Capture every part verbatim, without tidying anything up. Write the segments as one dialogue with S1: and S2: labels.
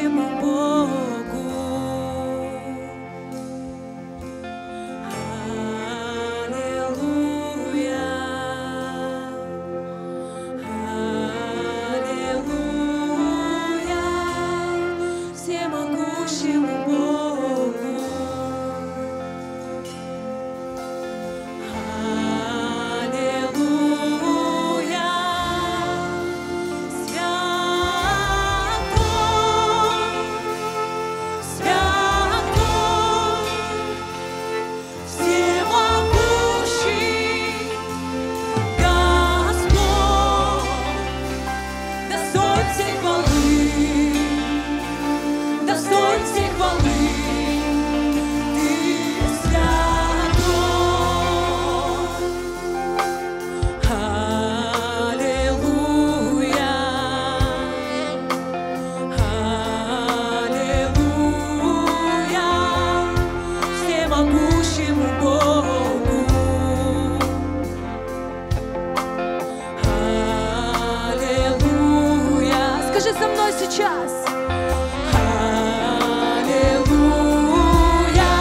S1: всемогущему Богу. Аллилуйя, аллилуйя, всемогущему Богу. Аллилуйя, скажи со мной сейчас. Аллилуйя,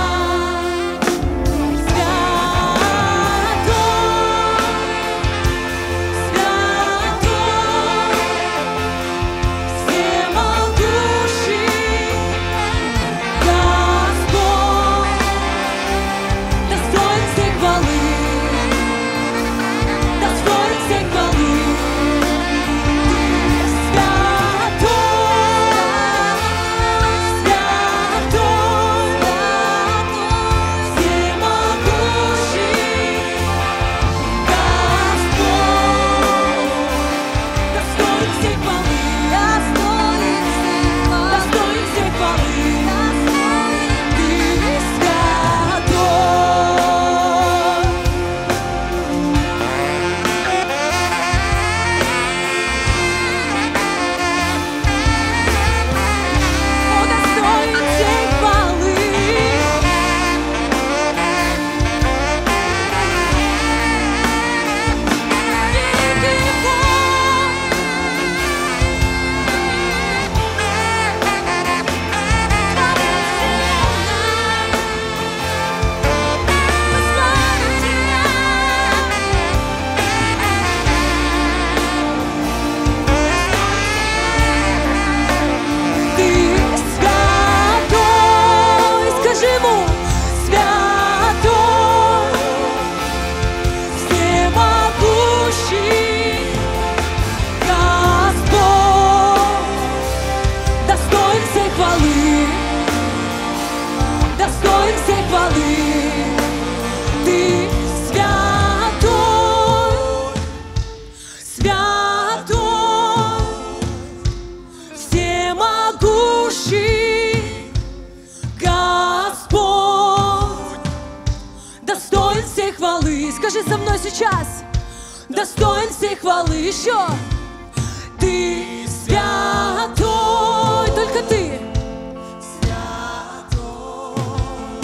S1: Скажи со мной сейчас. Достоин всей хвалы. Еще. Ты святой. Только ты. Святой.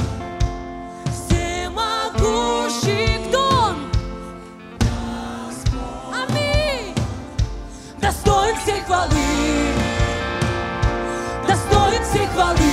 S1: Всемогущий. Кто он? Господь. Аминь. Достоин всей хвалы. Достоин всей хвалы.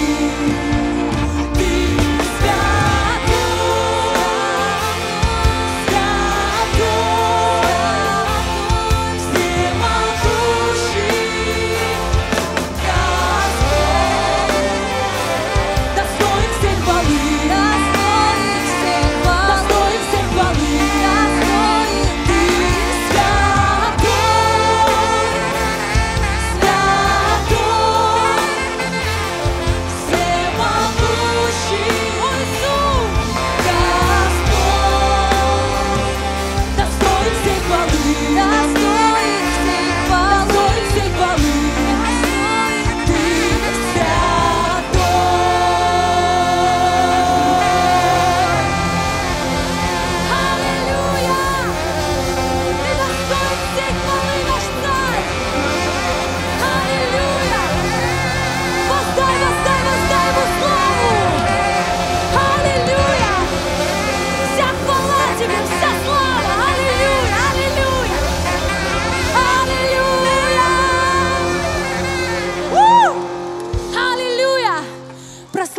S2: Святой,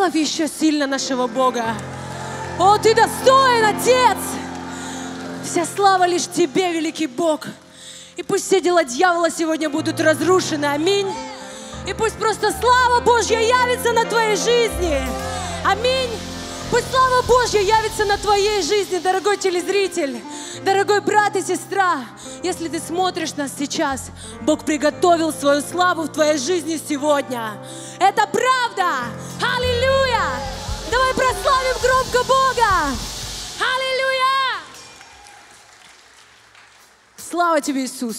S1: Прославь еще сильно нашего Бога. О, Ты достоин, Отец! Вся слава лишь Тебе, великий Бог. И пусть все дела дьявола сегодня будут разрушены. Аминь. И пусть просто слава Божья явится на Твоей жизни. Аминь. Пусть слава Божья явится на твоей жизни, дорогой телезритель, дорогой брат и сестра. Если ты смотришь нас сейчас, Бог приготовил свою славу в твоей жизни сегодня. Это правда! Аллилуйя! Давай прославим громко Бога! Аллилуйя! Слава Тебе, Иисус!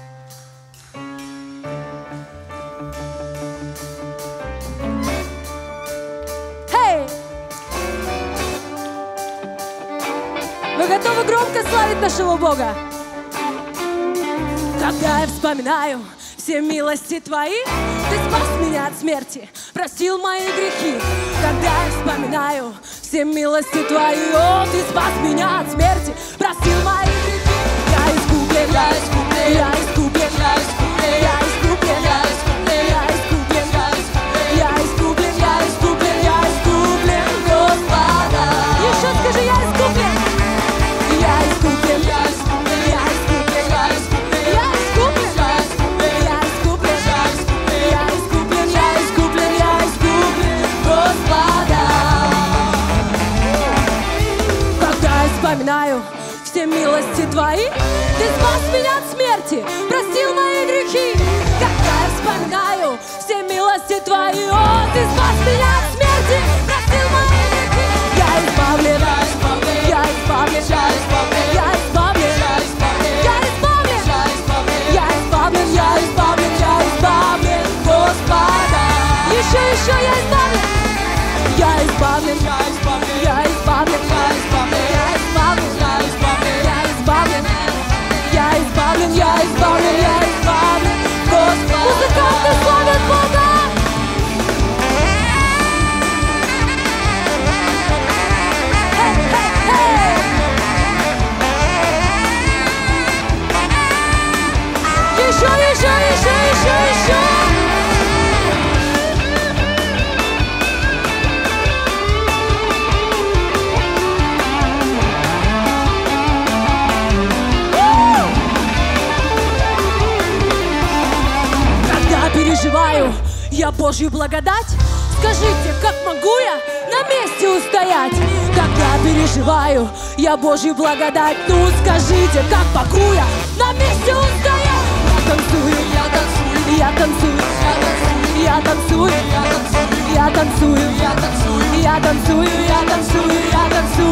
S1: Вы готовы громко славить нашего Бога? Когда я вспоминаю все милости Твои, Ты спас меня от смерти, простил мои грехи. Когда я вспоминаю все милости Твои, о, Ты спас меня от смерти, простил мои грехи. Я искуплен, я искуплен, я искуплен, я искуплен, я искуплен, я искуплен, я искуплен, я искуплен, я искуплен, я искуплен, Господа. Еще скажи, я искуплен. Я искуплен, я искуплен, я искуплен, я искуплен, я искуплен, я искуплен, я искуплен, я искуплен, я искуплен, Господа. Когда я вспоминаю все милости Твои, Ты спас меня от смерти, простил мои грехи. Когда я вспоминаю все милости Твои, о, Ты спас меня от смерти, простил мои грехи. Я избавлен, я избавлен, я избавлен, я избавлен, я избавлен, я избавлен, я избавлен, я избавлен, Господа. Еще, еще я избавлен, я избавлен, я избавлен, я избавлен, я избавлен, я избавлен, я избавлен, я избавлен, я избавлен, я избавлен, Господа. Музыканты славят Бога! Еще, еще, еще, еще, еще. Когда переживаю я Божью благодать, скажите, как могу я на месте устоять? Когда переживаю я Божью благодать, ну скажите, как могу я на месте устоять? Я танцую, я танцую, я танцую, я танцую, я танцую, я танцую, я танцую, я танцую,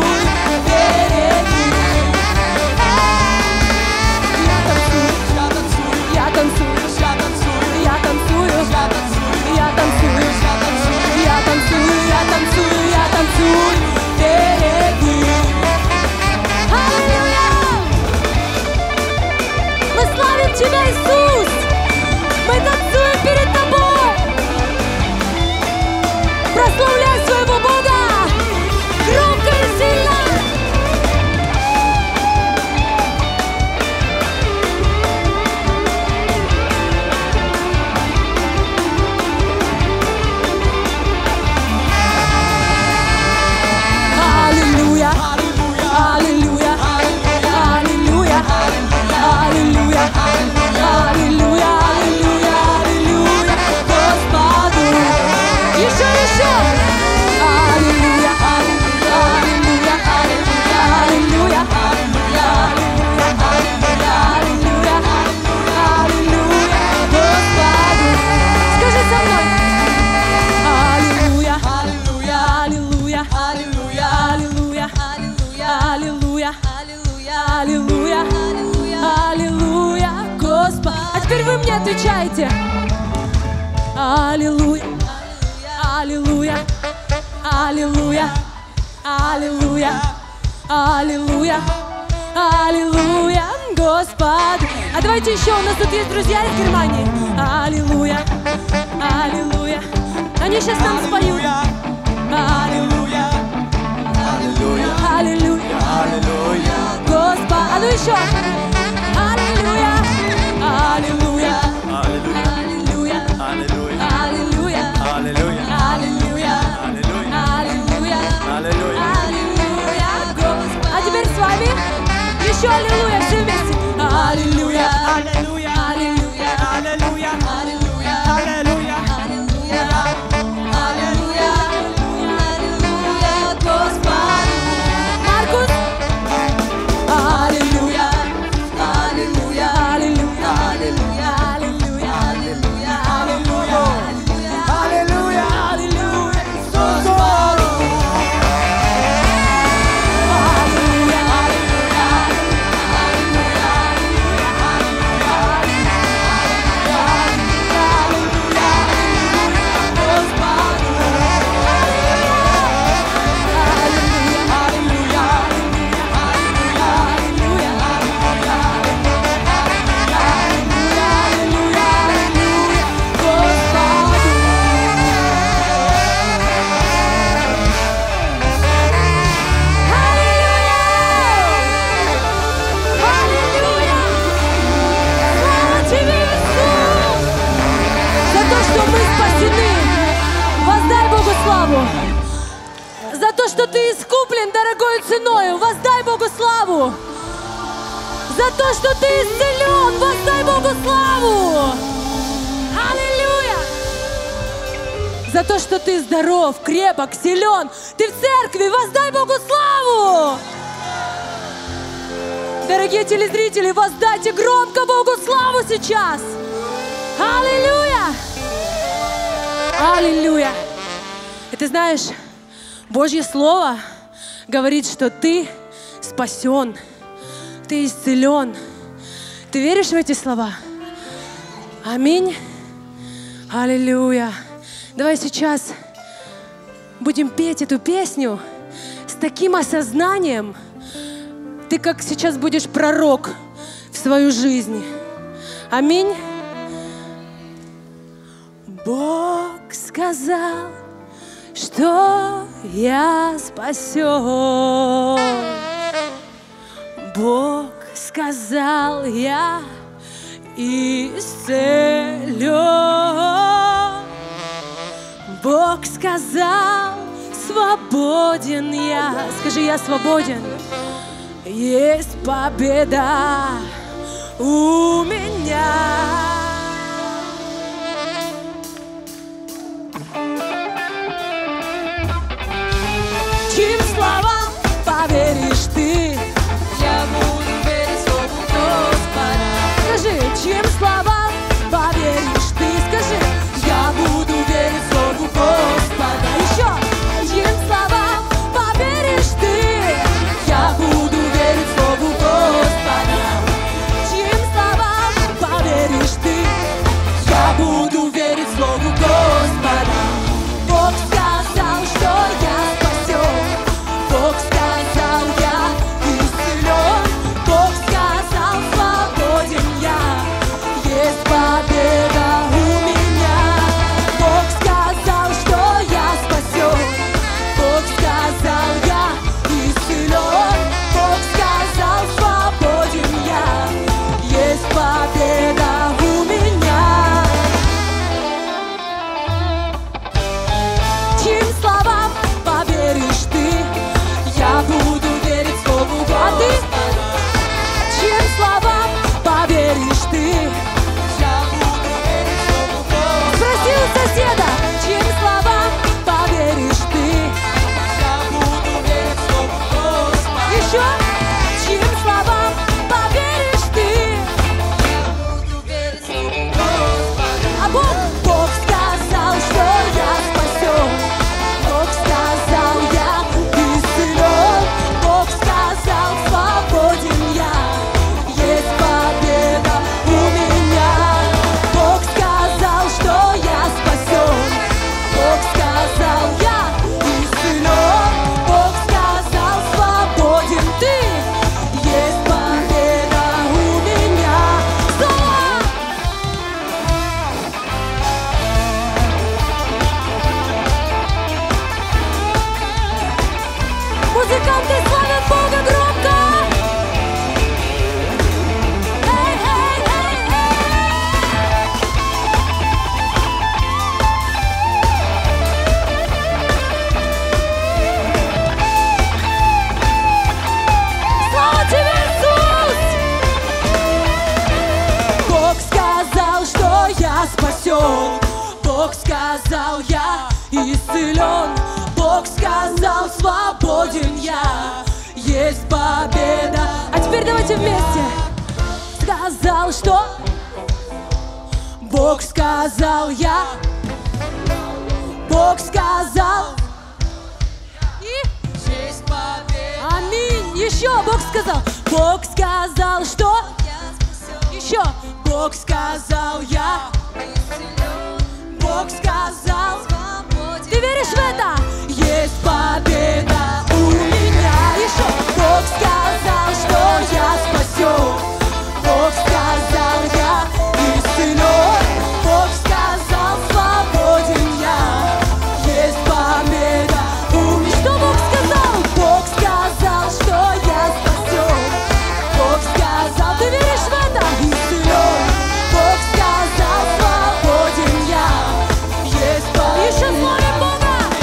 S1: я танцую, я танцую, я танцую, я танцую, я танцую, я танцую, я танцую, Аллилуйя! Мы славим Тебя, Иисус! Мы танцуем перед Тобой! Прославляй своего Бога! Громко и сильно! Аллилуйя! Аллилуйя! Аллилуйя! Аллилуйя! Аллилуйя! Аллилуйя! Аллилуйя! Господу! Еще, еще! Аллилуйя! Аллилуйя! Аллилуйя! Аллилуйя! Аллилуйя! Господу! Скажи со мной! Аллилуйя! Аллилуйя! Аллилуйя! Аллилуйя! Аллилуйя! Аллилуйя! Аллилуйя! Господь! А теперь вы мне отвечаете! Аллилуйя! Аллилуйя! Аллилуйя! Аллилуйя! Аллилуйя! Аллилуйя! Господь! А давайте еще, у нас тут есть друзья из Германии. Аллилуйя! Аллилуйя! Они сейчас нам споют. Аллилуйя! Аллилуйя! Аллилуйя! Аллилуйя! Господь! А ну еще! Аллилуйя! Аллилуйя! Аллилуйя! Аллилуйя! Аллилуйя! Аллилуйя! Аллилуйя! еще аллилуйя, все вместе. Аллилуйя,
S2: Аллилуйя,
S1: аллилуйя,
S2: аллилуйя,
S1: аллилуйя,
S2: аллилуйя.
S1: аллилуйя, аллилуйя, аллилуйя, Господу. Маркус. Аллилуйя, аллилуйя, аллилуйя, аллилуйя, аллилуйя, аллилуйя, аллилуйя, аллилуйя, аллилуйя, Господу. Аллилуйя, аллилуйя, аллилуйя, за то, что ты искуплен дорогой ценою, воздай Богу славу. За то, что ты исцелен, воздай Богу славу. Аллилуйя. За то, что ты здоров, крепок, силен, ты в церкви, воздай Богу славу. Дорогие телезрители, воздайте громко Богу славу сейчас. Аллилуйя. Аллилуйя. И ты знаешь, Божье Слово говорит, что ты спасен, ты исцелен. Ты веришь в эти слова? Аминь. Аллилуйя. Давай сейчас будем петь эту песню с таким осознанием. Ты как сейчас будешь пророк в свою жизнь. Аминь. Бог сказал, что я спасен. Бог сказал, я исцелен. Бог сказал, свободен я. Скажи, я свободен. Есть победа у меня. Чьим словам поверишь ты? Я буду верить слову Господа. Скажи, чьим словам поверишь ты? Скажи, я буду верить слову Господа. Еще, чьим словам поверишь ты? Я буду верить слову Господа. Чьим словам поверишь ты? я спасен. Бог сказал, я исцелен. Бог сказал, свободен я. Есть победа. А теперь давайте вместе. Сказал, что? Бог сказал, я. Бог сказал. И? Есть победа. Аминь. Еще Бог сказал. Бог сказал, что? Еще. Бог сказал, я. Бог сказал. Ты веришь в это? Есть победа у меня. Еще. Бог сказал, что я спасен. Бог сказал, я исцелен. Бог сказал, свободен я. Есть победа у меня. Что Бог сказал? Бог сказал, что я спасен. Бог сказал, ты веришь в это? Исцелен. Бог сказал, свободен я. Есть победа. Еще славим Бога.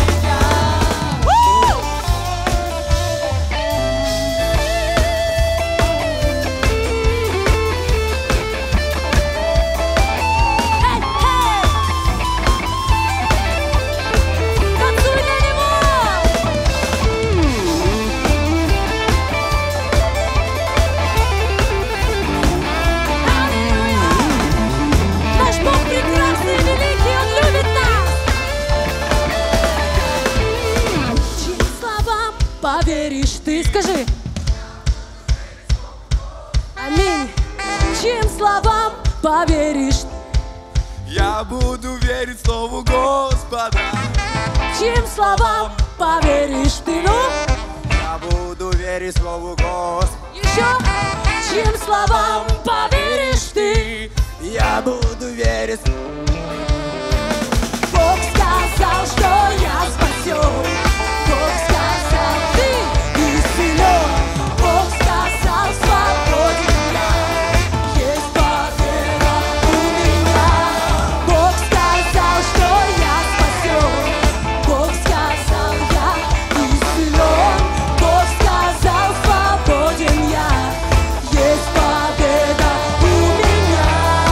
S1: Поверишь ты, скажи. Аминь. Чьим словам поверишь?
S2: Я буду верить слову Господа.
S1: Чьим словам поверишь ты, ну?
S2: Я буду верить слову Господа.
S1: Еще. Чьим словам поверишь ты?
S2: Я буду верить.
S1: Бог сказал, что я спасен. Бог сказал, ты исцелен. Бог сказал, свободен я. Есть победа у меня. Бог сказал, что я спасен. Бог сказал, я исцелен. Бог сказал, свободен я. Есть победа у меня.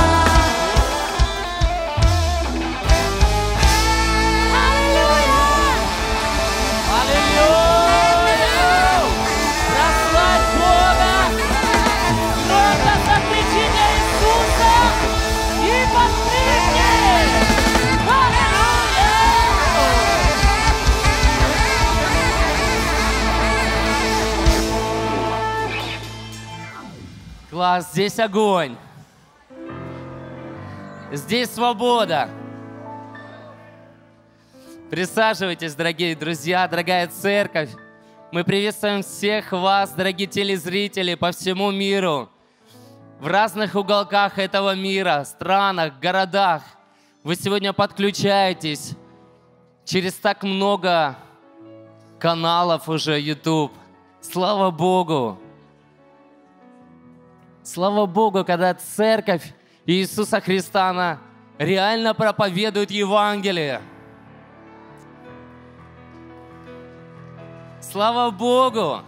S3: Класс, здесь огонь. Здесь свобода. Присаживайтесь, дорогие друзья, дорогая церковь. Мы приветствуем всех вас, дорогие телезрители, по всему миру. В разных уголках этого мира, странах, городах. Вы сегодня подключаетесь через так много каналов уже YouTube. Слава Богу! Слава Богу, когда церковь Иисуса Христа, она реально проповедует Евангелие. Слава Богу!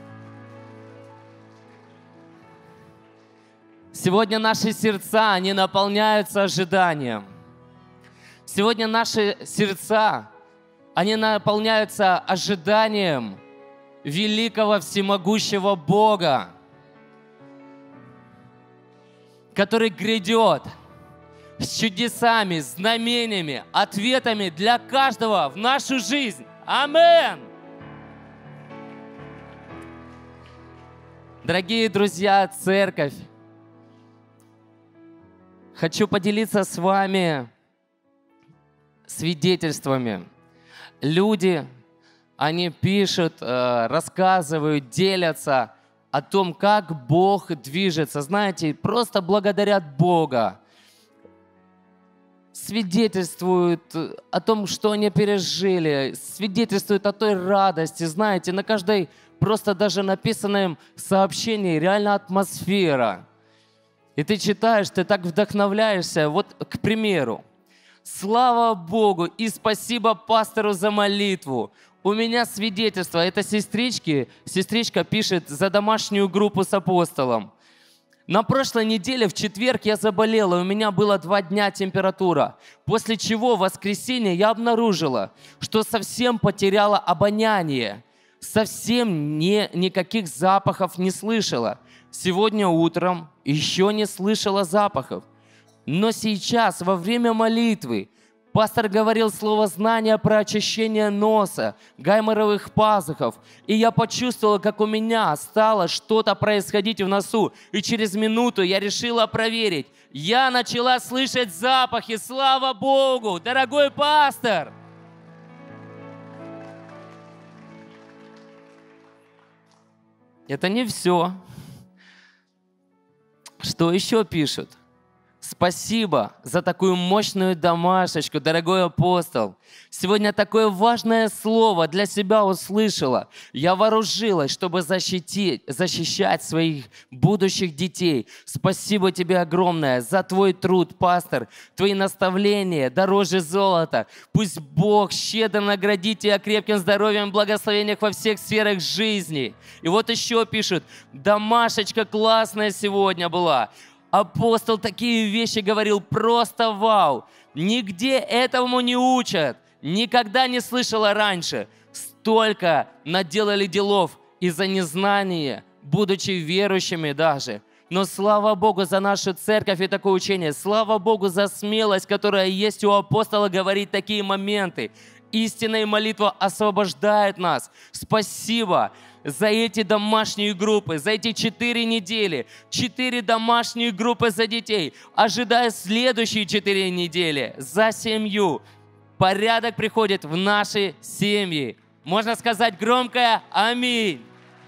S3: Сегодня наши сердца, они наполняются ожиданием. Сегодня наши сердца, они наполняются ожиданием великого всемогущего Бога, который грядет с чудесами, знамениями, ответами для каждого в нашу жизнь. Аминь! Дорогие друзья, церковь, хочу поделиться с вами свидетельствами. Люди, они пишут, рассказывают, делятся о том, как Бог движется. Знаете, просто благодарят Бога. Свидетельствуют о том, что они пережили. Свидетельствуют о той радости. Знаете, на каждой просто даже написанном сообщении реально атмосфера. И ты читаешь, ты так вдохновляешься. Вот, к примеру, слава Богу и спасибо пастору за молитву. У меня свидетельство. Это сестрички. Сестричка пишет за домашнюю группу с апостолом. На прошлой неделе в четверг я заболела, и у меня было два дня температура. После чего в воскресенье я обнаружила, что совсем потеряла обоняние. Совсем не, никаких запахов не слышала. Сегодня утром еще не слышала запахов. Но сейчас, во время молитвы, пастор говорил слово знания про очищение носа, гайморовых пазухов. И я почувствовала, как у меня стало что-то происходить в носу. И через минуту я решила проверить. Я начала слышать запахи. Слава Богу! Дорогой пастор! Это не все. Что еще пишут? Спасибо за такую мощную домашечку, дорогой апостол. Сегодня такое важное слово для себя услышала. Я вооружилась, чтобы защитить, защищать своих будущих детей. Спасибо тебе огромное за твой труд, пастор. Твои наставления дороже золота. Пусть Бог щедро наградит тебя крепким здоровьем и благословениях во всех сферах жизни. И вот еще пишут, домашечка классная сегодня была. Апостол такие вещи говорил, просто вау. Нигде этому не учат. Никогда не слышала раньше. Столько наделали делов из-за незнания, будучи верующими даже. Но слава Богу за нашу церковь и такое учение. Слава Богу за смелость, которая есть у апостола говорить такие моменты. Истинная молитва освобождает нас. Спасибо за эти домашние группы, за эти четыре недели. Четыре домашние группы за детей. Ожидая следующие четыре недели за семью. Порядок приходит в наши семьи. Можно сказать громкое «Аминь».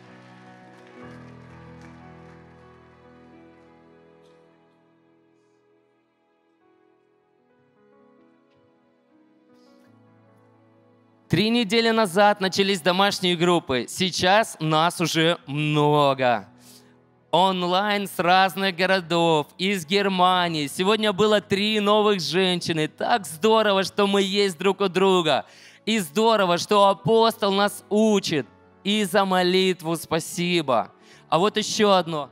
S3: Три недели назад начались домашние группы. Сейчас нас уже много. Онлайн с разных городов, из Германии. Сегодня было три новых женщины. Так здорово, что мы есть друг у друга. И здорово, что апостол нас учит. И за молитву спасибо. А вот еще одно.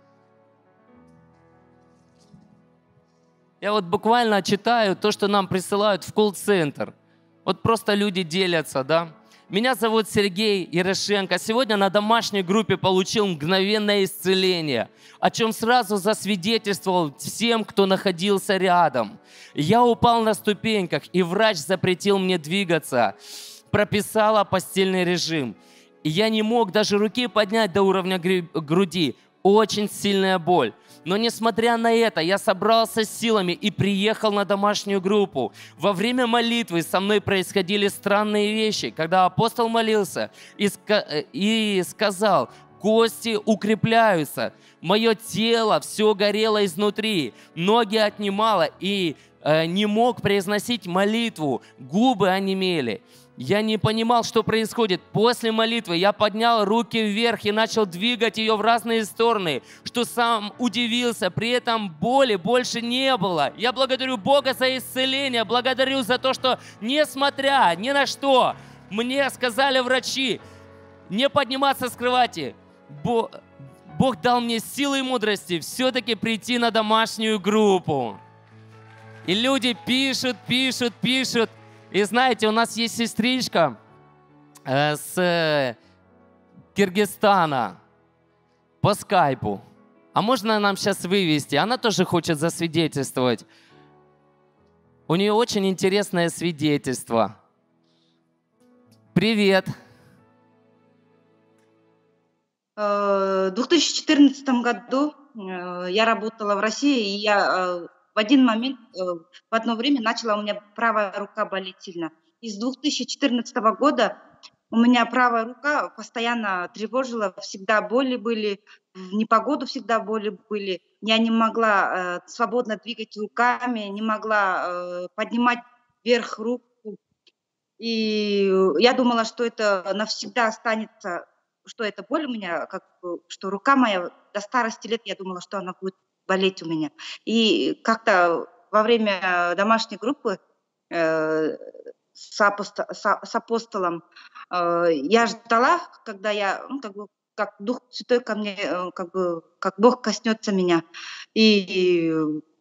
S3: Я вот буквально читаю то, что нам присылают в колл-центр. Вот просто люди делятся, да. Меня зовут Сергей Ярошенко. Сегодня на домашней группе получил мгновенное исцеление, о чем сразу засвидетельствовал всем, кто находился рядом. Я упал на ступеньках, и врач запретил мне двигаться. Прописала постельный режим. И я не мог даже руки поднять до уровня груди. Очень сильная боль. Но несмотря на это, я собрался с силами и приехал на домашнюю группу. Во время молитвы со мной происходили странные вещи. Когда апостол молился и, ска- и сказал, кости укрепляются, мое тело все горело изнутри, ноги отнимало и э, не мог произносить молитву, губы онемели. Я не понимал, что происходит. После молитвы я поднял руки вверх и начал двигать ее в разные стороны, что сам удивился. При этом боли больше не было. Я благодарю Бога за исцеление, благодарю за то, что несмотря ни на что, мне сказали врачи не подниматься с кровати. Бог, Бог дал мне силы и мудрости все-таки прийти на домашнюю группу. И люди пишут, пишут, пишут. И знаете, у нас есть сестричка э, с э, Киргизстана по скайпу. А можно нам сейчас вывести? Она тоже хочет засвидетельствовать. У нее очень интересное свидетельство. Привет.
S4: В две тысячи четырнадцатом году я работала в России, и я в один момент, в одно время начала у меня правая рука болеть сильно. И с две тысячи четырнадцатого года у меня правая рука постоянно тревожила, всегда боли были, в непогоду всегда боли были. Я не могла э, свободно двигать руками, не могла э, поднимать вверх руку. И я думала, что это навсегда останется, что это боль у меня, как, что рука моя до старости лет, я думала, что она будет болеть у меня. И как-то во время домашней группы э, с, апостол, с, с апостолом э, я ждала, когда я, ну, как бы, как Дух Святой ко мне, э, как бы, как Бог коснется меня. И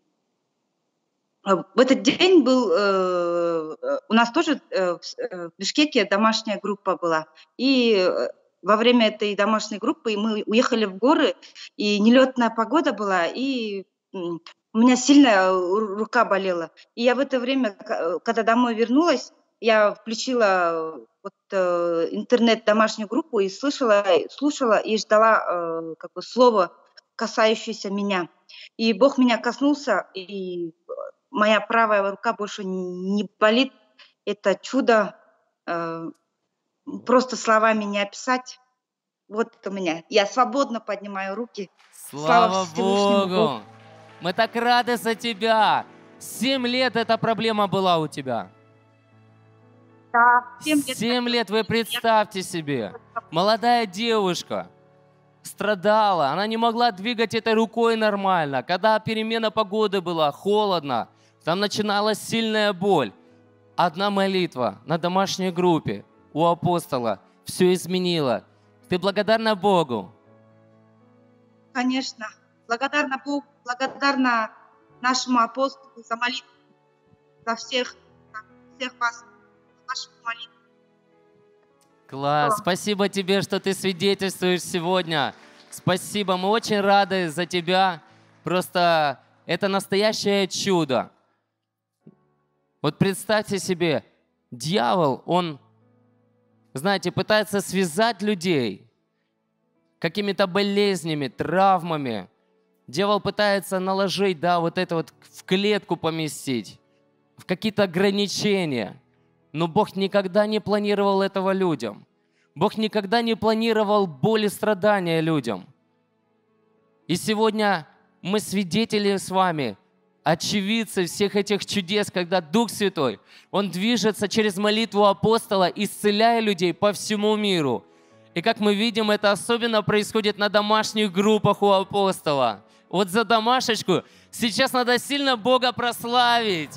S4: э, в этот день был, э, э, у нас тоже э, в С- э, в Бишкеке домашняя группа была. И э, во время этой домашней группы мы уехали в горы, и нелетная погода была, и м, у меня сильно ру- рука болела. И я в это время, к- э, когда домой вернулась, я включила э, вот, э, интернет домашнюю группу и слышала, слушала и ждала э, как бы слова, касающееся меня. И Бог меня коснулся, и моя правая рука больше не болит. Это чудо, э, просто словами не описать. Вот у меня. Я свободно поднимаю руки. Слава
S3: Слава
S4: Всевышнему Богу.
S3: Богу! Мы так рады за тебя! Семь лет эта проблема была у тебя.
S4: Да, семь лет
S3: Семь лет, вы
S4: я-
S3: представьте себе. Молодая девушка страдала, она не могла двигать этой рукой нормально. Когда перемена погоды была, холодно, там начиналась сильная боль. Одна молитва на домашней группе у апостола все изменила. Ты благодарна Богу?
S4: Конечно. Благодарна Богу, благодарна нашему апостолу за молитву, за всех, за всех вас, за вашу молитву.
S3: Класс,
S4: Что?
S3: спасибо тебе, что ты свидетельствуешь сегодня. Спасибо, мы очень рады за тебя. Просто это настоящее чудо. Вот представьте себе, дьявол, он, знаете, пытается связать людей какими-то болезнями, травмами. Дьявол пытается наложить, да, вот это вот в клетку поместить, в какие-то ограничения. Но Бог никогда не планировал этого людям. Бог никогда не планировал боль и страдания людям. И сегодня мы свидетели с вами, очевидцы всех этих чудес, когда Дух Святой, Он движется через молитву апостола, исцеляя людей по всему миру. И как мы видим, это особенно происходит на домашних группах у апостола. Вот за домашечку сейчас надо сильно Бога прославить.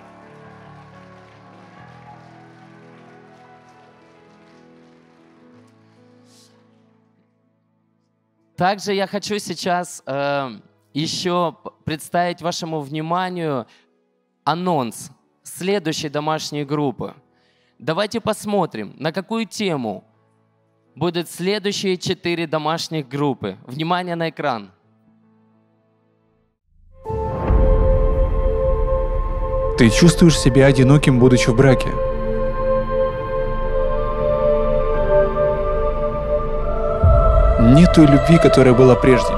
S3: Также я хочу сейчас э, еще п- представить вашему вниманию анонс следующей домашней группы. Давайте посмотрим, на какую тему будут следующие четыре домашних группы. Внимание на экран.
S5: Ты чувствуешь себя одиноким, будучи в браке? Нет той любви, которая была прежде.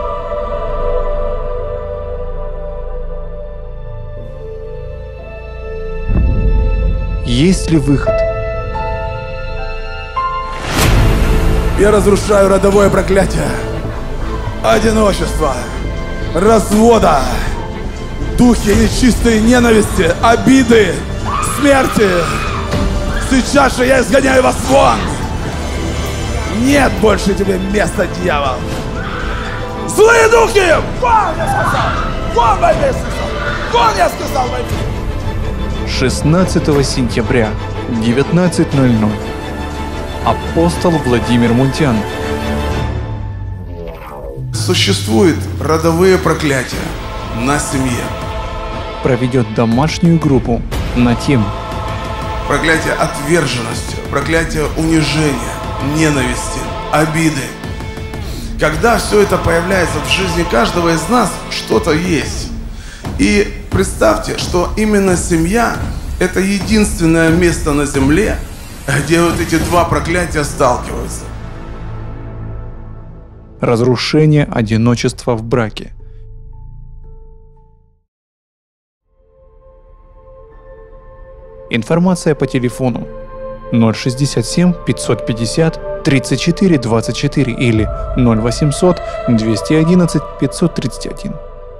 S5: Есть ли выход?
S2: Я разрушаю родовое проклятие одиночества, развода, духи нечистой ненависти, обиды, смерти. Сейчас же я изгоняю вас вон! Нет больше тебе места, дьявол! Злые духи! Вон, я сказал! Вон, во имя Иисуса! Вон, я сказал, во имя!
S5: шестнадцатого сентября, девятнадцать ноль ноль. Апостол Владимир Мунтян.
S2: Существуют родовые проклятия на семье.
S5: Проведет домашнюю группу на тему
S2: Проклятие отверженности, проклятие унижения, ненависти, обиды. Когда все это появляется в жизни каждого из нас, что-то есть. И представьте, что именно семья – это единственное место на земле, где вот эти два проклятия сталкиваются.
S5: разрушение одиночества в браке. Информация по телефону ноль шестьдесят семь пятьсот пятьдесят тридцать четыре двадцать четыре или ноль восемьсот двести одиннадцать пятьсот тридцать один.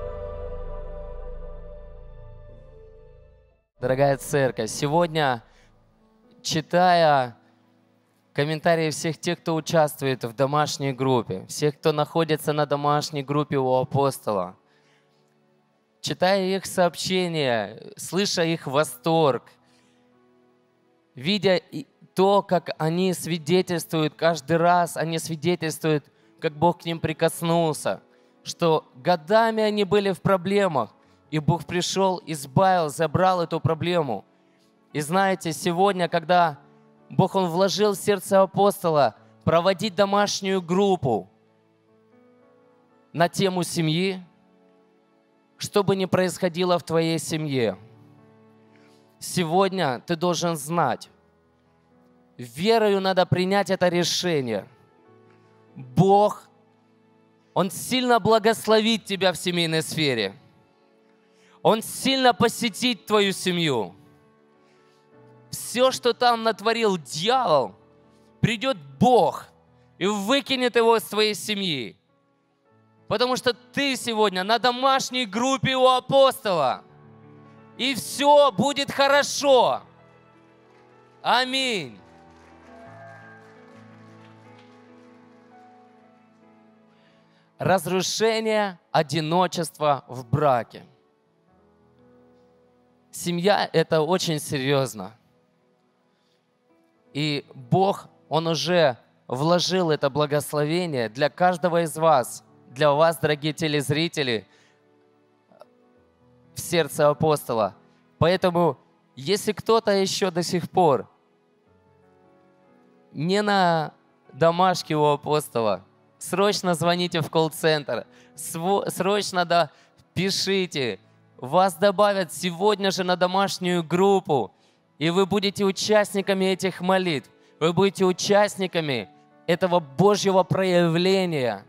S3: Дорогая церковь, сегодня, читая комментарии всех тех, кто участвует в домашней группе, всех, кто находится на домашней группе у апостола, читая их сообщения, слыша их восторг, видя то, как они свидетельствуют каждый раз, они свидетельствуют как Бог к ним прикоснулся, что годами они были в проблемах, и Бог пришел, избавил, забрал эту проблему. И знаете, сегодня, когда Бог, Он вложил в сердце апостола проводить домашнюю группу на тему семьи, что бы ни происходило в твоей семье, сегодня ты должен знать, верою надо принять это решение. Бог, Он сильно благословит тебя в семейной сфере. Он сильно посетит твою семью. Все, что там натворил дьявол, придет Бог и выкинет его из твоей семьи. Потому что ты сегодня на домашней группе у апостола. И все будет хорошо. Аминь. Разрушение одиночества в браке. Семья – это очень серьезно. И Бог, Он уже вложил это благословение для каждого из вас, для вас, дорогие телезрители, в сердце апостола. Поэтому, если кто-то еще до сих пор не на домашке у апостола, срочно звоните в колл-центр, срочно да, пишите. Вас добавят сегодня же на домашнюю группу, и вы будете участниками этих молитв. Вы будете участниками этого Божьего проявления.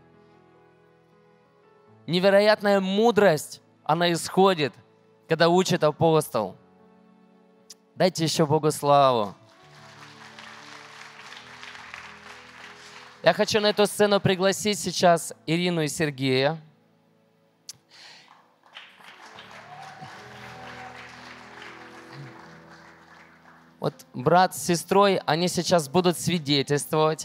S3: Невероятная мудрость, она исходит, когда учит апостол. Дайте еще Богу славу. Я хочу на эту сцену пригласить сейчас Ирину и Сергея. Вот брат с сестрой, они сейчас будут свидетельствовать.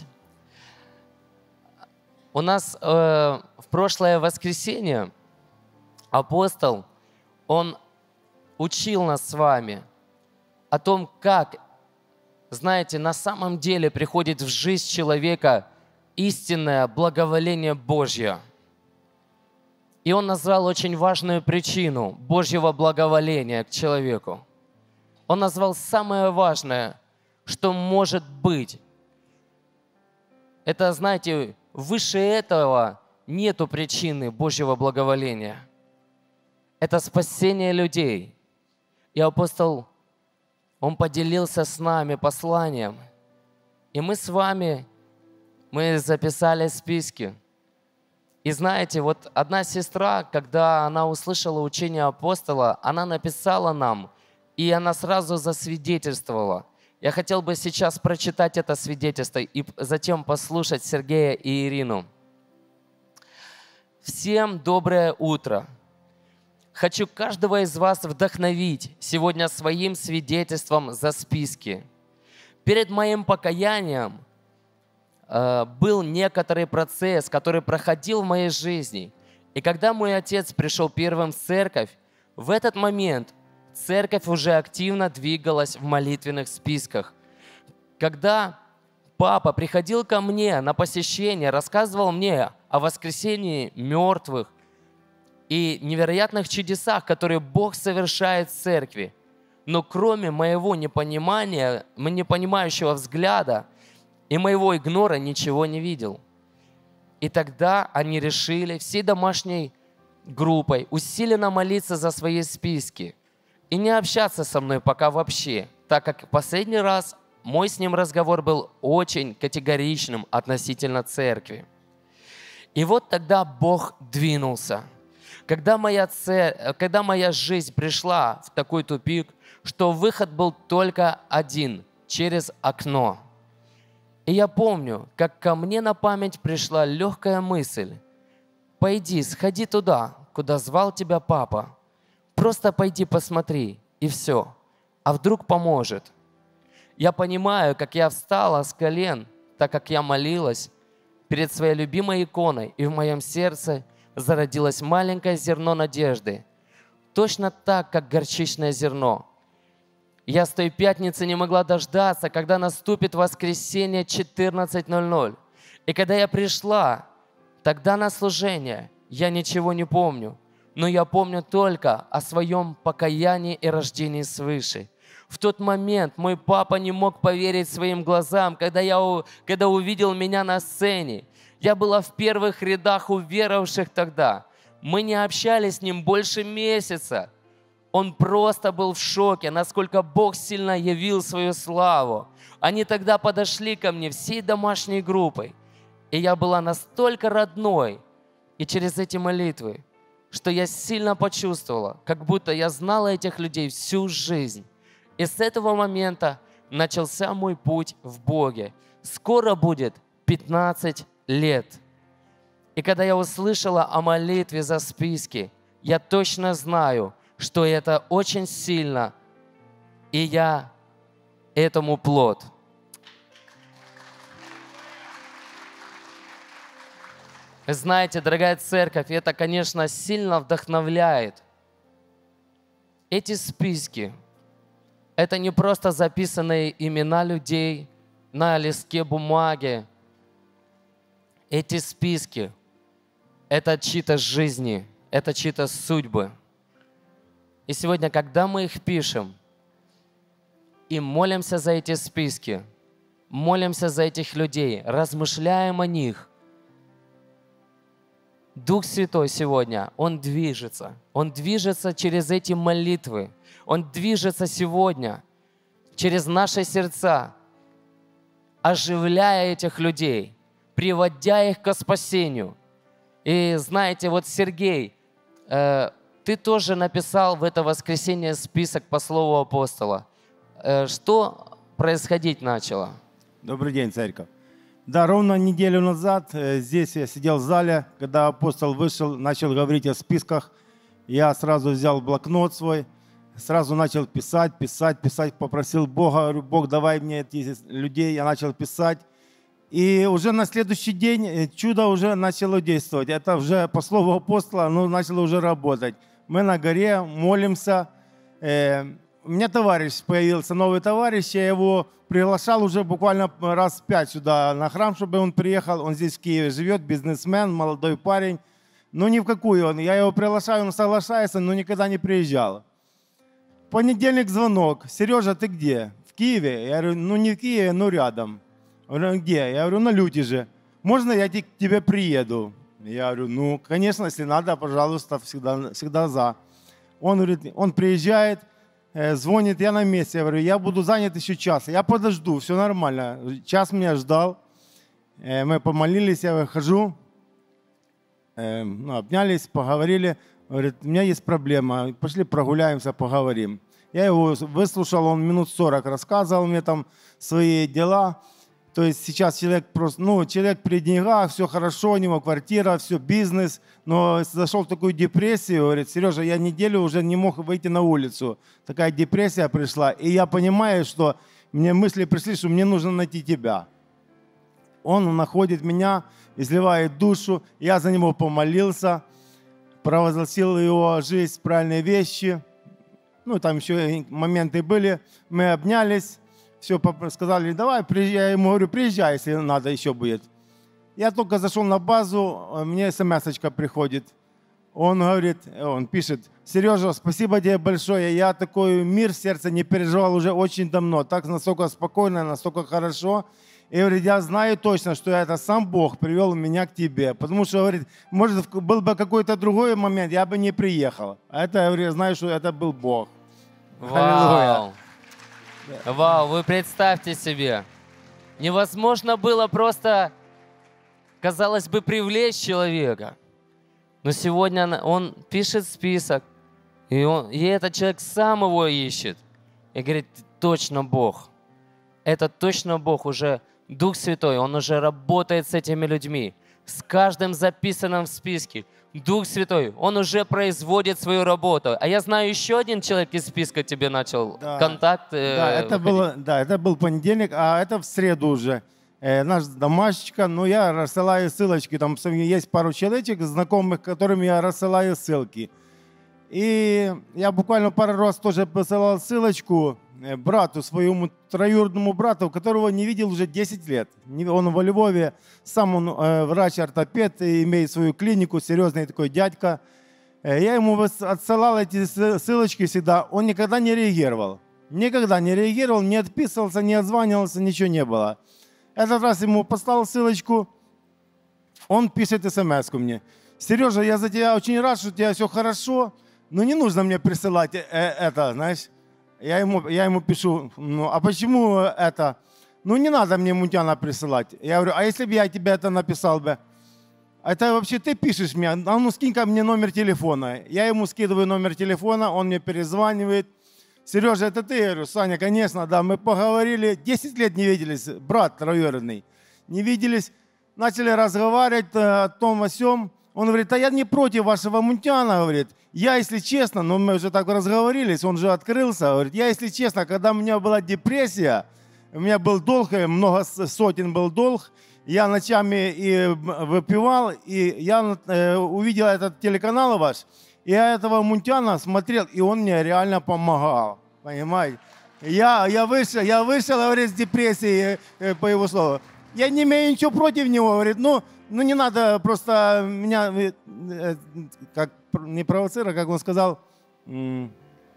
S3: У нас э, в прошлое воскресенье апостол, он учил нас с вами о том, как, знаете, на самом деле приходит в жизнь человека истинное благоволение Божье. И он назвал очень важную причину Божьего благоволения к человеку. Он назвал самое важное, что может быть. Это, знаете, выше этого нету причины Божьего благоволения. Это спасение людей. И апостол, он поделился с нами посланием. И мы с вами, мы записали списки. И знаете, вот одна сестра, когда она услышала учение апостола, она написала нам, и она сразу засвидетельствовала. Я хотел бы сейчас прочитать это свидетельство и затем послушать Сергея и Ирину. Всем доброе утро. Хочу каждого из вас вдохновить сегодня своим свидетельством за списки. Перед моим покаянием э, был некоторый процесс, который проходил в моей жизни. И когда мой отец пришел первым в церковь, в этот момент церковь уже активно двигалась в молитвенных списках. Когда папа приходил ко мне на посещение, рассказывал мне о воскресении мертвых и невероятных чудесах, которые Бог совершает в церкви, но кроме моего непонимания, непонимающего взгляда и моего игнора ничего не видел. И тогда они решили всей домашней группой усиленно молиться за свои списки и не общаться со мной пока вообще, так как последний раз мой с ним разговор был очень категоричным относительно церкви. И вот тогда Бог двинулся. Когда моя, цель, когда моя жизнь пришла в такой тупик, что выход был только один – через окно. И я помню, как ко мне на память пришла легкая мысль. «Пойди, сходи туда, куда звал тебя папа. Просто пойди посмотри, и все. А вдруг поможет?» Я понимаю, как я встала с колен, так как я молилась перед своей любимой иконой, и в моем сердце зародилось маленькое зерно надежды. Точно так, как горчичное зерно. Я с той пятницы не могла дождаться, когда наступит воскресенье четырнадцать ноль ноль. И когда я пришла Тогда на служение я ничего не помню, но я помню только о своем покаянии и рождении свыше. В тот момент мой папа не мог поверить своим глазам, когда, я, когда увидел меня на сцене. Я была в первых рядах уверовавших тогда. Мы не общались с ним больше месяца. Он просто был в шоке, насколько Бог сильно явил свою славу. Они тогда подошли ко мне всей домашней группой. И я была настолько родной, и через эти молитвы, что я сильно почувствовала, как будто я знала этих людей всю жизнь. И с этого момента начался мой путь в Боге. Скоро будет пятнадцать лет. И когда я услышала о молитве за списки, я точно знаю, что это очень сильно, и я этому плод. Вы знаете, дорогая церковь, это, конечно, сильно вдохновляет. Эти списки – это не просто записанные имена людей на листке бумаги. Эти списки – это чьи-то жизни, это чьи-то судьбы. И сегодня, когда мы их пишем и молимся за эти списки, молимся за этих людей, размышляем о них, Дух Святой сегодня, Он движется. Он движется через эти молитвы. Он движется сегодня через наши сердца, оживляя этих людей, приводя их к спасению. И знаете, вот Сергей, э, ты тоже написал в это воскресенье список по слову апостола. Э, что происходить начало?
S6: Добрый день, церковь. Да, ровно неделю назад э, здесь я сидел в зале, когда апостол вышел, начал говорить о списках. Я сразу взял блокнот свой, сразу начал писать, писать, писать, попросил Бога, говорю, Бог, давай мне этих людей. Я начал писать. И уже на следующий день чудо уже начало действовать. Это уже по слову апостола, оно начало уже работать. Мы на горе молимся. Э, у меня товарищ появился, новый товарищ, я его приглашал уже буквально раз пять сюда на храм, чтобы он приехал. Он здесь в Киеве живет, бизнесмен, молодой парень. Ну ни в какую он. Я его приглашаю, он соглашается, но никогда не приезжал. В понедельник звонок. Сережа, ты где? В Киеве? Я говорю, ну не в Киеве, но рядом. Он говорит, где? Я говорю, на Люте же. Можно я к тебе приеду? Я говорю, ну, конечно, если надо, пожалуйста, всегда, всегда за. Он говорит, он приезжает, звонит, я на месте. Я говорю, я буду занят еще час. Я подожду, все нормально. Час меня ждал. Мы помолились, я выхожу. Ну, обнялись, поговорили. Говорит, у меня есть проблема, пошли прогуляемся, поговорим. Я его выслушал, он минут сорок рассказывал мне там свои дела. То есть сейчас человек просто, ну, человек при деньгах, все хорошо, у него квартира, все, бизнес, но зашел в такую депрессию, говорит, Сережа, я неделю уже не мог выйти на улицу. Такая депрессия пришла, и я понимаю, что мне мысли пришли, что мне нужно найти тебя. Он находит меня, изливает душу, я за него помолился, провозгласил его жизнь, правильные вещи. Ну, там еще моменты были, мы обнялись. Все, сказали, давай, приезжай. Я ему говорю, приезжай, если надо, еще будет. Я только зашел на базу, мне смс-очка приходит. Он говорит, он пишет, Сережа, спасибо тебе большое, я такой мир в сердце не переживал уже очень давно, так настолько спокойно, настолько хорошо. И говорит, я знаю точно, что это сам Бог привел меня к тебе. Потому что, говорит, может, был бы какой-то другой момент, я бы не приехал. А это, я говорю, знаю, что это был Бог.
S3: Вау! Вау, вы представьте себе, невозможно было просто, казалось бы, привлечь человека. Но сегодня он пишет список, и, он, и этот человек сам его ищет. И говорит, точно Бог. Это точно Бог, уже Дух Святой, Он уже работает с этими людьми. С каждым записанным в списке. Дух Святой, Он уже производит свою работу. А я знаю, еще один человек из списка тебе начал да. контакт. Э,
S6: да, это было, да, это был понедельник, а это в среду уже. Э, наш домашечка, ну я рассылаю ссылочки, там есть пару человечек, знакомых, которым я рассылаю ссылки. И я буквально пару раз тоже посылал ссылочку, э, брату, своему троюродному брату, которого не видел уже десять лет. Не- Он во Львове, сам он э, врач-ортопед, и имеет свою клинику, серьезный такой дядька. Э, Я ему выс- отсылал эти сы- ссылочки всегда, он никогда не реагировал. Никогда не реагировал, не отписывался, не отзванивался, ничего не было. Этот раз ему послал ссылочку, он пишет смс-ку мне. Сережа, я за тебя очень рад, что у тебя все хорошо, но не нужно мне присылать э- э- это, знаешь. Я ему, я ему пишу, ну а почему это? Ну не надо мне Мунтяна присылать. Я говорю, а если бы я тебе это написал бы? Это вообще ты пишешь мне, а ну скинь-ка мне номер телефона. Я ему скидываю номер телефона, он мне перезванивает. Сережа, это ты? Я говорю, Саня, конечно, да, мы поговорили, десять лет не виделись, брат троюродный. Не виделись, начали разговаривать э, о том, о сём. Он говорит, а я не против вашего Мунтяна, говорит. Я, если честно, ну мы уже так разговорились, он же открылся, говорит, я, если честно, когда у меня была депрессия, у меня был долг, э, много с- сотен был долг, я ночами и м, выпивал, и я э, увидел этот телеканал ваш, и я этого Мунтяна смотрел, и он мне реально помогал, понимаете? Я, я вышел, я вышел, говорит, с депрессии, э, по его слову. Я не имею ничего против него, говорит, ну, ну не надо просто меня, э, э, как пр- не провоцировать, как он сказал. м,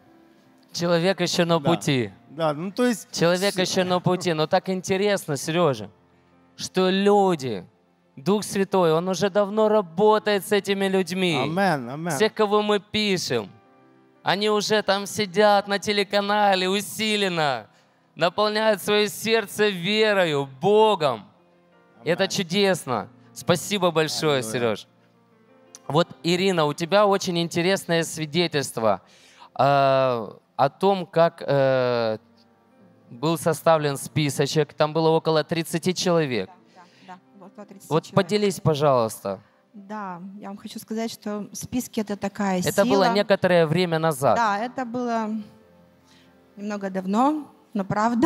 S3: Человек еще на
S6: Да.
S3: пути.
S6: Да, ну то есть...
S3: Человек
S6: с-
S3: еще на пути. Но так интересно, Сережа, что люди, Дух Святой, Он уже давно работает с этими людьми.
S6: Амен, амен.
S3: Всех, кого мы пишем, они уже там сидят на телеканале усиленно, наполняют свое сердце верою, Богом. И это чудесно. Спасибо большое,
S6: Аллилуйя.
S3: Сереж. Вот, Ирина, у тебя очень интересное свидетельство э, о том, как э, был составлен списочек. Там было около тридцати человек.
S7: Да, да, да, около тридцати
S3: Вот
S7: человек.
S3: поделись, пожалуйста.
S7: Да, я вам хочу сказать, что списки это такая
S3: Это
S7: сила.
S3: было некоторое время назад.
S7: Да, это было немного давно, но правда.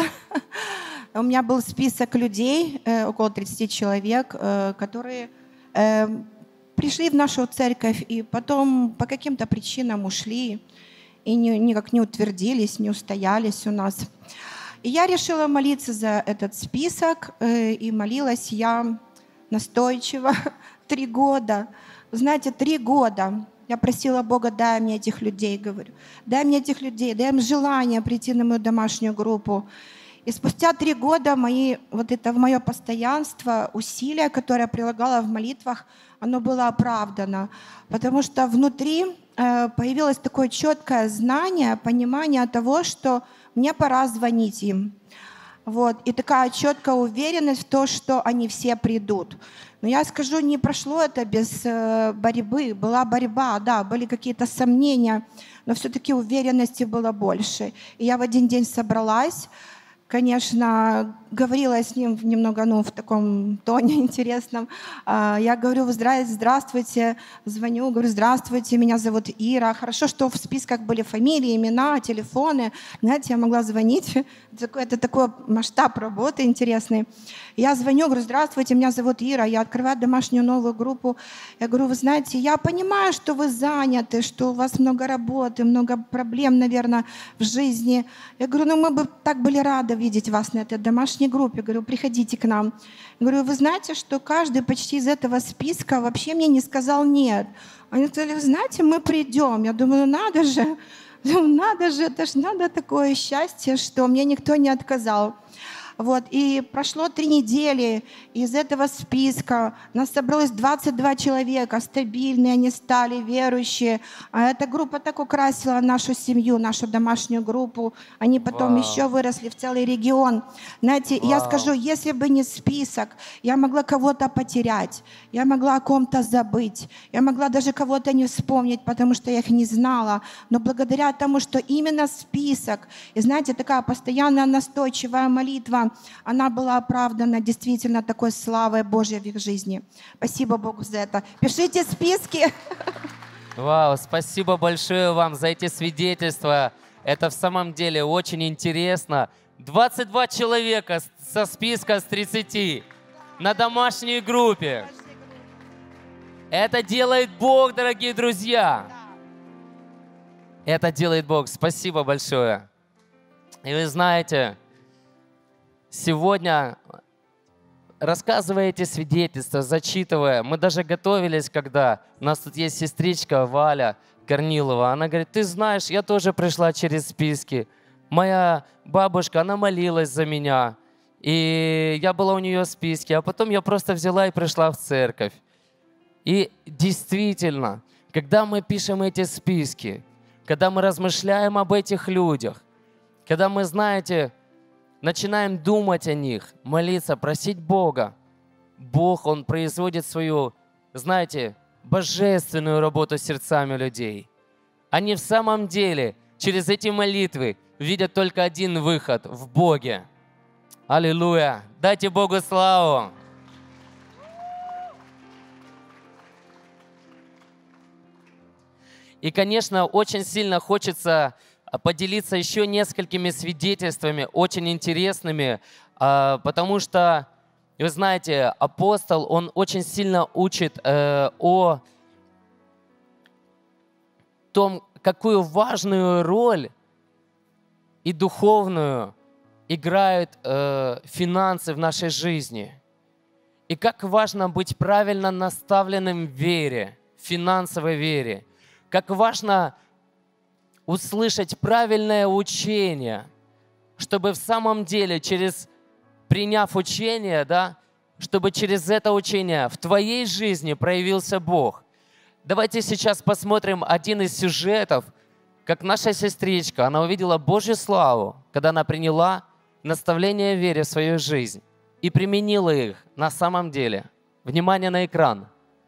S7: У меня был список людей, э, около тридцати человек, э, которые э, пришли в нашу церковь и потом по каким-то причинам ушли и не- никак не утвердились, не устоялись у нас. И я решила молиться за этот список, э, и молилась я настойчиво три года. Вы знаете, три года я просила Бога, дай мне этих людей, говорю, дай мне этих людей, дай им желание прийти на мою домашнюю группу. И спустя три года мои, вот это мое постоянство, усилия, которое я прилагала в молитвах, оно было оправдано, потому что внутри э, появилось такое четкое знание, понимание того, что мне пора звонить им. Вот. И такая четкая уверенность в том, что они все придут. Но я скажу, не прошло это без э, борьбы. Была борьба, да, были какие-то сомнения, но все-таки уверенности было больше. И я в один день собралась, конечно, говорила я с ним в немного, ну, в таком тоне интересном. А, Я говорю, «Здра- здравствуйте, звоню, говорю, здравствуйте, меня зовут Ира. Хорошо, что в списках были фамилии, имена, телефоны. Знаете, я могла звонить. Такой- Это такой масштаб работы интересный. Я звоню, говорю, здравствуйте, меня зовут Ира. Я открываю домашнюю новую группу. Я говорю, вы знаете, я понимаю, что вы заняты, что у вас много работы, много проблем, наверное, в жизни. Я говорю, ну мы бы так были рады видеть вас на этой домашней группе. Говорю, приходите к нам. Я говорю, вы знаете, что каждый почти из этого списка вообще мне не сказал нет. Они сказали, вы знаете, мы придем. Я думаю, ну надо же, ну надо же, это ж надо такое счастье, что мне никто не отказал. Вот. И прошло три недели, из этого списка нас собралось двадцать два человека, стабильные они стали, верующие. А эта группа так украсила нашу семью, нашу домашнюю группу. Они потом
S3: Вау.
S7: еще выросли в целый регион. Знаете, я
S3: Вау.
S7: скажу, если бы не список, я могла кого-то потерять, я могла о ком-то забыть, я могла даже кого-то не вспомнить, потому что я их не знала. Но благодаря тому, что именно список, и знаете, такая постоянная настойчивая молитва, она была оправдана действительно такой славой Божьей в их жизни. Спасибо Богу за это. Пишите списки.
S3: Вау, спасибо большое вам за эти свидетельства. Это в самом деле очень интересно. двадцать два человека с- со списка с тридцати на домашней группе. Это делает Бог, дорогие друзья. Это делает Бог. Спасибо большое. И вы знаете, сегодня, рассказывая эти свидетельства, зачитывая, мы даже готовились, когда у нас тут есть сестричка Валя Корнилова, она говорит: ты знаешь, я тоже пришла через списки. Моя бабушка, она молилась за меня, и я была у нее в списке, а потом я просто взяла и пришла в церковь. И действительно, когда мы пишем эти списки, когда мы размышляем об этих людях, когда мы, знаете, начинаем думать о них, молиться, просить Бога, Бог, Он производит свою, знаете, божественную работу с сердцами людей. Они в самом деле через эти молитвы видят только один выход в Боге. Аллилуйя! Дайте Богу славу! И, конечно, очень сильно хочется поделиться еще несколькими свидетельствами, очень интересными, потому что, вы знаете, апостол, он очень сильно учит о том, какую важную роль и духовную играют финансы в нашей жизни. И как важно быть правильно наставленным в вере, в финансовой вере. Как важно услышать правильное учение, чтобы в самом деле, через, приняв учение, да, чтобы через это учение в твоей жизни проявился Бог. Давайте сейчас посмотрим один из сюжетов, как наша сестричка, она увидела Божью славу, когда она приняла наставления в вере в свою жизнь и применила их на самом деле. Внимание на экран.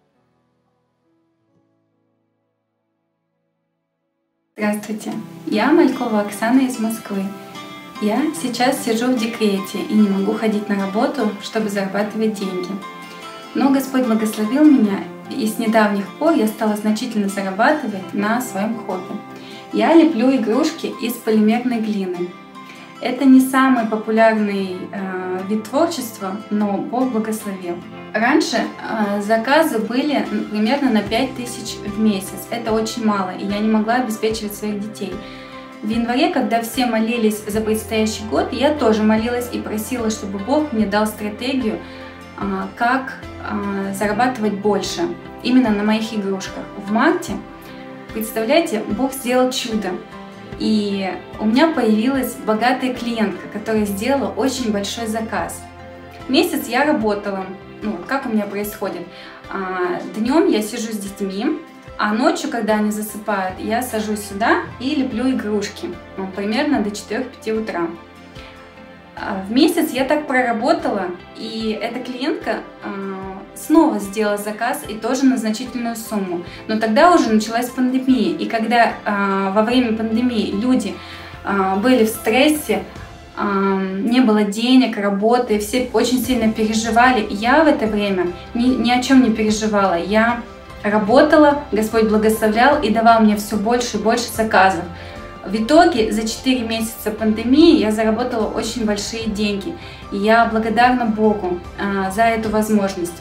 S8: Здравствуйте, я Малькова Оксана из Москвы. Я сейчас сижу в декрете и не могу ходить на работу, чтобы зарабатывать деньги. Но Господь благословил меня, и с недавних пор я стала значительно зарабатывать на своем хобби. Я леплю игрушки из полимерной глины. Это не самый популярный э, вид творчества, но Бог благословил. Раньше э, заказы были примерно на пять тысяч в месяц. Это очень мало, и я не могла обеспечивать своих детей. В январе, когда все молились за предстоящий год, я тоже молилась и просила, чтобы Бог мне дал стратегию, э, как э, зарабатывать больше именно на моих игрушках. В марте, представляете, Бог сделал чудо. И у меня появилась богатая клиентка, которая сделала очень большой заказ. Месяц я работала. Ну, как у меня происходит? А, днем я сижу с детьми, а ночью, когда они засыпают, я сажусь сюда и леплю игрушки. Ну, примерно до четырёх-пяти утра. А, в месяц я так проработала, и эта клиентка а, снова сделала заказ, и тоже на значительную сумму. Но тогда уже началась пандемия, и когда а, во время пандемии люди а, были в стрессе, а, не было денег, работы, все очень сильно переживали, я в это время ни, ни о чем не переживала. Я работала, Господь благословлял и давал мне все больше и больше заказов. В итоге за четыре месяца пандемии я заработала очень большие деньги, и я благодарна Богу а, за эту возможность.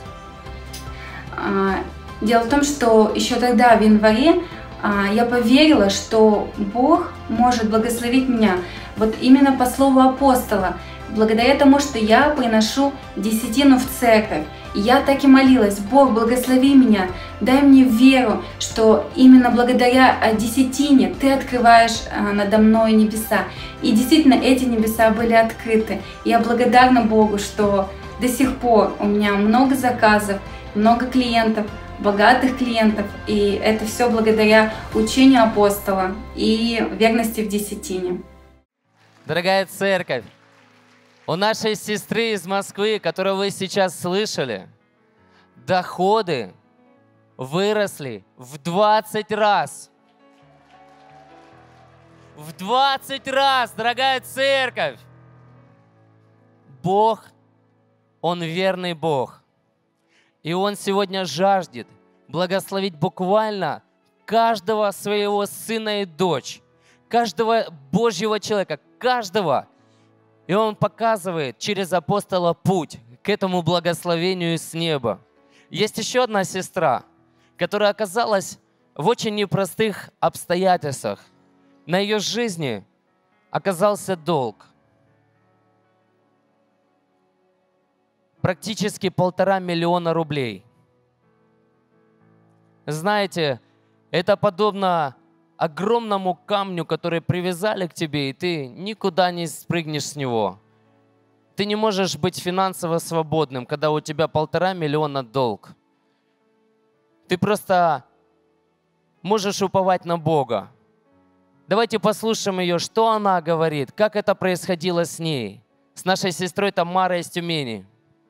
S8: Дело в том, что еще тогда, в январе, я поверила, что Бог может благословить меня вот именно по слову апостола, благодаря тому, что я приношу десятину в церковь. И я так и молилась: Бог, благослови меня, дай мне веру, что именно благодаря десятине Ты открываешь надо мной небеса. И действительно, эти небеса были открыты. Я благодарна Богу, что до сих пор у меня много заказов, много клиентов, богатых клиентов, и это все благодаря учению апостола и верности в десятине.
S3: Дорогая церковь, у нашей сестры из Москвы, которую вы сейчас слышали, доходы выросли в двадцать раз. В двадцать раз, дорогая церковь! Бог, Он верный Бог. И Он сегодня жаждет благословить буквально каждого своего сына и дочь, каждого Божьего человека, каждого. И Он показывает через апостола путь к этому благословению с неба. Есть еще одна сестра, которая оказалась в очень непростых обстоятельствах. На ее жизни оказался долг. Практически полтора миллиона рублей. Знаете, это подобно огромному камню, который привязали к тебе, и ты никуда не спрыгнешь с него. Ты не можешь быть финансово свободным, когда у тебя полтора миллиона долг. Ты просто можешь уповать на Бога. Давайте послушаем ее, что она говорит, как это происходило с ней, с нашей сестрой Тамарой из Тюмени.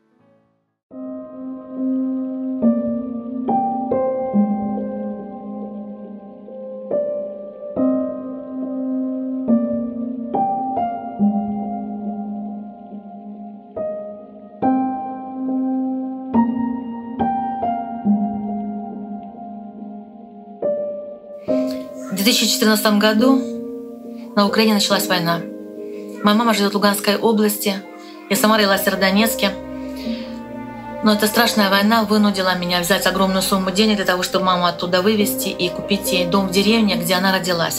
S9: В две тысячи четырнадцатом году на Украине началась война. Моя мама живет в Луганской области, я сама родилась в Северодонецке. Но эта страшная война вынудила меня взять огромную сумму денег для того, чтобы маму оттуда вывезти и купить ей дом в деревне, где она родилась.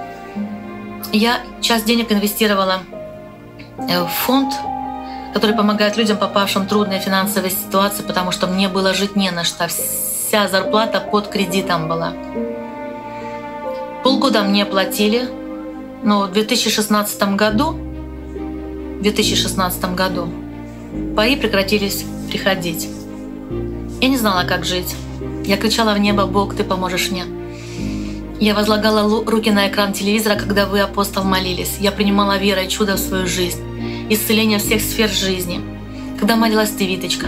S9: Я часть денег инвестировала в фонд, который помогает людям, попавшим в трудные финансовые ситуации, потому что мне было жить не на что. Вся зарплата под кредитом была. Полгода мне платили, но в две тысячи шестнадцатом году, в две тысячи шестнадцатом году паи прекратились приходить. Я не знала, как жить. Я кричала в небо: «Бог, Ты поможешь мне». Я возлагала руки на экран телевизора, когда вы, апостол, молились. Я принимала верой чудо в свою жизнь, исцеление всех сфер жизни, когда молилась ты, Виточка.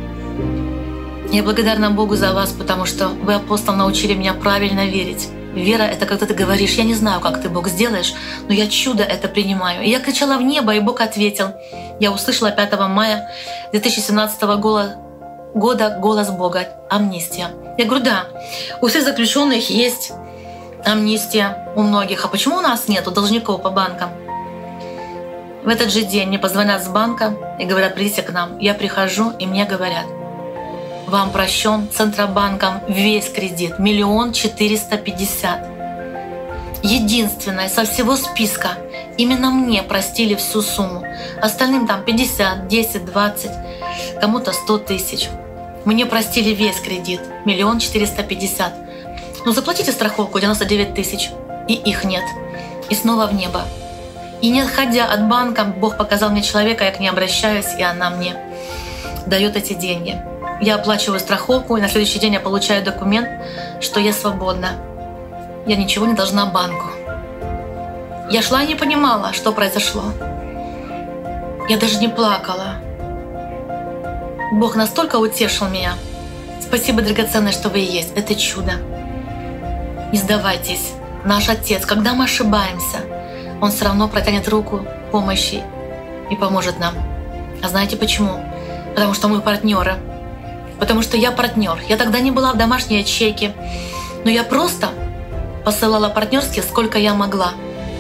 S9: Я благодарна Богу за вас, потому что вы, апостол, научили меня правильно верить. Вера — это когда ты говоришь: «Я не знаю, как ты, Бог, сделаешь, но я чудо это принимаю». И я кричала в небо, и Бог ответил. Я услышала пятого мая две тысячи семнадцатого года голос Бога — амнистия. Я говорю: да, у всех заключенных есть амнистия, у многих. А почему у нас нету должников по банкам? В этот же день мне позвонят с банка и говорят: придите к нам. Я прихожу, и мне говорят: вам прощен Центробанком весь кредит, миллион четыреста пятьдесят. Единственное, со всего списка, именно мне простили всю сумму. Остальным там пятьдесят, десять, двадцать, кому-то сто тысяч. Мне простили весь кредит, миллион четыреста пятьдесят. Ну заплатите страховку девяносто девять тысяч, и их нет. И снова в небо. И не отходя от банка, Бог показал мне человека, я к ней обращаюсь, и она мне дает эти деньги. Я оплачиваю страховку, и на следующий день я получаю документ, что я свободна. Я ничего не должна банку. Я шла и не понимала, что произошло. Я даже не плакала. Бог настолько утешил меня. Спасибо, драгоценное, что вы и есть. Это чудо. Не сдавайтесь. Наш Отец, когда мы ошибаемся, Он все равно протянет руку помощи и поможет нам. А знаете почему? Потому что мы партнеры. Потому что я партнер. Я тогда не была в домашней ячейке, но я просто посылала партнерски, сколько я могла.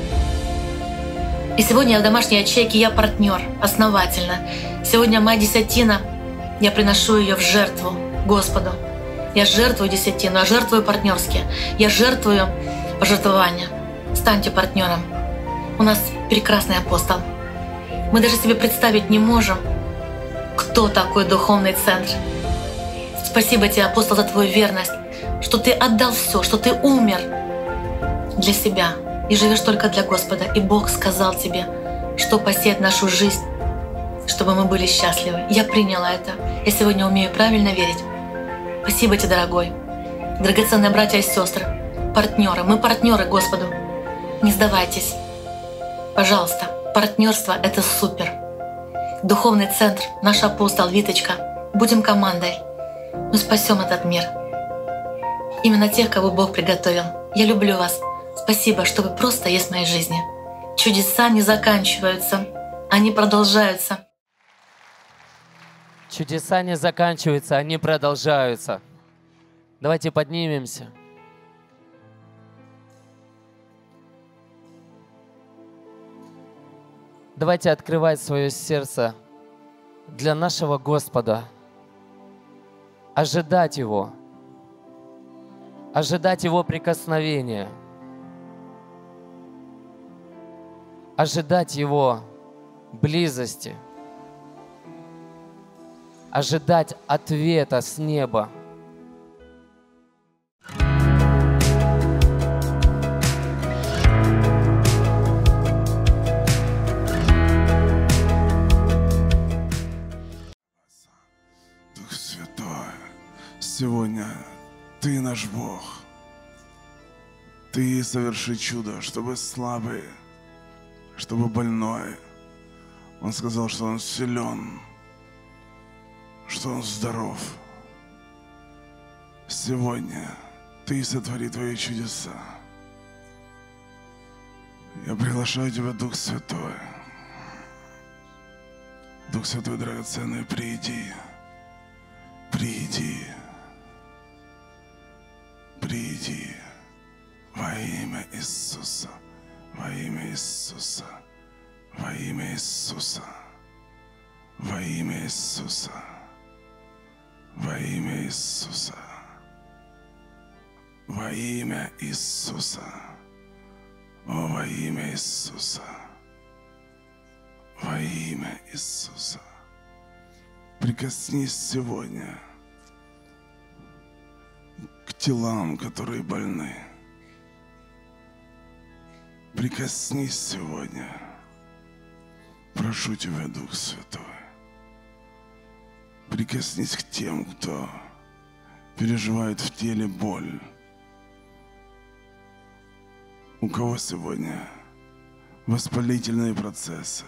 S9: И сегодня я в домашней ячейке, я партнер, основательно. Сегодня моя десятина, я приношу ее в жертву Господу. Я жертвую десятину, я жертвую партнерски. Я жертвую пожертвования. Станьте партнером. У нас прекрасный апостол. Мы даже себе представить не можем, кто такой духовный центр. Спасибо тебе, апостол, за твою верность, что ты отдал все, что ты умер для себя и живешь только для Господа. И Бог сказал тебе, что посеять нашу жизнь, чтобы мы были счастливы. Я приняла это. Я сегодня умею правильно верить. Спасибо тебе, дорогой. Драгоценные братья и сестры, партнеры. Мы партнеры Господу. Не сдавайтесь. Пожалуйста, партнерство — это супер. Духовный центр, наш апостол, Виточка. Будем командой. Мы спасем этот мир. Именно тех, кого Бог приготовил. Я люблю вас. Спасибо, что вы просто есть в моей жизни. Чудеса не заканчиваются, они продолжаются.
S3: Чудеса не заканчиваются, они продолжаются. Давайте поднимемся. Давайте открывать свое сердце для нашего Господа. Ожидать Его. Ожидать Его прикосновения. ожидать Его близости, ожидать ответа с неба.
S2: Дух Святой, сегодня Ты наш Бог. Ты соверши чудо, чтобы слабый, чтобы больной, он сказал, что он силен, что он здоров. Сегодня Ты сотвори Твои чудеса. Я приглашаю Тебя, Дух Святой. Дух Святой драгоценный, приди, приди, приди во имя Иисуса, во имя Иисуса, во имя Иисуса, во имя Иисуса, во имя Иисуса, во имя Иисуса, о, во имя Иисуса, во имя Иисуса. Прикоснись сегодня к телам, которые больны. Прикоснись сегодня. Прошу Тебя, Дух Святой. Прикоснись к тем, кто переживает в теле боль. У кого сегодня воспалительные процессы.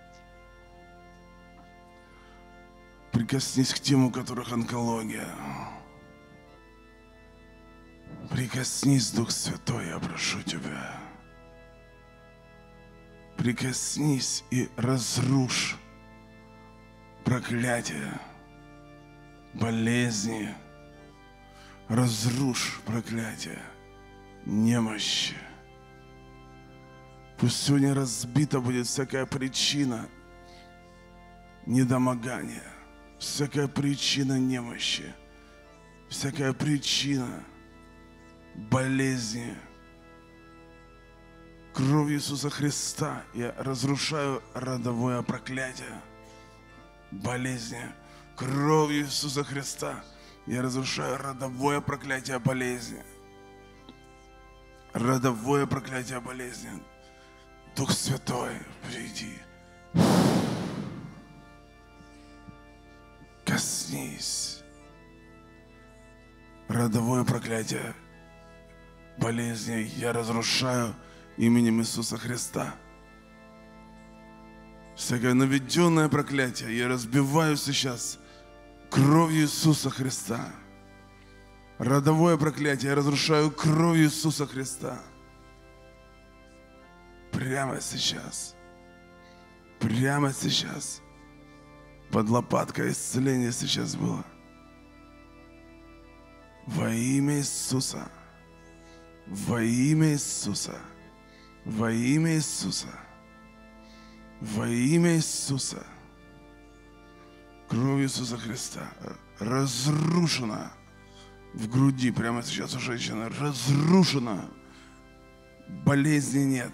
S2: Прикоснись к тем, у которых онкология. Прикоснись, Дух Святой, я прошу Тебя. Прикоснись и разрушь проклятие, болезни. Разрушь проклятие, немощи. Пусть сегодня разбита будет всякая причина недомогания, всякая причина немощи, всякая причина болезни. Кровью Иисуса Христа я разрушаю родовое проклятие болезни. Кровью Иисуса Христа я разрушаю родовое проклятие болезни. Родовое проклятие болезни. Дух Святой, приди. Коснись. Родовое проклятие болезни я разрушаю именем Иисуса Христа. Всякое наведенное проклятие я разбиваю сейчас кровью Иисуса Христа. Родовое проклятие я разрушаю кровью Иисуса Христа. Прямо сейчас. Прямо сейчас. Под лопаткой исцеление сейчас было. Во имя Иисуса. Во имя Иисуса. Во имя Иисуса. Во имя Иисуса. Кровь Иисуса Христа разрушена в груди прямо сейчас у женщины. Разрушена. Болезни нет.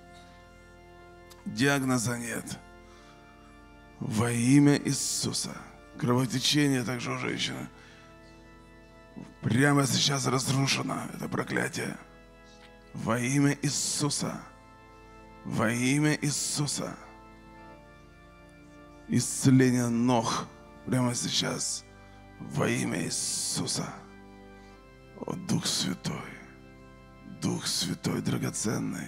S2: Диагноза нет. Во имя Иисуса. Кровотечение также у женщины. Прямо сейчас разрушено это проклятие. Во имя Иисуса. Во имя Иисуса. Исцеление ног прямо сейчас. Во имя Иисуса. О, Дух Святой. Дух Святой драгоценный.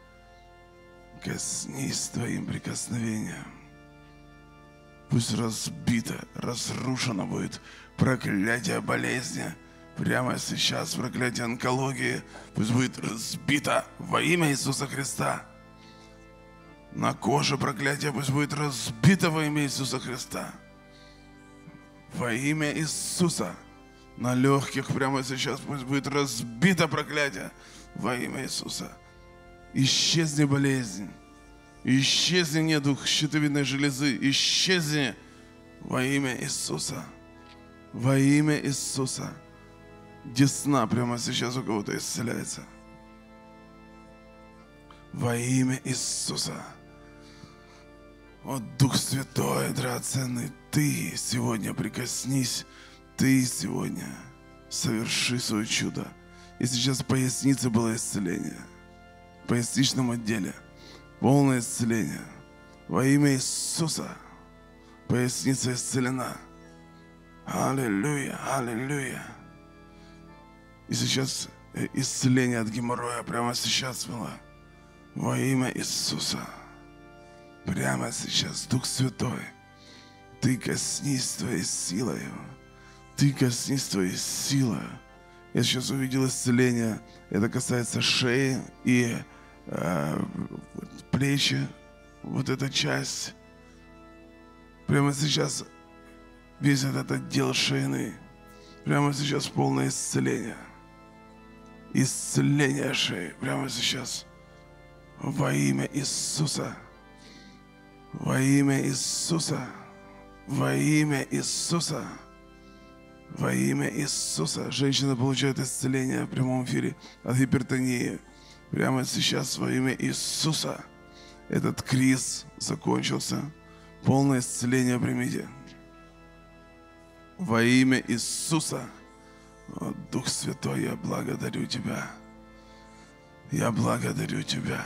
S2: Коснись Твоим прикосновением. Пусть разбито, разрушено будет проклятие болезни. Прямо сейчас проклятие онкологии пусть будет разбито во имя Иисуса Христа. На коже проклятие пусть будет разбито во имя Иисуса Христа. Во имя Иисуса. На легких прямо сейчас пусть будет разбито проклятие во имя Иисуса. Исчезни болезнь. Исчезни недух щитовидной железы. Исчезни во имя Иисуса. Во имя Иисуса. Десна прямо сейчас у кого-то исцеляется. Во имя Иисуса. О, Дух Святой, драгоценный, Ты сегодня прикоснись, Ты сегодня соверши свое чудо. И сейчас в пояснице было исцеление, в поясничном отделе полное исцеление. Во имя Иисуса поясница исцелена. Аллилуйя, аллилуйя. И сейчас исцеление от геморроя прямо сейчас было. Во имя Иисуса. Прямо сейчас, Дух Святой, Ты коснись Твоей силой. Ты коснись Твоей силой. Я сейчас увидел исцеление. Это касается шеи и э, плечи. Вот эта часть. Прямо сейчас весь этот отдел шейный. Прямо сейчас полное исцеление. Исцеление шеи. Прямо сейчас. Во имя Иисуса. Во имя Иисуса. Во имя Иисуса. Во имя Иисуса. Женщина получает исцеление в прямом эфире от гипертонии. Прямо сейчас во имя Иисуса. Этот криз закончился. Полное исцеление примите. Во имя Иисуса. О, Дух Святой, я благодарю Тебя. Я благодарю Тебя.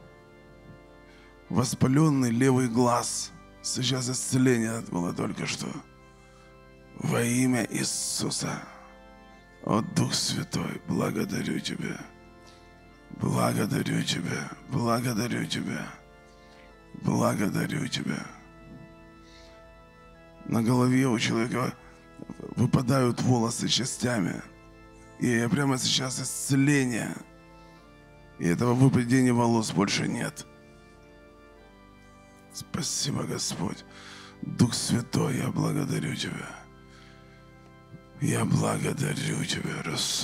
S2: Воспаленный левый глаз. Сейчас исцеление было только что. Во имя Иисуса. О, Дух Святой, благодарю Тебя. Благодарю Тебя. Благодарю Тебя. Благодарю Тебя. На голове у человека выпадают волосы частями. И прямо сейчас исцеление. И этого выпадения волос больше нет. Спасибо, Господь. Дух Святой, я благодарю Тебя. Я благодарю Тебя.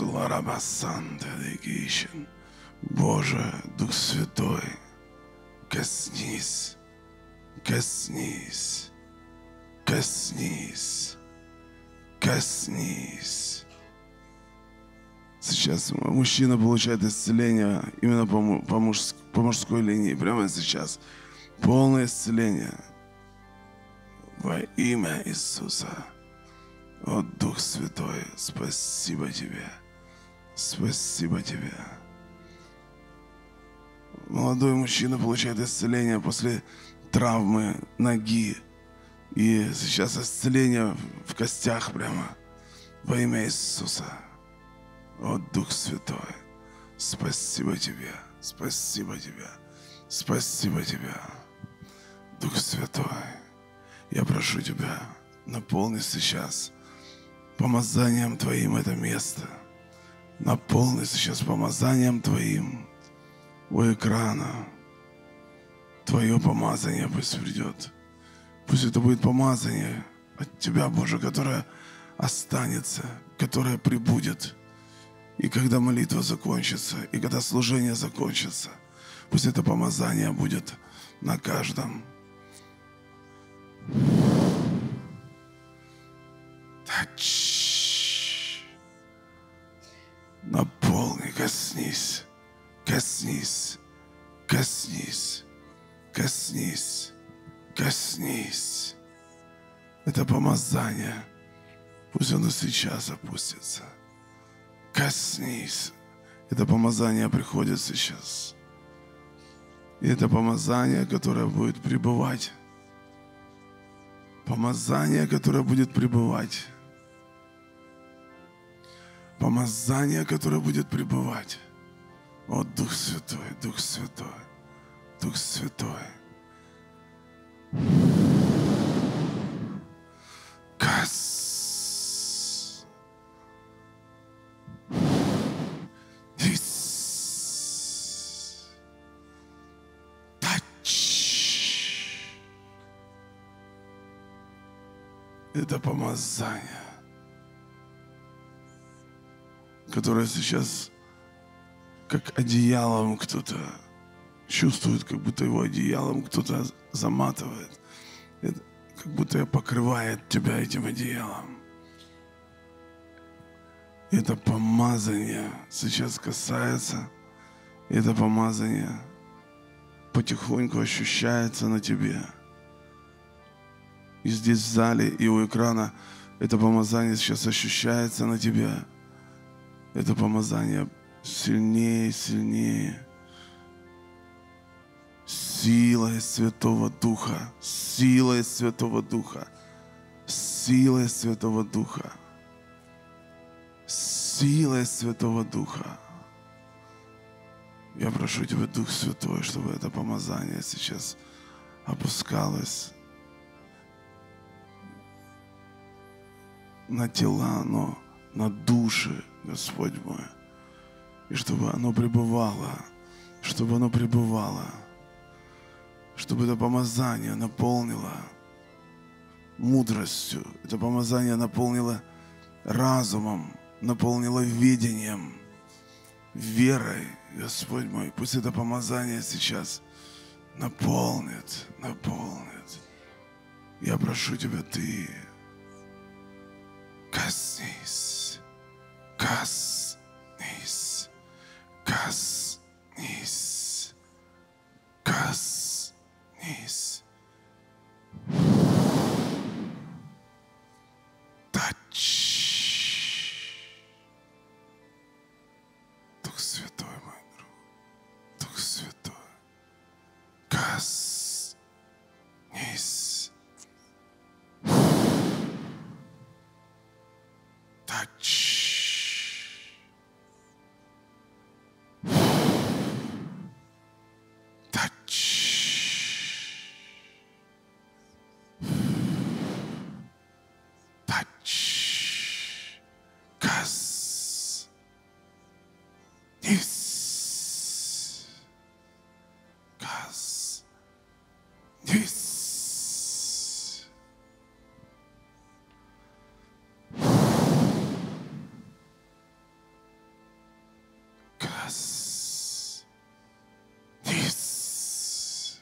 S2: Боже, Дух Святой, коснись, коснись, коснись, коснись. Сейчас мужчина получает исцеление именно по, по, муж, по мужской линии. Прямо сейчас. Полное исцеление. Во имя Иисуса. О, Дух Святой, спасибо Тебе. Спасибо Тебе. Молодой мужчина получает исцеление после травмы ноги. И сейчас исцеление в костях прямо. Во имя Иисуса. О, Дух Святой, спасибо Тебе. Спасибо Тебе. Спасибо Тебе. Дух Святой, я прошу Тебя, наполни сейчас помазанием Твоим это место. Наполни сейчас помазанием Твоим у экрана. Твое помазание пусть придет. Пусть это будет помазание от Тебя, Боже, которое останется, которое прибудет. И когда молитва закончится, и когда служение закончится, пусть это помазание будет на каждом. Тач. Наполни, коснись, коснись, коснись, коснись, коснись. Это помазание. Пусть оно сейчас опустится. Коснись. Это помазание приходит сейчас. И это помазание, которое будет пребывать. Помазание, которое будет пребывать. Помазание, которое будет пребывать. О, Дух Святой, Дух Святой, Дух Святой. Кас. Дис. Тач. Это помазание, которое сейчас как одеялом кто-то чувствует, как будто его одеялом кто-то заматывает. Это как будто покрывает тебя этим одеялом. Это помазание сейчас касается. Это помазание потихоньку ощущается на тебе. И здесь в зале, и у экрана это помазание сейчас ощущается на тебя. Это помазание сильнее, сильнее. Силой Святого Духа, силой Святого Духа, силой Святого Духа, силой Святого Духа. Я прошу Тебя, Дух Святой, чтобы это помазание сейчас опускалось на тела, но на души, Господь мой. И чтобы оно пребывало, чтобы оно пребывало, чтобы это помазание наполнило мудростью, это помазание наполнило разумом, наполнило видением, верой, Господь мой. Пусть это помазание сейчас наполнит, наполнит. Я прошу Тебя, Ты коснись, коснись, коснись, коснись. Тач. Дух Святой, мой друг, Дух Святой, коснись. Тач. Тач. Тач. Коснись. Коснись. Коснись.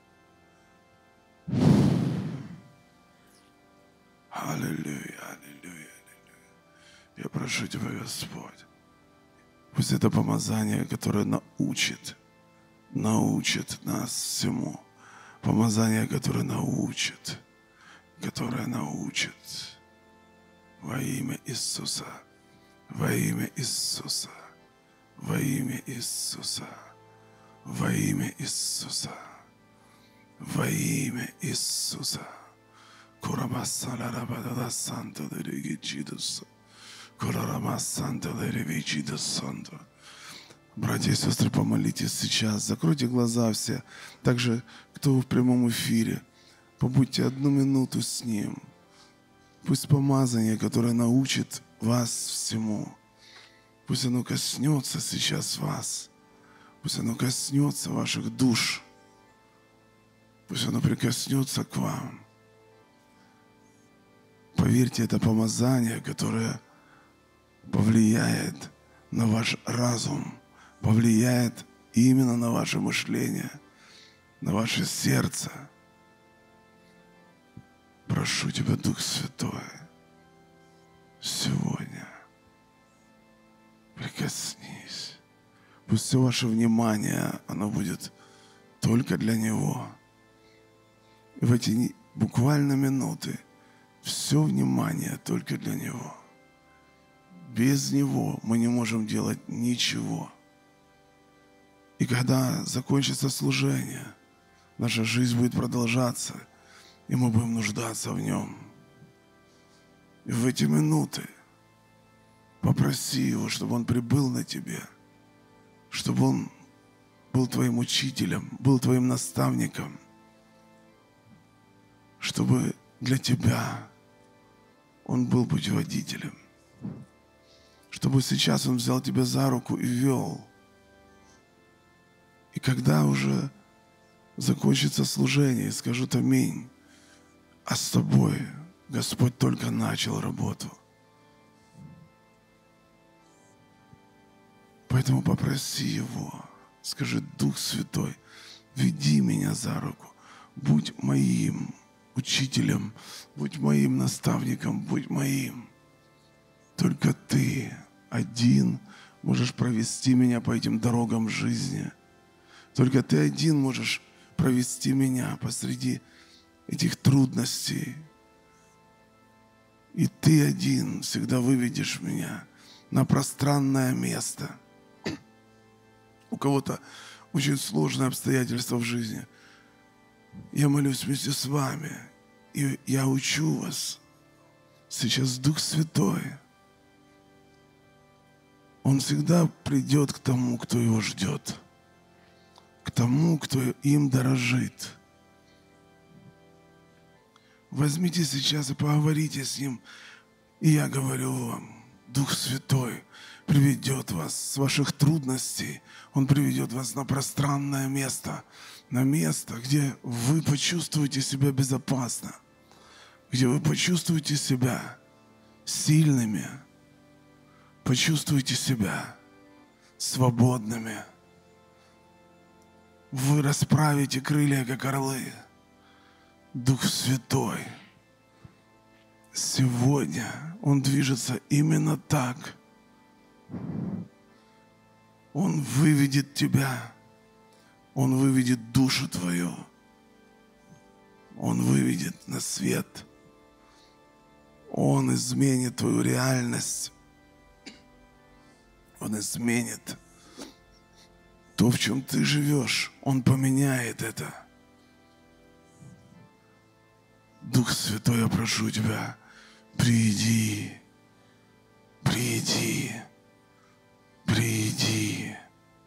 S2: Аллилуйя, аллилуйя, аллилуйя. Я прошу Тебя, Господь, пусть это помазание, которое научит, научит нас всему. Помазание, которое научит, которое научит. Во имя Иисуса, во имя Иисуса, во имя Иисуса, во имя Иисуса, во имя Иисуса. Курабасала рабадада санта дерегичидуса. Курабасанта дерегичидус санта. Братья и сестры, помолитесь сейчас. Закройте глаза все. Также, кто в прямом эфире, побудьте одну минуту с Ним. Пусть помазание, которое научит вас всему, пусть оно коснется сейчас вас. Пусть оно коснется ваших душ. Пусть оно прикоснется к вам. Поверьте, это помазание, которое повлияет на ваш разум, повлияет именно на ваше мышление, на ваше сердце. Прошу Тебя, Дух Святой, сегодня прикоснись. Пусть все ваше внимание, оно будет только для Него. И в эти буквально минуты все внимание только для Него. Без Него мы не можем делать ничего. И когда закончится служение, наша жизнь будет продолжаться, и мы будем нуждаться в Нем. И в эти минуты попроси Его, чтобы Он прибыл на тебе, чтобы Он был твоим учителем, был твоим наставником, чтобы для тебя Он был путеводителем, чтобы сейчас Он взял тебя за руку и вел. И когда уже закончится служение, и скажут аминь, а с тобой Господь только начал работу. Поэтому попроси Его, скажи: Дух Святой, веди меня за руку, будь моим учителем, будь моим наставником, будь моим. Только Ты один можешь провести меня по этим дорогам жизни. Только Ты один можешь провести меня посреди этих трудностей, И Ты один всегда выведешь меня на пространное место. У кого-то очень сложные обстоятельства в жизни. Я молюсь вместе с вами, и я учу вас. Сейчас Дух Святой, Он всегда придет к тому, кто Его ждет, к тому, кто им дорожит. Возьмите сейчас и поговорите с Ним. И я говорю вам, Дух Святой приведет вас с ваших трудностей. Он приведет вас на пространное место, на место, где вы почувствуете себя безопасно, где вы почувствуете себя сильными, почувствуете себя свободными. Вы расправите крылья, как орлы. Дух Святой сегодня, Он движется именно так. Он выведет тебя, Он выведет душу твою, Он выведет на свет, Он изменит твою реальность, Он изменит то, в чем ты живешь, Он поменяет это. Дух Святой, я прошу Тебя, приди, приди, приди,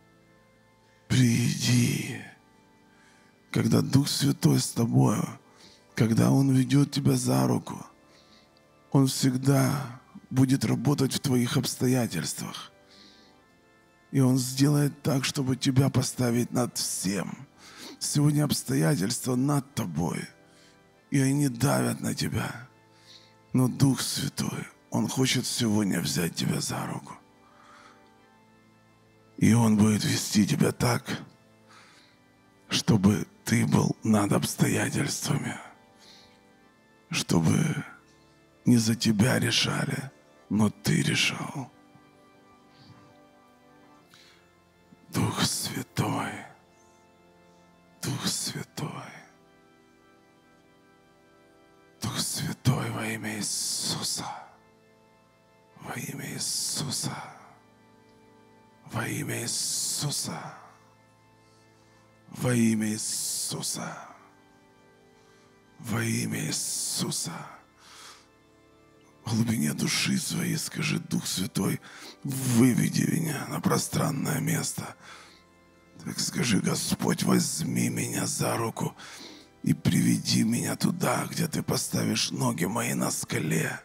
S2: приди. Когда Дух Святой с тобою, когда Он ведет тебя за руку, Он всегда будет работать в твоих обстоятельствах. И Он сделает так, чтобы тебя поставить над всем. Сегодня обстоятельства над тобой, и они давят на тебя. Но Дух Святой, Он хочет сегодня взять тебя за руку. И Он будет вести тебя так, чтобы ты был над обстоятельствами, чтобы не за тебя решали, но ты решал. Дух Святой, Дух Святой, Дух Святой, во имя Иисуса, во имя Иисуса, во имя Иисуса, во имя Иисуса, во имя Иисуса. В глубине души своей скажи: Дух Святой, выведи меня на пространное место. Так скажи: Господь, возьми меня за руку и приведи меня туда, где Ты поставишь ноги мои на скале.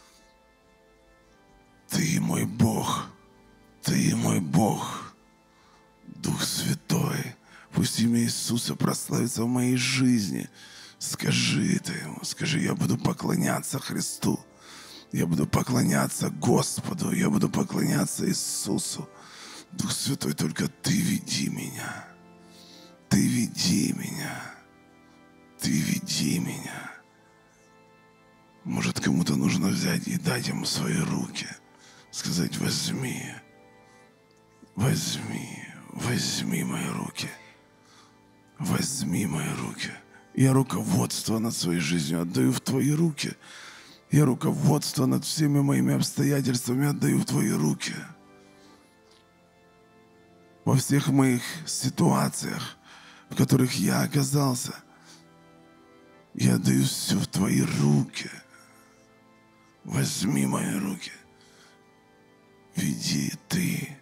S2: Ты мой Бог, Ты мой Бог. Дух Святой, пусть имя Иисуса прославится в моей жизни. Скажи это Ему, скажи: я буду поклоняться Христу. Я буду поклоняться Господу, я буду поклоняться Иисусу. Дух Святой, только Ты веди меня. Ты веди меня. Ты веди меня. Может, кому-то нужно взять и дать Ему свои руки. Сказать: возьми, возьми, возьми мои руки. Возьми мои руки. Я руководство над своей жизнью отдаю в Твои руки. Я руководство над всеми моими обстоятельствами отдаю в Твои руки. Во всех моих ситуациях, в которых я оказался, я отдаю все в Твои руки. Возьми мои руки. Веди Ты.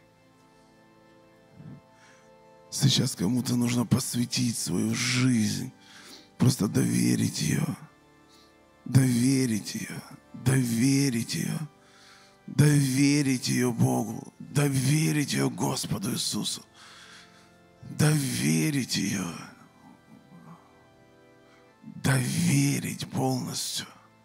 S2: Сейчас кому-то нужно посвятить свою жизнь, просто доверить ее. Доверить ее, доверить ее, доверить ее Богу, доверить ее Господу Иисусу, доверить ее, доверить полностью.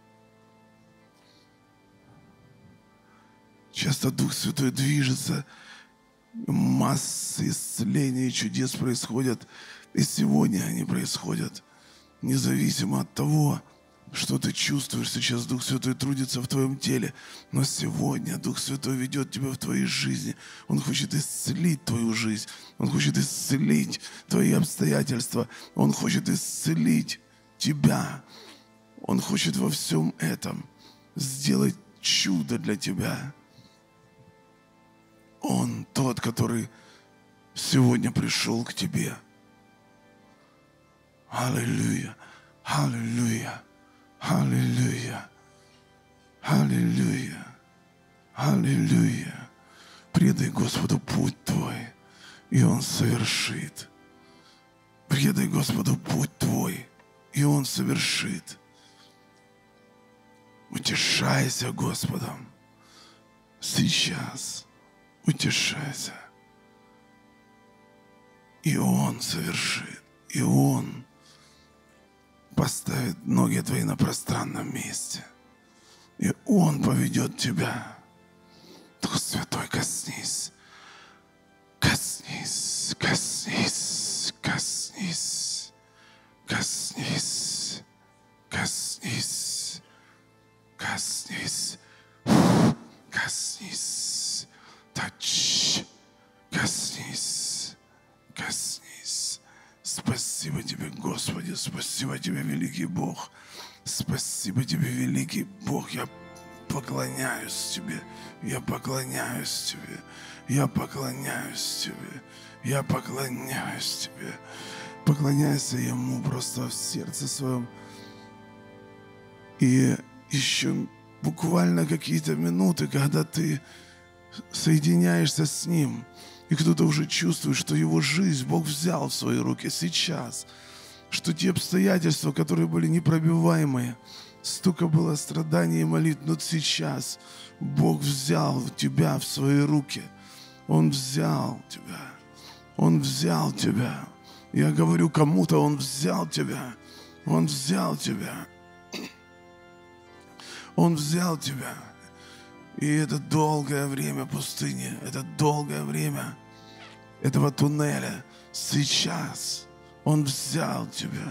S2: Часто Дух Святой движется, массы исцелений и чудес происходят, и сегодня они происходят, независимо от того, что ты чувствуешь сейчас. Дух Святой трудится в твоем теле, но сегодня Дух Святой ведет тебя в твоей жизни. Он хочет исцелить твою жизнь, Он хочет исцелить твои обстоятельства, Он хочет исцелить тебя. Он хочет во всем этом сделать чудо для тебя. Он тот, который сегодня пришел к тебе. Аллилуйя, аллилуйя, аллилуйя, аллилуйя, аллилуйя. Предай Господу путь твой, и Он совершит. Предай Господу путь твой, и Он совершит. Утешайся Господом сейчас. Утешайся. И Он совершит. И Он поставит ноги твои на пространном месте. И Он поведет тебя. Дух Святой, коснись. Коснись, коснись, коснись, коснись, коснись, коснись, коснись, тач, коснись, коснись. Спасибо тебе, Господи, спасибо тебе, великий Бог. Спасибо тебе, великий Бог. Я поклоняюсь тебе, я поклоняюсь тебе, я поклоняюсь тебе, я поклоняюсь тебе. Поклоняйся Ему просто в сердце своем. И еще буквально какие-то минуты, когда ты соединяешься с Ним, и кто-то уже чувствует, что его жизнь Бог взял в свои руки сейчас, что те обстоятельства, которые были непробиваемые, столько было страданий и молитв, но сейчас Бог взял тебя в свои руки. Он взял тебя. Он взял тебя. Я говорю кому-то, Он взял тебя. Он взял тебя. Он взял тебя. И это долгое время пустыни, это долгое время этого туннеля. Сейчас Он взял тебя.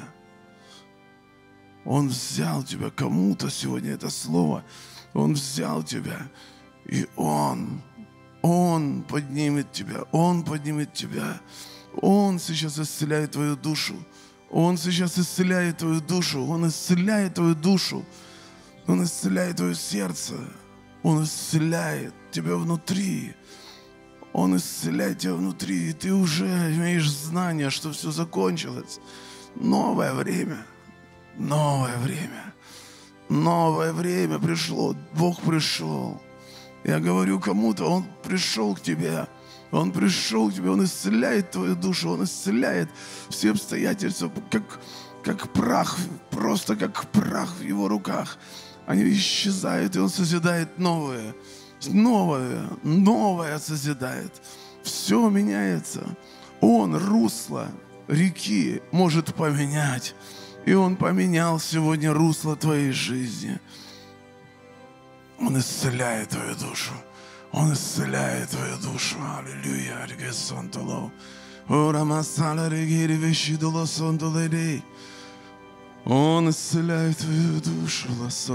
S2: Он взял тебя. Кому-то сегодня это слово. Он взял тебя. И Он, Он поднимет тебя. Он поднимет тебя. Он сейчас исцеляет твою душу. Он сейчас исцеляет твою душу. Он исцеляет твою душу. Он исцеляет твое сердце. Он исцеляет тебя внутри. Он исцеляет тебя внутри. И ты уже имеешь знание, что все закончилось. Новое время. Новое время. Новое время пришло. Бог пришел. Я говорю кому-то, Он пришел к тебе. Он пришел к тебе. Он исцеляет твою душу. Он исцеляет все обстоятельства, как, как прах. Просто как прах в Его руках. Они исчезают, и Он созидает новое. Новое, новое созидает. Все меняется. Он русло реки может поменять. И Он поменял сегодня русло твоей жизни. Он исцеляет твою душу. Он исцеляет твою душу. Аллилуйя. Он исцеляет твою душу.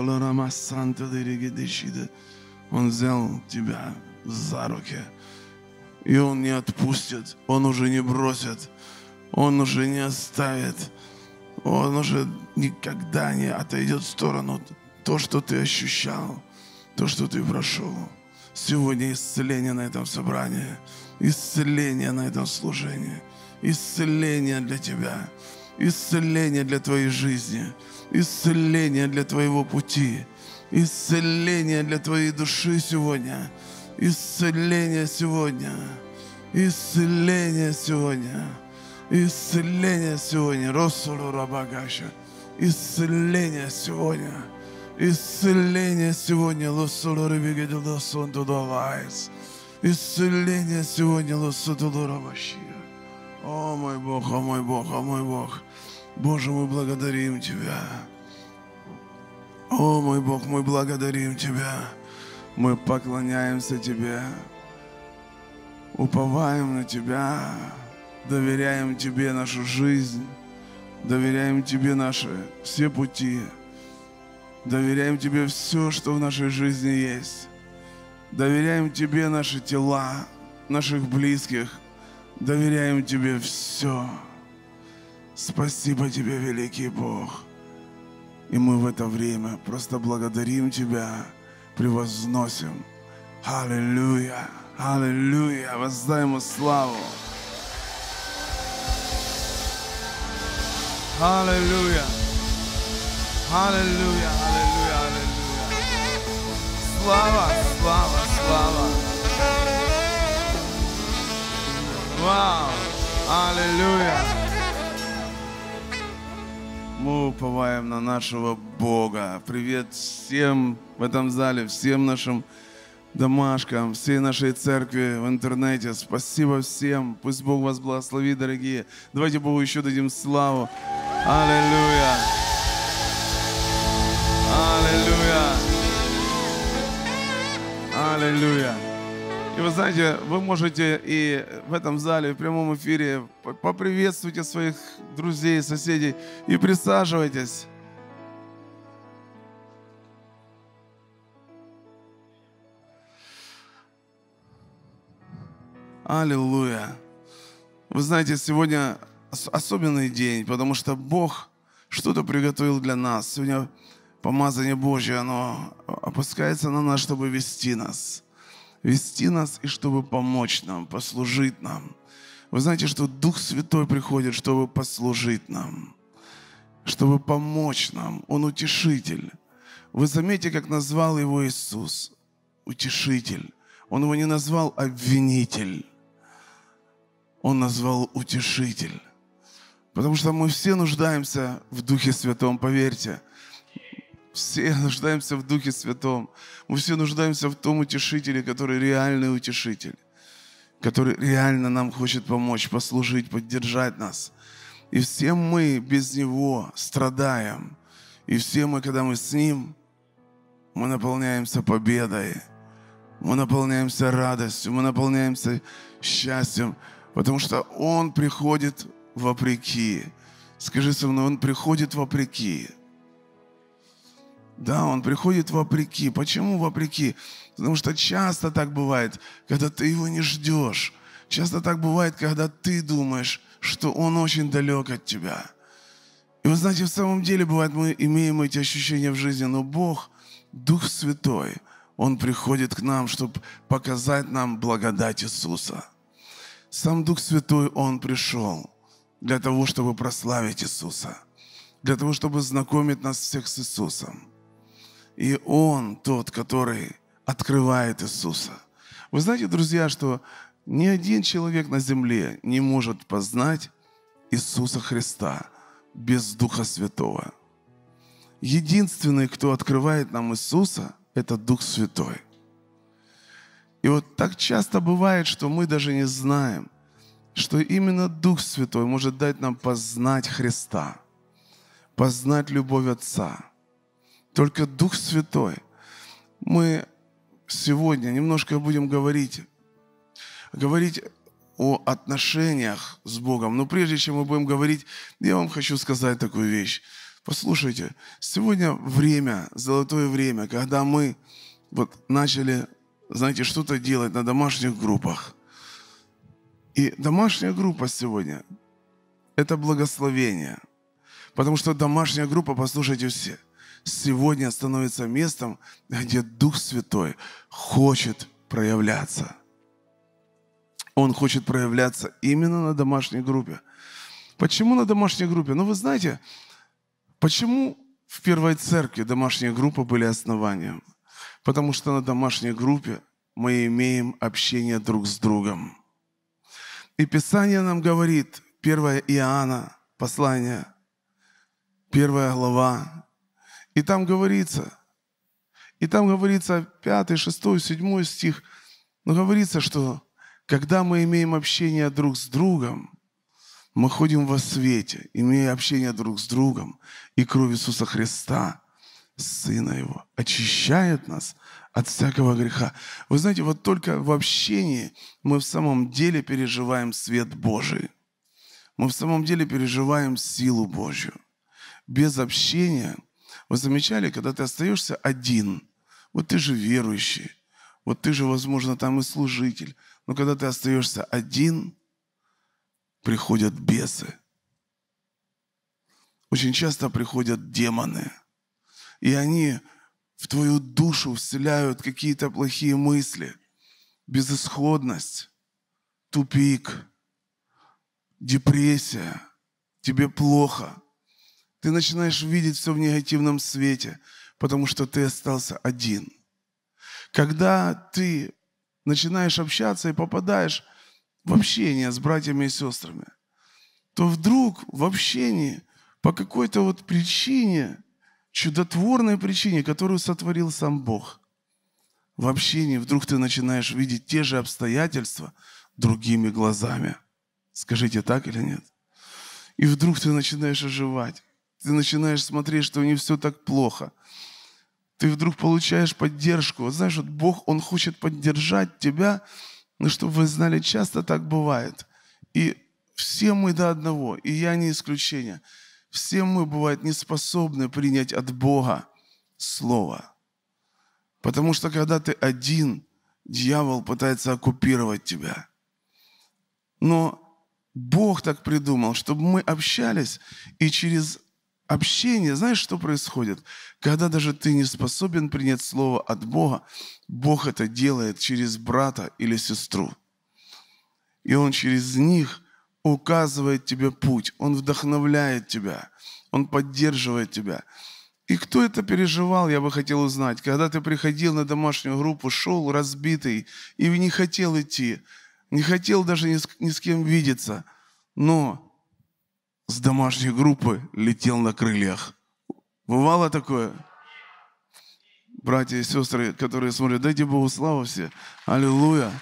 S2: Он взял тебя за руки. И Он не отпустит. Он уже не бросит. Он уже не оставит. Он уже никогда не отойдет в сторону. То, что ты ощущал, то, что ты прошел. Сегодня исцеление на этом собрании. Исцеление на этом служении. Исцеление для тебя. Исцеление для твоей жизни. Исцеление для твоего пути. Исцеление для твоей души сегодня. Исцеление сегодня. Исцеление сегодня. Исцеление сегодня. Росулу Рабагаша. Исцеление сегодня. Исцеление сегодня. Лосулу Рабигаду Лосунду Давайс. Исцеление сегодня. Лосуду Рабашия. О мой Бог, о мой Бог, о мой Бог. Боже, мы благодарим Тебя. О мой Бог, мы благодарим Тебя. Мы поклоняемся Тебе. Уповаем на Тебя. Доверяем Тебе нашу жизнь. Доверяем Тебе наши все пути. Доверяем Тебе все, что в нашей жизни есть. Доверяем Тебе наши тела, наших близких. Доверяем Тебе все. Спасибо Тебе, великий Бог. И мы в это время просто благодарим Тебя, превозносим. Аллилуйя, аллилуйя, воздай Ему славу. Аллилуйя, аллилуйя, аллилуйя, аллилуйя. Слава, слава, слава. Вау, аллилуйя. Мы уповаем на нашего Бога. Привет всем в этом зале, всем нашим домашкам, всей нашей церкви в интернете. Спасибо всем. Пусть Бог вас благословит, дорогие. Давайте Богу еще дадим славу. Аллилуйя. Аллилуйя. Аллилуйя. И вы знаете, вы можете и в этом зале, в прямом эфире поприветствуйте своих друзей, соседей и присаживайтесь. Аллилуйя. Вы знаете, сегодня особенный день, потому что Бог что-то приготовил для нас. Сегодня помазание Божье, оно опускается на нас, чтобы вести нас. Вести нас и чтобы помочь нам, послужить нам. Вы знаете, что Дух Святой приходит, чтобы послужить нам, чтобы помочь нам. Он утешитель. Вы заметите, как назвал его Иисус? Утешитель. Он его не назвал обвинитель. Он назвал утешитель. Потому что мы все нуждаемся в Духе Святом, поверьте. Все нуждаемся в Духе Святом. Мы все нуждаемся в том утешителе, который реальный утешитель, который реально нам хочет помочь, послужить, поддержать нас. И все мы без Него страдаем. И все мы, когда мы с Ним, мы наполняемся победой, мы наполняемся радостью, мы наполняемся счастьем, потому что Он приходит вопреки. Скажи со мной, Он приходит вопреки. Да, Он приходит вопреки. Почему вопреки? Потому что часто так бывает, когда ты Его не ждешь. Часто так бывает, когда ты думаешь, что Он очень далек от тебя. И вы знаете, в самом деле, бывает, мы имеем эти ощущения в жизни, но Бог, Дух Святой, Он приходит к нам, чтобы показать нам благодать Иисуса. Сам Дух Святой, Он пришел для того, чтобы прославить Иисуса, для того, чтобы знакомить нас всех с Иисусом. И Он тот, который открывает Иисуса. Вы знаете, друзья, что ни один человек на земле не может познать Иисуса Христа без Духа Святого. Единственный, кто открывает нам Иисуса, это Дух Святой. И вот так часто бывает, что мы даже не знаем, что именно Дух Святой может дать нам познать Христа, познать любовь Отца. Только Дух Святой. Мы сегодня немножко будем говорить, говорить о отношениях с Богом. Но прежде чем мы будем говорить, я вам хочу сказать такую вещь. Послушайте, сегодня время, золотое время, когда мы вот начали, знаете, что-то делать на домашних группах. И домашняя группа сегодня – это благословение. Потому что домашняя группа, послушайте все, сегодня становится местом, где Дух Святой хочет проявляться. Он хочет проявляться именно на домашней группе. Почему на домашней группе? Ну, вы знаете, почему в первой церкви домашние группы были основанием? Потому что на домашней группе мы имеем общение друг с другом. И Писание нам говорит, первое Иоанна, послание, первая глава, и там говорится, и там говорится пятый, шестой, седьмой стих, но говорится, что когда мы имеем общение друг с другом, мы ходим во свете, имея общение друг с другом, и кровь Иисуса Христа, Сына Его, очищает нас от всякого греха. Вы знаете, вот только в общении мы в самом деле переживаем свет Божий. Мы в самом деле переживаем силу Божью. Без общения, вы замечали, когда ты остаешься один, вот ты же верующий, вот ты же, возможно, там и служитель, но когда ты остаешься один, приходят бесы. Очень часто приходят демоны. И они в твою душу вселяют какие-то плохие мысли, безысходность, тупик, депрессия, тебе плохо. Ты начинаешь видеть все в негативном свете, потому что ты остался один. Когда ты начинаешь общаться и попадаешь в общение с братьями и сестрами, то вдруг в общении по какой-то вот причине, чудотворной причине, которую сотворил сам Бог, в общении вдруг ты начинаешь видеть те же обстоятельства другими глазами. Скажите, так или нет? И вдруг ты начинаешь оживать. Ты начинаешь смотреть, что не все так плохо. Ты вдруг получаешь поддержку. Вот знаешь, вот Бог, Он хочет поддержать тебя, но чтобы вы знали, часто так бывает. И все мы до одного, и я не исключение. Все мы, бывает, не способны принять от Бога Слово. Потому что когда ты один, дьявол пытается оккупировать тебя. Но Бог так придумал, чтобы мы общались, и через общение, знаешь, что происходит? Когда даже ты не способен принять слово от Бога, Бог это делает через брата или сестру. И Он через них указывает тебе путь, Он вдохновляет тебя, Он поддерживает тебя. И кто это переживал, я бы хотел узнать. Когда ты приходил на домашнюю группу, шел разбитый и не хотел идти, не хотел даже ни с, ни с кем видеться, но с домашней группы летел на крыльях. Бывало такое? Братья и сестры, которые смотрят, дайте Богу славу все. Аллилуйя.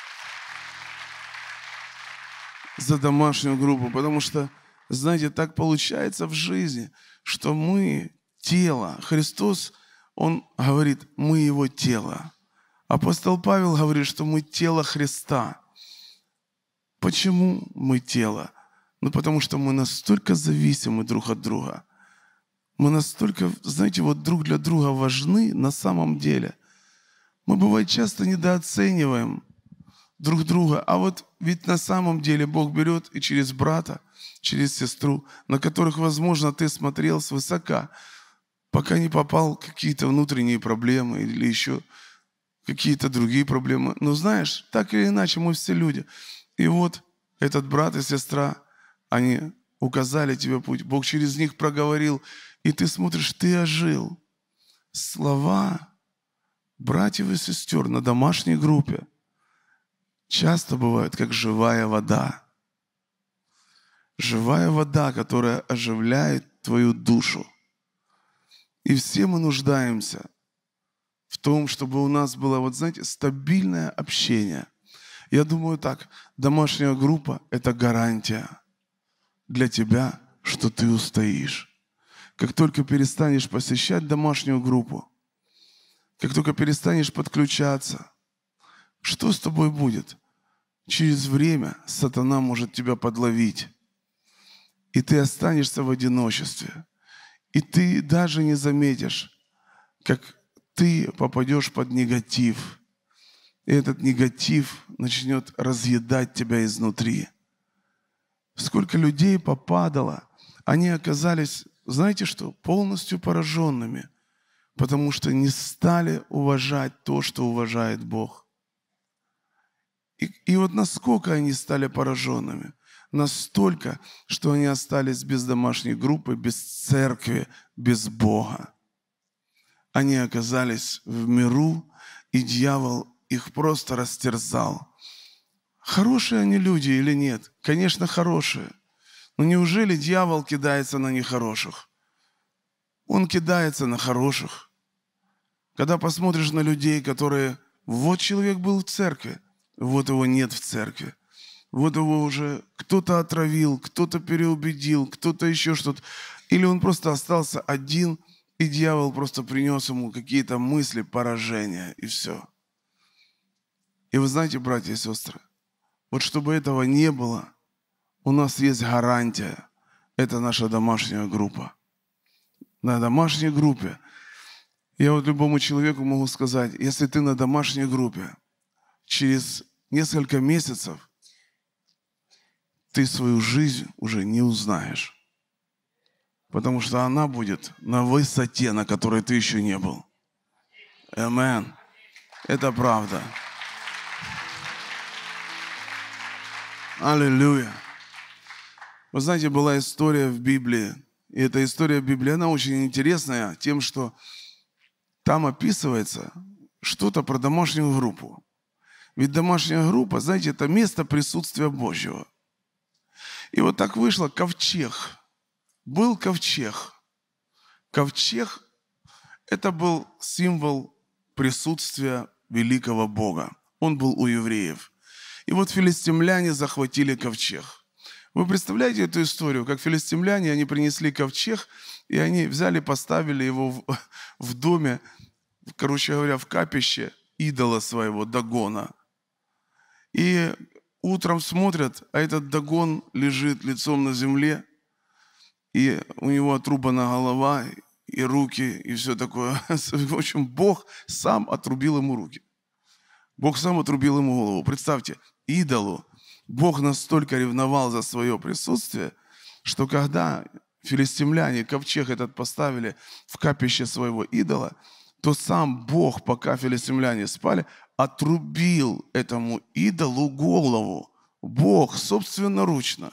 S2: За домашнюю группу. Потому что, знаете, так получается в жизни, что мы тело. Христос, Он говорит, мы Его тело. Апостол Павел говорит, что мы тело Христа. Почему мы тело? Ну, потому что мы настолько зависимы друг от друга. Мы настолько, знаете, вот друг для друга важны на самом деле. Мы, бывает, часто недооцениваем друг друга. А вот ведь на самом деле Бог берет и через брата, через сестру, на которых, возможно, ты смотрел свысока, пока не попал в какие-то внутренние проблемы или еще какие-то другие проблемы. Но знаешь, так или иначе, мы все люди. И вот этот брат и сестра, они указали тебе путь. Бог через них проговорил, и ты смотришь, ты ожил. Слова братьев и сестер на домашней группе часто бывают как живая вода. Живая вода, которая оживляет твою душу. И все мы нуждаемся в том, чтобы у нас было, вот знаете, стабильное общение. Я думаю так, домашняя группа – это гарантия для тебя, что ты устоишь. Как только перестанешь посещать домашнюю группу, как только перестанешь подключаться, что с тобой будет? Через время сатана может тебя подловить, и ты останешься в одиночестве. И ты даже не заметишь, как ты попадешь под негатив. И этот негатив начнет разъедать тебя изнутри. Сколько людей попадало, они оказались, знаете что, полностью пораженными, потому что не стали уважать то, что уважает Бог. И, и вот насколько они стали пораженными? Настолько, что они остались без домашней группы, без церкви, без Бога. Они оказались в миру, и дьявол их просто растерзал. Хорошие они люди или нет? Конечно, хорошие. Но неужели дьявол кидается на нехороших? Он кидается на хороших. Когда посмотришь на людей, которые... Вот человек был в церкви, вот его нет в церкви. Вот его уже кто-то отравил, кто-то переубедил, кто-то еще что-то. Или он просто остался один, и дьявол просто принес ему какие-то мысли поражения, и все. И вы знаете, братья и сестры, вот чтобы этого не было, у нас есть гарантия. Это наша домашняя группа. На домашней группе. Я вот любому человеку могу сказать, если ты на домашней группе, через несколько месяцев ты свою жизнь уже не узнаешь. Потому что она будет на высоте, на которой ты еще не был. Амен. Это правда. Аллилуйя. Вы знаете, была история в Библии. И эта история в Библии, она очень интересная тем, что там описывается что-то про домашнюю группу. Ведь домашняя группа, знаете, это место присутствия Божьего. И вот так вышло, ковчег. Был ковчег. Ковчег – это был символ присутствия великого Бога. Он был у евреев. И вот филистимляне захватили ковчег. Вы представляете эту историю, как филистимляне, они принесли ковчег, и они взяли, поставили его в, в доме, короче говоря, в капище идола своего, Дагона. И утром смотрят, а этот Дагон лежит лицом на земле, и у него отрубана голова, и руки, и все такое. В общем, Бог сам отрубил ему руки. Бог сам отрубил ему голову. Представьте, идолу Бог настолько ревновал за свое присутствие, что когда филистимляне ковчег этот поставили в капище своего идола, то сам Бог, пока филистимляне спали, отрубил этому идолу голову. Бог собственноручно.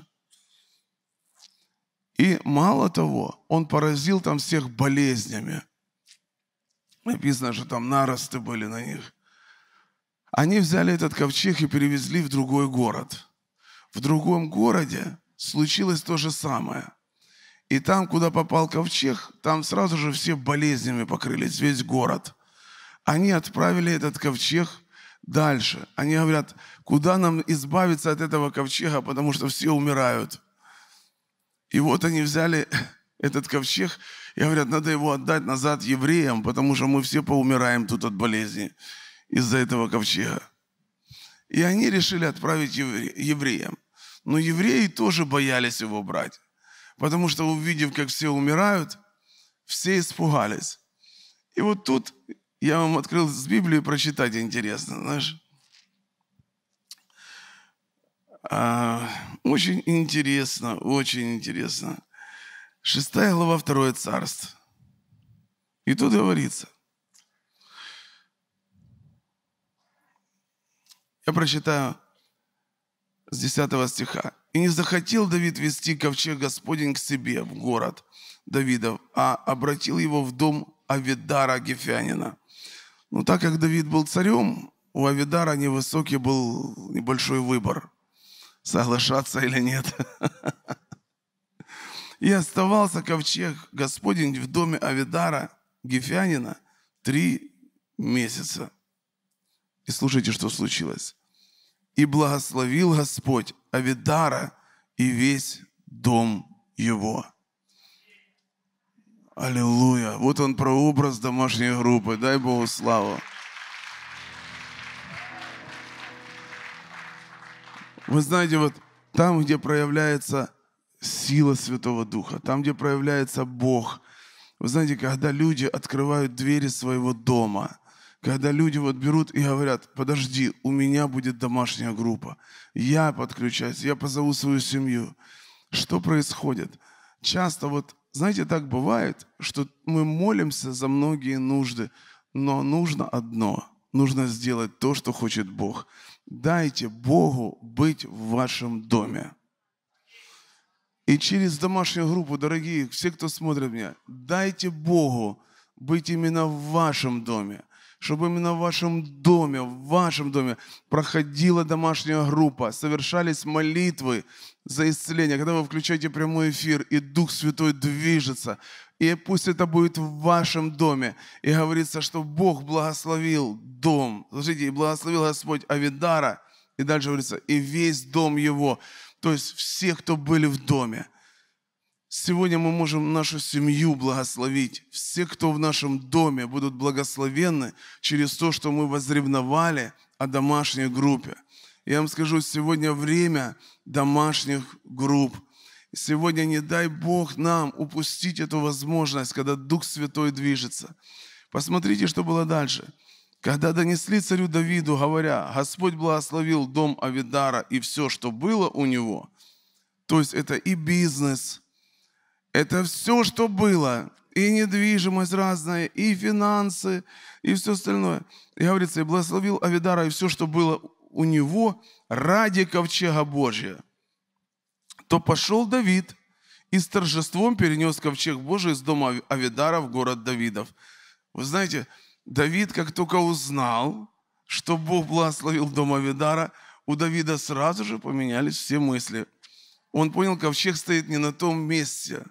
S2: И мало того, он поразил там всех болезнями. Написано, что там наросты были на них. Они взяли этот ковчег и перевезли в другой город. В другом городе случилось то же самое. И там, куда попал ковчег, там сразу же все болезнями покрылись, весь город. Они отправили этот ковчег дальше. Они говорят, куда нам избавиться от этого ковчега, потому что все умирают. И вот они взяли этот ковчег и говорят, надо его отдать назад евреям, потому что мы все поумираем тут от болезни из-за этого ковчега. И они решили отправить евреям. Но евреи тоже боялись его брать. Потому что, увидев, как все умирают, все испугались. И вот тут я вам открыл с Библии прочитать интересно, знаешь. А, очень интересно, очень интересно. Шестая глава, второе царство. И тут говорится. Я прочитаю с десятого стиха. «И не захотел Давид вести ковчег Господень к себе в город Давидов, а обратил его в дом Авидара Гефянина». Но так как Давид был царем, у Авидара невысокий был небольшой выбор, соглашаться или нет. «И оставался ковчег Господень в доме Авидара Гефянина три месяца». И слушайте, что случилось. «И благословил Господь Авидара и весь дом его». Аллилуйя. Вот он прообраз домашней группы. Дай Богу славу. Вы знаете, вот там, где проявляется сила Святого Духа, там, где проявляется Бог, вы знаете, когда люди открывают двери своего дома, когда люди вот берут и говорят, подожди, у меня будет домашняя группа, я подключаюсь, я позову свою семью. Что происходит? Часто вот, знаете, так бывает, что мы молимся за многие нужды, но нужно одно, нужно сделать то, что хочет Бог. Дайте Богу быть в вашем доме. И через домашнюю группу, дорогие, все, кто смотрит меня, дайте Богу быть именно в вашем доме. Чтобы именно в вашем доме, в вашем доме проходила домашняя группа, совершались молитвы за исцеление. Когда вы включаете прямой эфир, и Дух Святой движется, и пусть это будет в вашем доме. И говорится, что Бог благословил дом. Слушайте, и благословил Господь Авидара, и дальше говорится, и весь дом его. То есть все, кто были в доме. Сегодня мы можем нашу семью благословить. Все, кто в нашем доме, будут благословенны через то, что мы возревновали о домашней группе. Я вам скажу, сегодня время домашних групп. Сегодня не дай Бог нам упустить эту возможность, когда Дух Святой движется. Посмотрите, что было дальше. Когда донесли царю Давиду, говоря, Господь благословил дом Авидара и все, что было у него, то есть это и бизнес, Это все, что было. И недвижимость разная, и финансы, и все остальное. И говорится, и благословил Авидара, и все, что было у него, ради ковчега Божия. То пошел Давид и с торжеством перенес ковчег Божий из дома Авидара в город Давидов. Вы знаете, Давид, как только узнал, что Бог благословил дом Авидара, у Давида сразу же поменялись все мысли. Он понял, ковчег стоит не на том месте.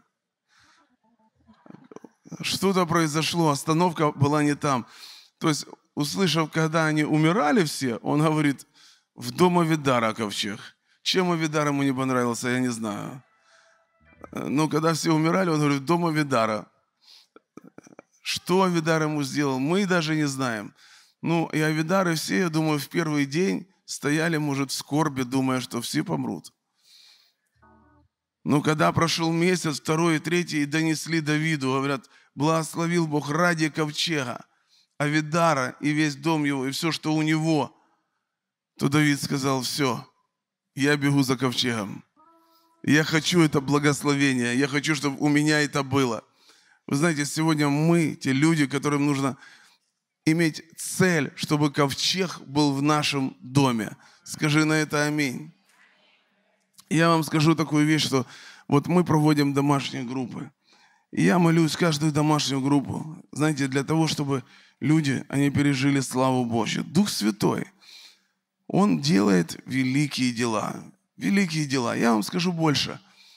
S2: Что-то произошло, остановка была не там. То есть, услышав, когда они умирали все, он говорит, в дом Авидара ковчег. Чем Авидар ему не понравился, я не знаю. Но когда все умирали, он говорит, в дом Авидара. Что Авидар ему сделал, мы даже не знаем. Ну, и Авидар, и все, я думаю, в первый день стояли, может, в скорби, думая, что все помрут. Но когда прошел месяц, второй и третий, и донесли Давиду, говорят, благословил Бог ради ковчега Авидара и весь дом его, и все, что у него, то Давид сказал, все, я бегу за ковчегом. Я хочу это благословение, я хочу, чтобы у меня это было. Вы знаете, сегодня мы, те люди, которым нужно иметь цель, чтобы ковчег был в нашем доме. Скажи на это аминь. Я вам скажу такую вещь, что вот мы проводим домашние группы. И я молюсь каждую домашнюю группу, знаете, для того, чтобы люди, они пережили славу Божью. Дух Святой, Он делает великие дела. Великие дела. Я вам скажу больше.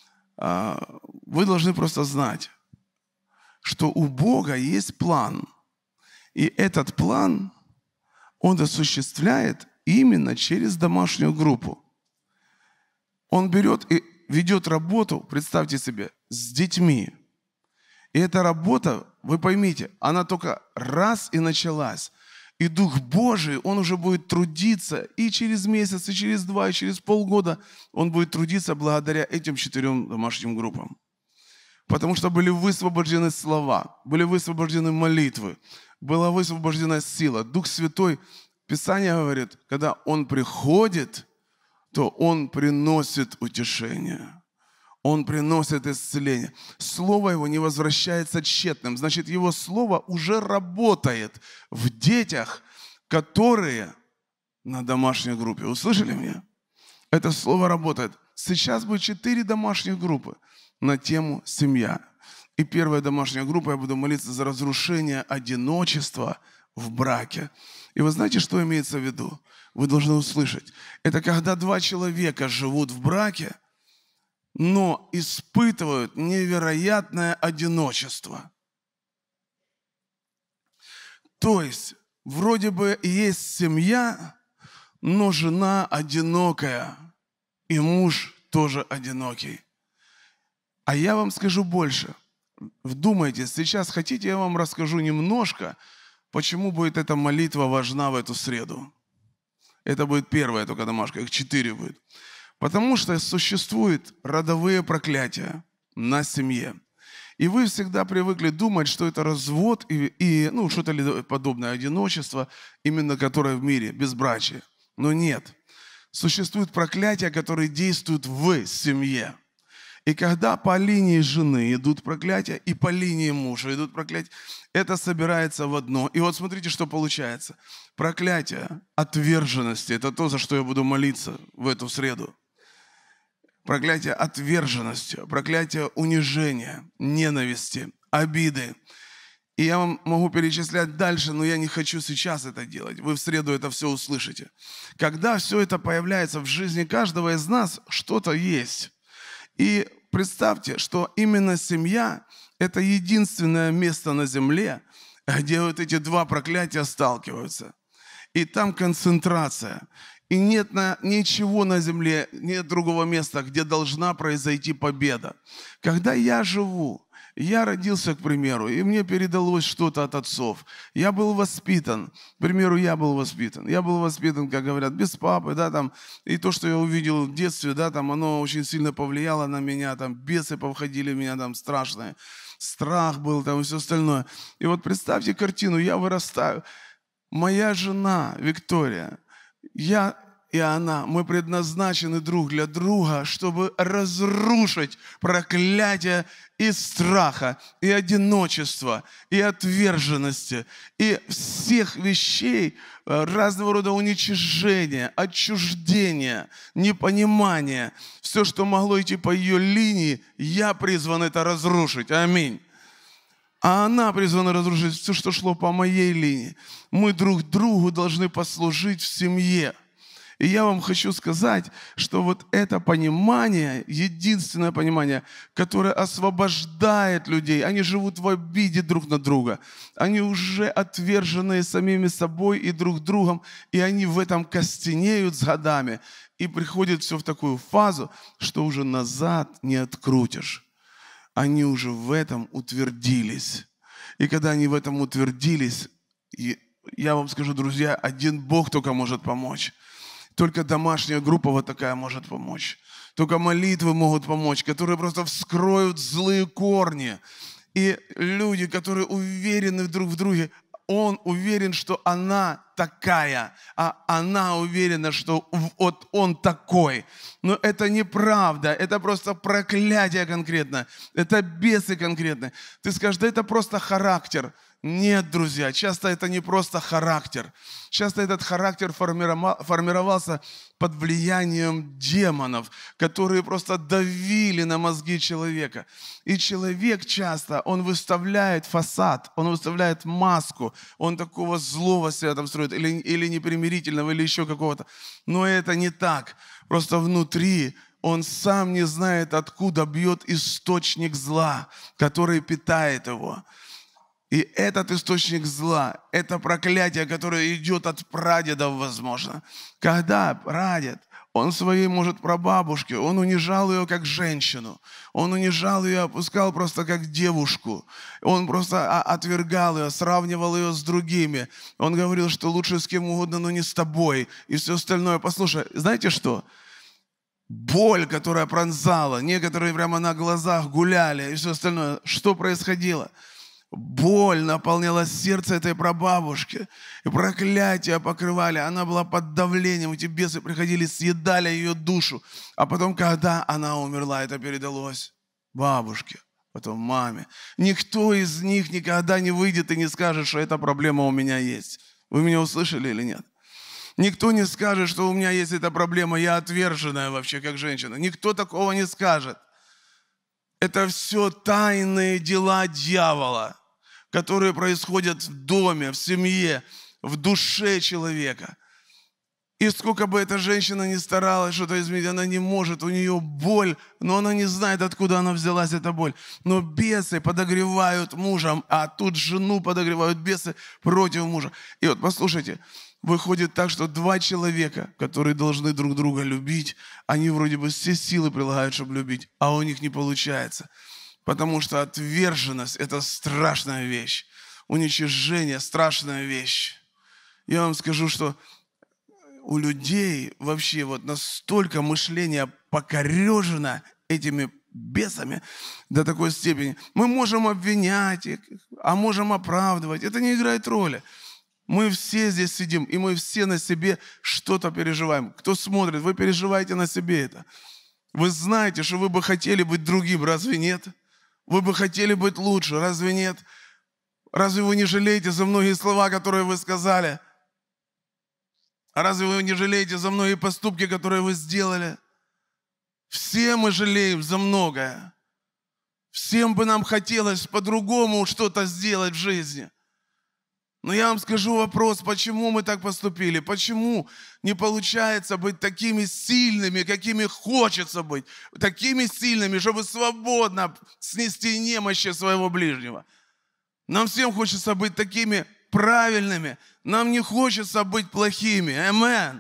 S2: Вы должны просто знать, что у Бога есть план. И этот план Он осуществляет именно через домашнюю группу. Он берет и ведет работу, представьте себе, с детьми. И эта работа, вы поймите, она только раз и началась. И Дух Божий, Он уже будет трудиться и через месяц, и через два, и через полгода Он будет трудиться благодаря этим четырем домашним группам. Потому что были высвобождены слова, были высвобождены молитвы, была высвобождена сила. Дух Святой, Писание говорит, когда Он приходит, то Он приносит утешение. Он приносит исцеление. Слово Его не возвращается тщетным. Значит, Его Слово уже работает в детях, которые на домашней группе. Услышали меня? Это Слово работает. Сейчас будет четыре домашних группы на тему «Семья». И первая домашняя группа, я буду молиться за разрушение одиночества в браке. И вы знаете, что имеется в виду? Вы должны услышать. Это когда два человека живут в браке, но испытывают невероятное одиночество. То есть, вроде бы есть семья, но жена одинокая, и муж тоже одинокий. А я вам скажу больше. Вдумайтесь, сейчас хотите, я вам расскажу немножко, почему будет эта молитва важна в эту среду. Это будет первая только домашка, их четыре будет. Потому что существуют родовые проклятия на семье. И вы всегда привыкли думать, что это развод и, и ну, что-то подобное, одиночество, именно которое в мире, безбрачие. Но нет. Существуют проклятия, которые действуют в семье. И когда по линии жены идут проклятия, и по линии мужа идут проклятия, это собирается в одно. И вот смотрите, что получается. Проклятие отверженности – это то, за что я буду молиться в эту среду. Проклятие отверженности, проклятие унижения, ненависти, обиды. И я вам могу перечислять дальше, но я не хочу сейчас это делать. Вы в среду это все услышите. Когда все это появляется в жизни каждого из нас, что-то есть. И представьте, что именно семья – это единственное место на земле, где вот эти два проклятия сталкиваются. И там концентрация. И нет на, ничего на земле, нет другого места, где должна произойти победа. Когда я живу, я родился, к примеру, и мне передалось что-то от отцов. Я был воспитан, к примеру, я был воспитан. Я был воспитан, как говорят, без папы, да, там, и то, что я увидел в детстве, да, там, оно очень сильно повлияло на меня, там, бесы повходили в меня, там, страшные, страх был, там, и все остальное. И вот представьте картину, я вырастаю, моя жена Виктория, Я, и она, мы предназначены друг для друга, чтобы разрушить проклятие и страха, и одиночества, и отверженности, и всех вещей, разного рода уничижения, отчуждения, непонимания. Все, что могло идти по ее линии, я призван это разрушить. Аминь. А она призвана разрушить все, что шло по моей линии. Мы друг другу должны послужить в семье. И я вам хочу сказать, что вот это понимание, единственное понимание, которое освобождает людей, они живут в обиде друг на друга, они уже отверженные самими собой и друг другом, и они в этом костенеют с годами, и приходит все в такую фазу, что уже назад не открутишь. Они уже в этом утвердились. И когда они в этом утвердились, я вам скажу, друзья, один Бог только может помочь. Только домашняя группа вот такая может помочь. Только молитвы могут помочь, которые просто вскроют злые корни. И люди, которые уверены друг в друге, он уверен, что она такая, а она уверена, что вот он такой. Но это неправда, это просто проклятие конкретно, это бесы конкретные. Ты скажешь, да это просто характер. Нет, друзья, часто это не просто характер. Часто этот характер формировался под влиянием демонов, которые просто давили на мозги человека. И человек часто, он выставляет фасад, он выставляет маску, он такого злого себя там строит, или, или непримирительного, или еще какого-то. Но это не так. Просто внутри он сам не знает, откуда бьет источник зла, который питает его. И этот источник зла, это проклятие, которое идет от прадедов, возможно. Когда прадед, он своей, может, прабабушке, он унижал ее как женщину. Он унижал ее, опускал просто как девушку. Он просто отвергал ее, сравнивал ее с другими. Он говорил, что лучше с кем угодно, но не с тобой. И все остальное. Послушай, знаете что? Боль, которая пронзала, некоторые прямо на глазах гуляли и все остальное. Что происходило? Боль наполняла сердце этой прабабушки. И проклятия покрывали. Она была под давлением. Эти бесы приходили, съедали ее душу. А потом, когда она умерла, это передалось бабушке, потом маме. Никто из них никогда не выйдет и не скажет, что эта проблема у меня есть. Вы меня услышали или нет? Никто не скажет, что у меня есть эта проблема, я отверженная вообще как женщина. Никто такого не скажет. Это все тайные дела дьявола, которые происходят в доме, в семье, в душе человека. И сколько бы эта женщина ни старалась что-то изменить, она не может, у нее боль, но она не знает, откуда она взялась, эта боль. Но бесы подогревают мужа, а тут жену подогревают бесы против мужа. И вот послушайте, выходит так, что два человека, которые должны друг друга любить, они вроде бы все силы прилагают, чтобы любить, а у них не получается. Потому что отверженность – это страшная вещь. Уничижение – страшная вещь. Я вам скажу, что у людей вообще вот настолько мышление покорежено этими бесами до такой степени. Мы можем обвинять их, а можем оправдывать. Это не играет роли. Мы все здесь сидим, и мы все на себе что-то переживаем. Кто смотрит, вы переживаете на себе это. Вы знаете, что вы бы хотели быть другим, разве нет? Вы бы хотели быть лучше, разве нет? Разве вы не жалеете за многие слова, которые вы сказали? А разве вы не жалеете за многие поступки, которые вы сделали? Все мы жалеем за многое. Всем бы нам хотелось по-другому что-то сделать в жизни. Но я вам скажу вопрос, почему мы так поступили? Почему не получается быть такими сильными, какими хочется быть? Такими сильными, чтобы свободно снести немощи своего ближнего. Нам всем хочется быть такими правильными. Нам не хочется быть плохими. Амен.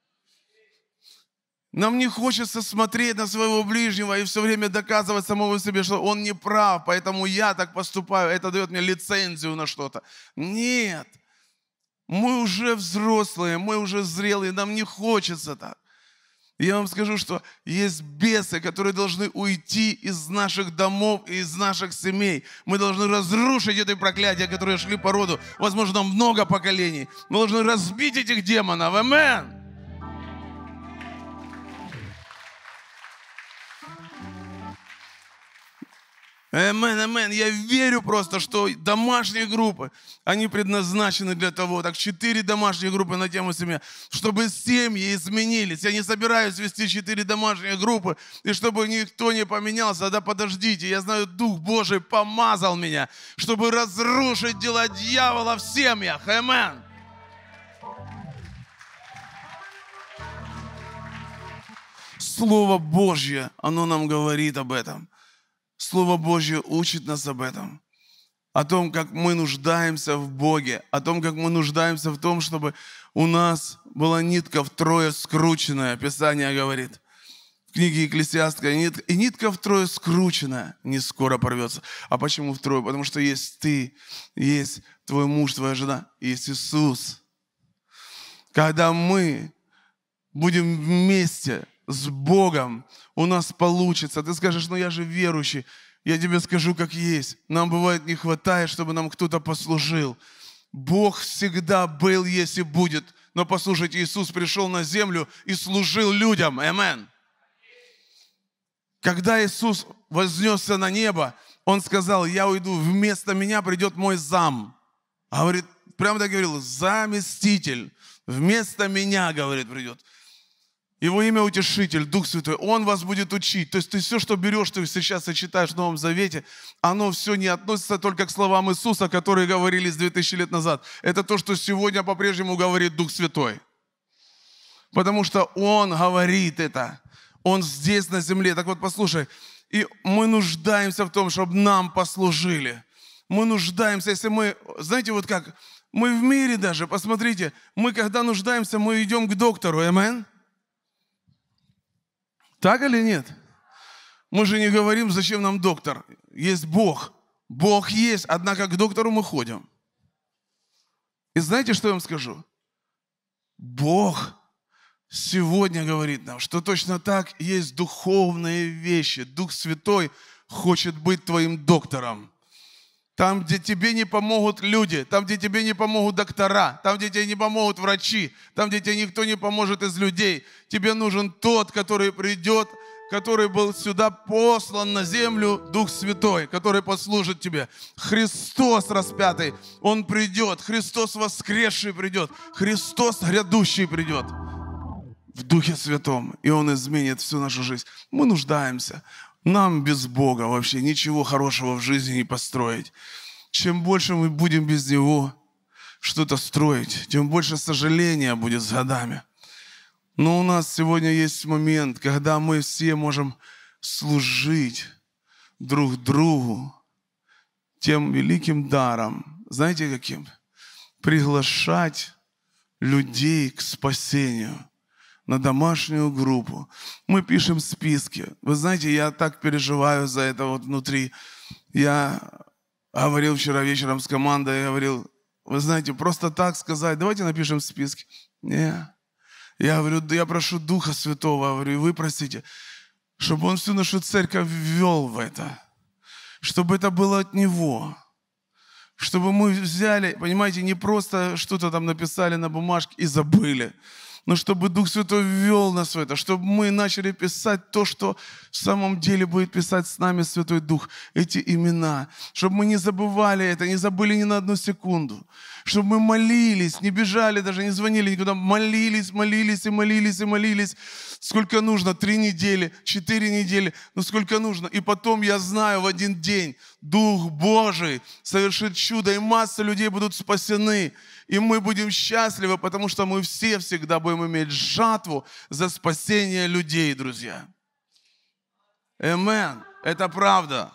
S2: Нам не хочется смотреть на своего ближнего и все время доказывать самому себе, что он не прав, поэтому я так поступаю, это дает мне лицензию на что-то. Нет. Мы уже взрослые, мы уже зрелые, нам не хочется так. Я вам скажу, что есть бесы, которые должны уйти из наших домов и из наших семей. Мы должны разрушить эти проклятия, которые шли по роду, возможно, много поколений. Мы должны разбить этих демонов. Амен. Амен, амен. Я верю просто, что домашние группы, они предназначены для того, так четыре домашние группы на тему семьи, чтобы семьи изменились. Я не собираюсь вести четыре домашние группы, и чтобы никто не поменялся. Да подождите, я знаю, Дух Божий помазал меня, чтобы разрушить дела дьявола в семьях. Амен. Слово Божье, оно нам говорит об этом. Слово Божье учит нас об этом. О том, как мы нуждаемся в Боге. О том, как мы нуждаемся в том, чтобы у нас была нитка втрое скрученная. Писание говорит в книге Екклесиаста. И нитка втрое скрученная не скоро порвется. А почему втрое? Потому что есть ты, есть твой муж, твоя жена, есть Иисус. Когда мы будем вместе с Богом, у нас получится. Ты скажешь, ну я же верующий. Я тебе скажу, как есть. Нам бывает не хватает, чтобы нам кто-то послужил. Бог всегда был, есть и будет. Но послушайте, Иисус пришел на землю и служил людям. Амен. Когда Иисус вознесся на небо, Он сказал, я уйду, вместо меня придет мой зам. Говорит, прямо так говорил, заместитель. Вместо меня, говорит, придет. Его имя Утешитель, Дух Святой. Он вас будет учить. То есть ты все, что берешь, ты сейчас и читаешь в Новом Завете, оно все не относится только к словам Иисуса, которые говорились две тысячи лет назад. Это то, что сегодня по-прежнему говорит Дух Святой. Потому что Он говорит это. Он здесь на земле. Так вот, послушай. И мы нуждаемся в том, чтобы нам послужили. Мы нуждаемся, если мы, знаете, вот как, мы в мире даже, посмотрите, мы когда нуждаемся, мы идем к доктору. Амен. Так или нет? Мы же не говорим, зачем нам доктор. Есть Бог. Бог есть, однако к доктору мы ходим. И знаете, что я вам скажу? Бог сегодня говорит нам, что точно так есть духовные вещи. Дух Святой хочет быть твоим доктором. Там, где тебе не помогут люди, там, где тебе не помогут доктора, там, где тебе не помогут врачи, там, где тебе никто не поможет из людей, тебе нужен тот, который придет, который был сюда послан на землю, Дух Святой, который послужит тебе. Христос распятый, Он придет, Христос воскресший придет, Христос грядущий придет в Духе Святом, и Он изменит всю нашу жизнь. Мы нуждаемся. Нам без Бога вообще ничего хорошего в жизни не построить. Чем больше мы будем без Него что-то строить, тем больше сожаления будет с годами. Но у нас сегодня есть момент, когда мы все можем служить друг другу тем великим даром. Знаете каким? Приглашать людей к спасению. На домашнюю группу. Мы пишем списки. Вы знаете, я так переживаю за это вот внутри. Я говорил вчера вечером с командой, я говорил, вы знаете, просто так сказать, давайте напишем списки. Не. Я говорю, да я прошу Духа Святого, говорю, и вы просите, чтобы Он всю нашу церковь ввел в это. Чтобы это было от Него. Чтобы мы взяли, понимаете, не просто что-то там написали на бумажке и забыли, но чтобы Дух Святой ввел нас в это, чтобы мы начали писать то, что в самом деле будет писать с нами Святой Дух, эти имена. Чтобы мы не забывали это, не забыли ни на одну секунду. Чтобы мы молились, не бежали, даже не звонили никуда, молились, молились и молились и молились. Сколько нужно, три недели, четыре недели, но сколько нужно. И потом, я знаю, в один день Дух Божий совершит чудо, и масса людей будут спасены. И мы будем счастливы, потому что мы все всегда будем иметь жатву за спасение людей, друзья. Амен. Это правда.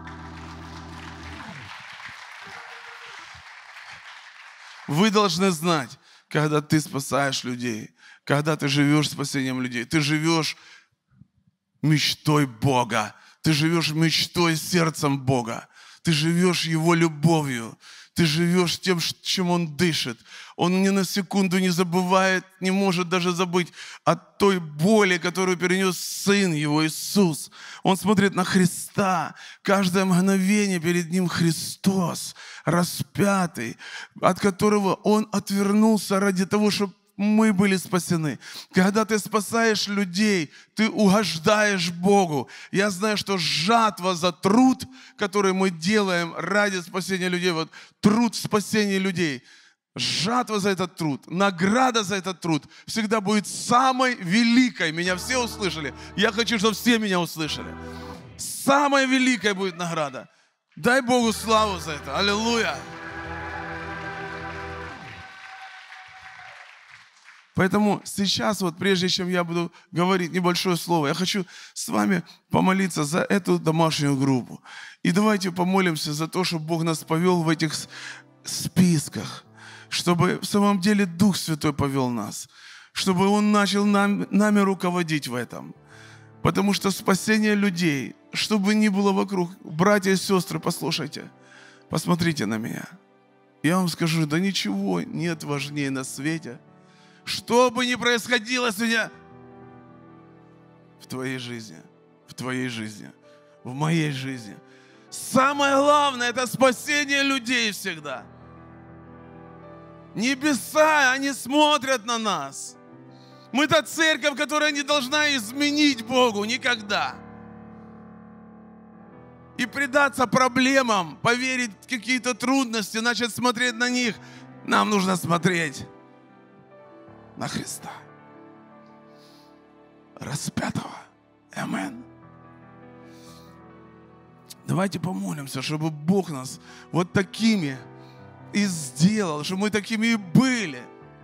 S2: Вы должны знать, когда ты спасаешь людей, когда ты живешь спасением людей, ты живешь мечтой Бога, ты живешь мечтой сердцем Бога, ты живешь Его любовью. Ты живешь тем, чем Он дышит. Он ни на секунду не забывает, не может даже забыть о той боли, которую перенес Сын Его, Иисус. Он смотрит на Христа. Каждое мгновение перед Ним Христос, распятый, от которого Он отвернулся ради того, чтобы мы были спасены. Когда ты спасаешь людей, ты угождаешь Богу. Я знаю, что жатва за труд, который мы делаем ради спасения людей, вот труд спасения людей, жатва за этот труд, награда за этот труд всегда будет самой великой. Меня все услышали? Я хочу, чтобы все меня услышали. Самая великая будет награда. Дай Богу славу за это. Аллилуйя. Поэтому сейчас, вот прежде чем я буду говорить небольшое слово, я хочу с вами помолиться за эту домашнюю группу. И давайте помолимся за то, чтобы Бог нас повел в этих списках, чтобы в самом деле Дух Святой повел нас, чтобы Он начал нам, нами руководить в этом. Потому что спасение людей, что бы ни было вокруг, братья и сестры, послушайте, посмотрите на меня. Я вам скажу, да ничего нет важнее на свете, что бы ни происходило сегодня в твоей жизни, в твоей жизни, в моей жизни. Самое главное – это спасение людей всегда. Небеса, они смотрят на нас. Мы та церковь, которая не должна изменить Богу никогда. И предаться проблемам, поверить в какие-то трудности, начать смотреть на них. Нам нужно смотреть на Христа, распятого. Аминь. Давайте помолимся, чтобы Бог нас вот такими и сделал, чтобы мы такими и были.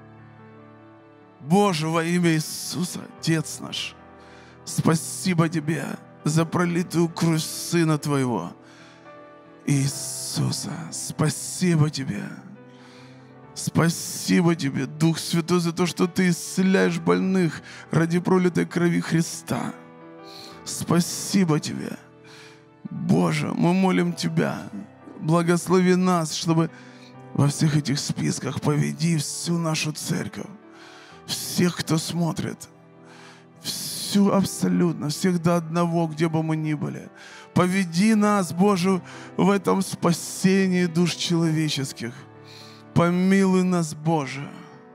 S2: Боже, во имя Иисуса, Отец наш, спасибо Тебе за пролитую кровь Сына Твоего, Иисуса. Спасибо Тебе. Спасибо Тебе, Дух Святой, за то, что Ты исцеляешь больных ради пролитой крови Христа. Спасибо Тебе. Боже, мы молим Тебя, благослови нас, чтобы во всех этих списках поведи всю нашу церковь, всех, кто смотрит, всю абсолютно, всех до одного, где бы мы ни были. Поведи нас, Боже, в этом спасении душ человеческих. Помилуй нас, Боже.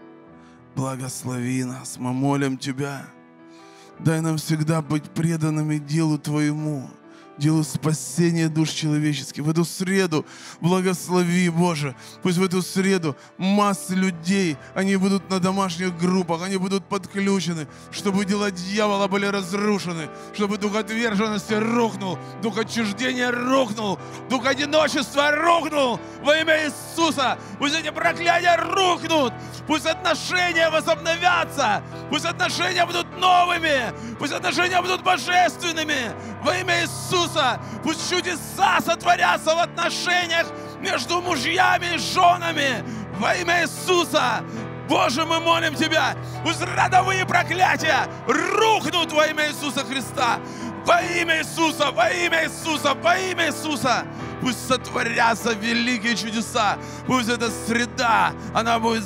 S2: Благослови нас. Мы молим Тебя. Дай нам всегда быть преданными делу Твоему, делу спасения душ человеческих. В эту среду благослови, Боже. Пусть в эту среду массы людей, они будут на домашних группах, они будут подключены, чтобы дела дьявола были разрушены, чтобы дух отверженности рухнул, дух отчуждения рухнул, дух одиночества рухнул во имя Иисуса. Пусть эти проклятия рухнут, пусть отношения возобновятся, пусть отношения будут новыми, пусть отношения будут божественными во имя Иисуса. Пусть чудеса сотворятся в отношениях между мужьями и женами во имя Иисуса. Боже, мы молим Тебя, пусть родовые проклятия рухнут во имя Иисуса Христа. Во имя Иисуса, во имя Иисуса, во имя Иисуса. Пусть сотворятся великие чудеса. Пусть эта среда, она будет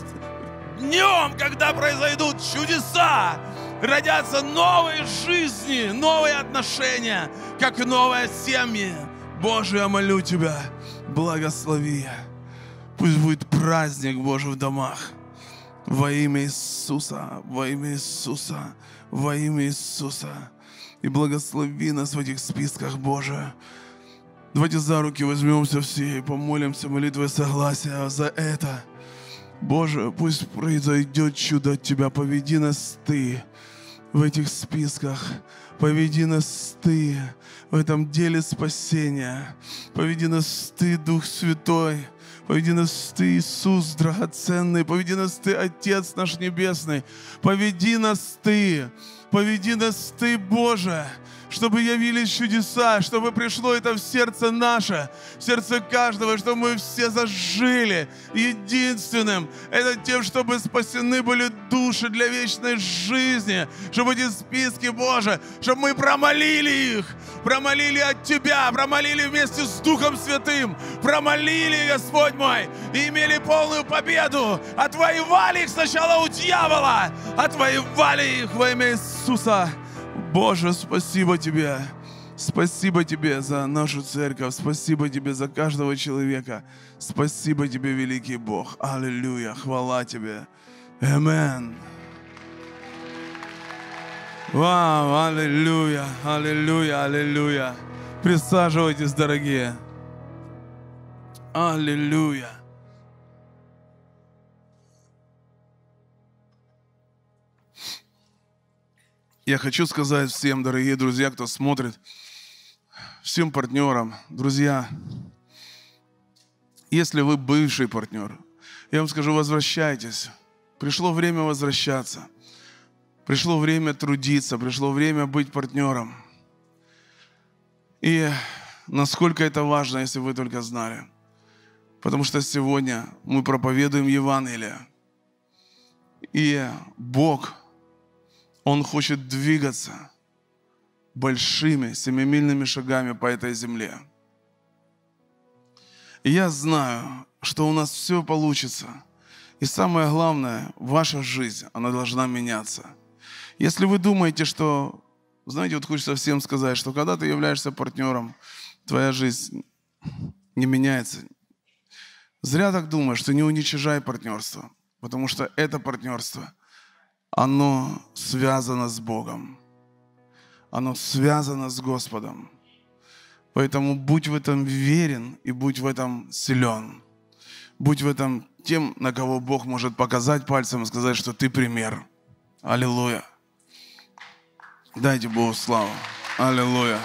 S2: днем, когда произойдут чудеса. Родятся новые жизни, новые отношения, как новые семьи. Боже, я молю Тебя, благослови. Пусть будет праздник, Боже, в домах. Во имя Иисуса, во имя Иисуса, во имя Иисуса. И благослови нас в этих списках, Боже. Давайте за руки возьмемся все и помолимся молитвой согласия за это. Боже, пусть произойдет чудо от Тебя. Поведи нас Ты в этих списках. Поведи нас Ты в этом деле спасения. Поведи нас Ты, Дух Святой. Поведи нас Ты, Иисус драгоценный. Поведи нас Ты, Отец наш Небесный. Поведи нас Ты. Поведи нас Ты, Боже, чтобы явились чудеса, чтобы пришло это в сердце наше, в сердце каждого, чтобы мы все зажили единственным. Это тем, чтобы спасены были души для вечной жизни, чтобы эти списки, Боже, чтобы мы промолили их, промолили от Тебя, промолили вместе с Духом Святым, промолили, Господь мой, и имели полную победу, отвоевали их сначала у дьявола, отвоевали их во имя Иисуса. Боже, спасибо Тебе. Спасибо Тебе за нашу церковь. Спасибо Тебе за каждого человека. Спасибо Тебе, великий Бог. Аллилуйя. Хвала Тебе. Амен. Вау, аллилуйя, аллилуйя, аллилуйя. Присаживайтесь, дорогие. Аллилуйя. Я хочу сказать всем, дорогие друзья, кто смотрит, всем партнерам, друзья, если вы бывший партнер, я вам скажу, возвращайтесь. Пришло время возвращаться. Пришло время трудиться, пришло время быть партнером. И насколько это важно, если вы только знали. Потому что сегодня мы проповедуем Евангелие. И Бог, Он хочет двигаться большими семимильными шагами по этой земле. И я знаю, что у нас все получится. И самое главное, ваша жизнь, она должна меняться. Если вы думаете, что, знаете, вот хочется всем сказать, что когда ты являешься партнером, твоя жизнь не меняется. Зря так думаешь, что не уничижай партнерство, потому что это партнерство, оно связано с Богом, оно связано с Господом. Поэтому будь в этом верен и будь в этом силен. Будь в этом тем, на кого Бог может показать пальцем и сказать, что ты пример. Аллилуйя. Дайте Богу славу. Аллилуйя.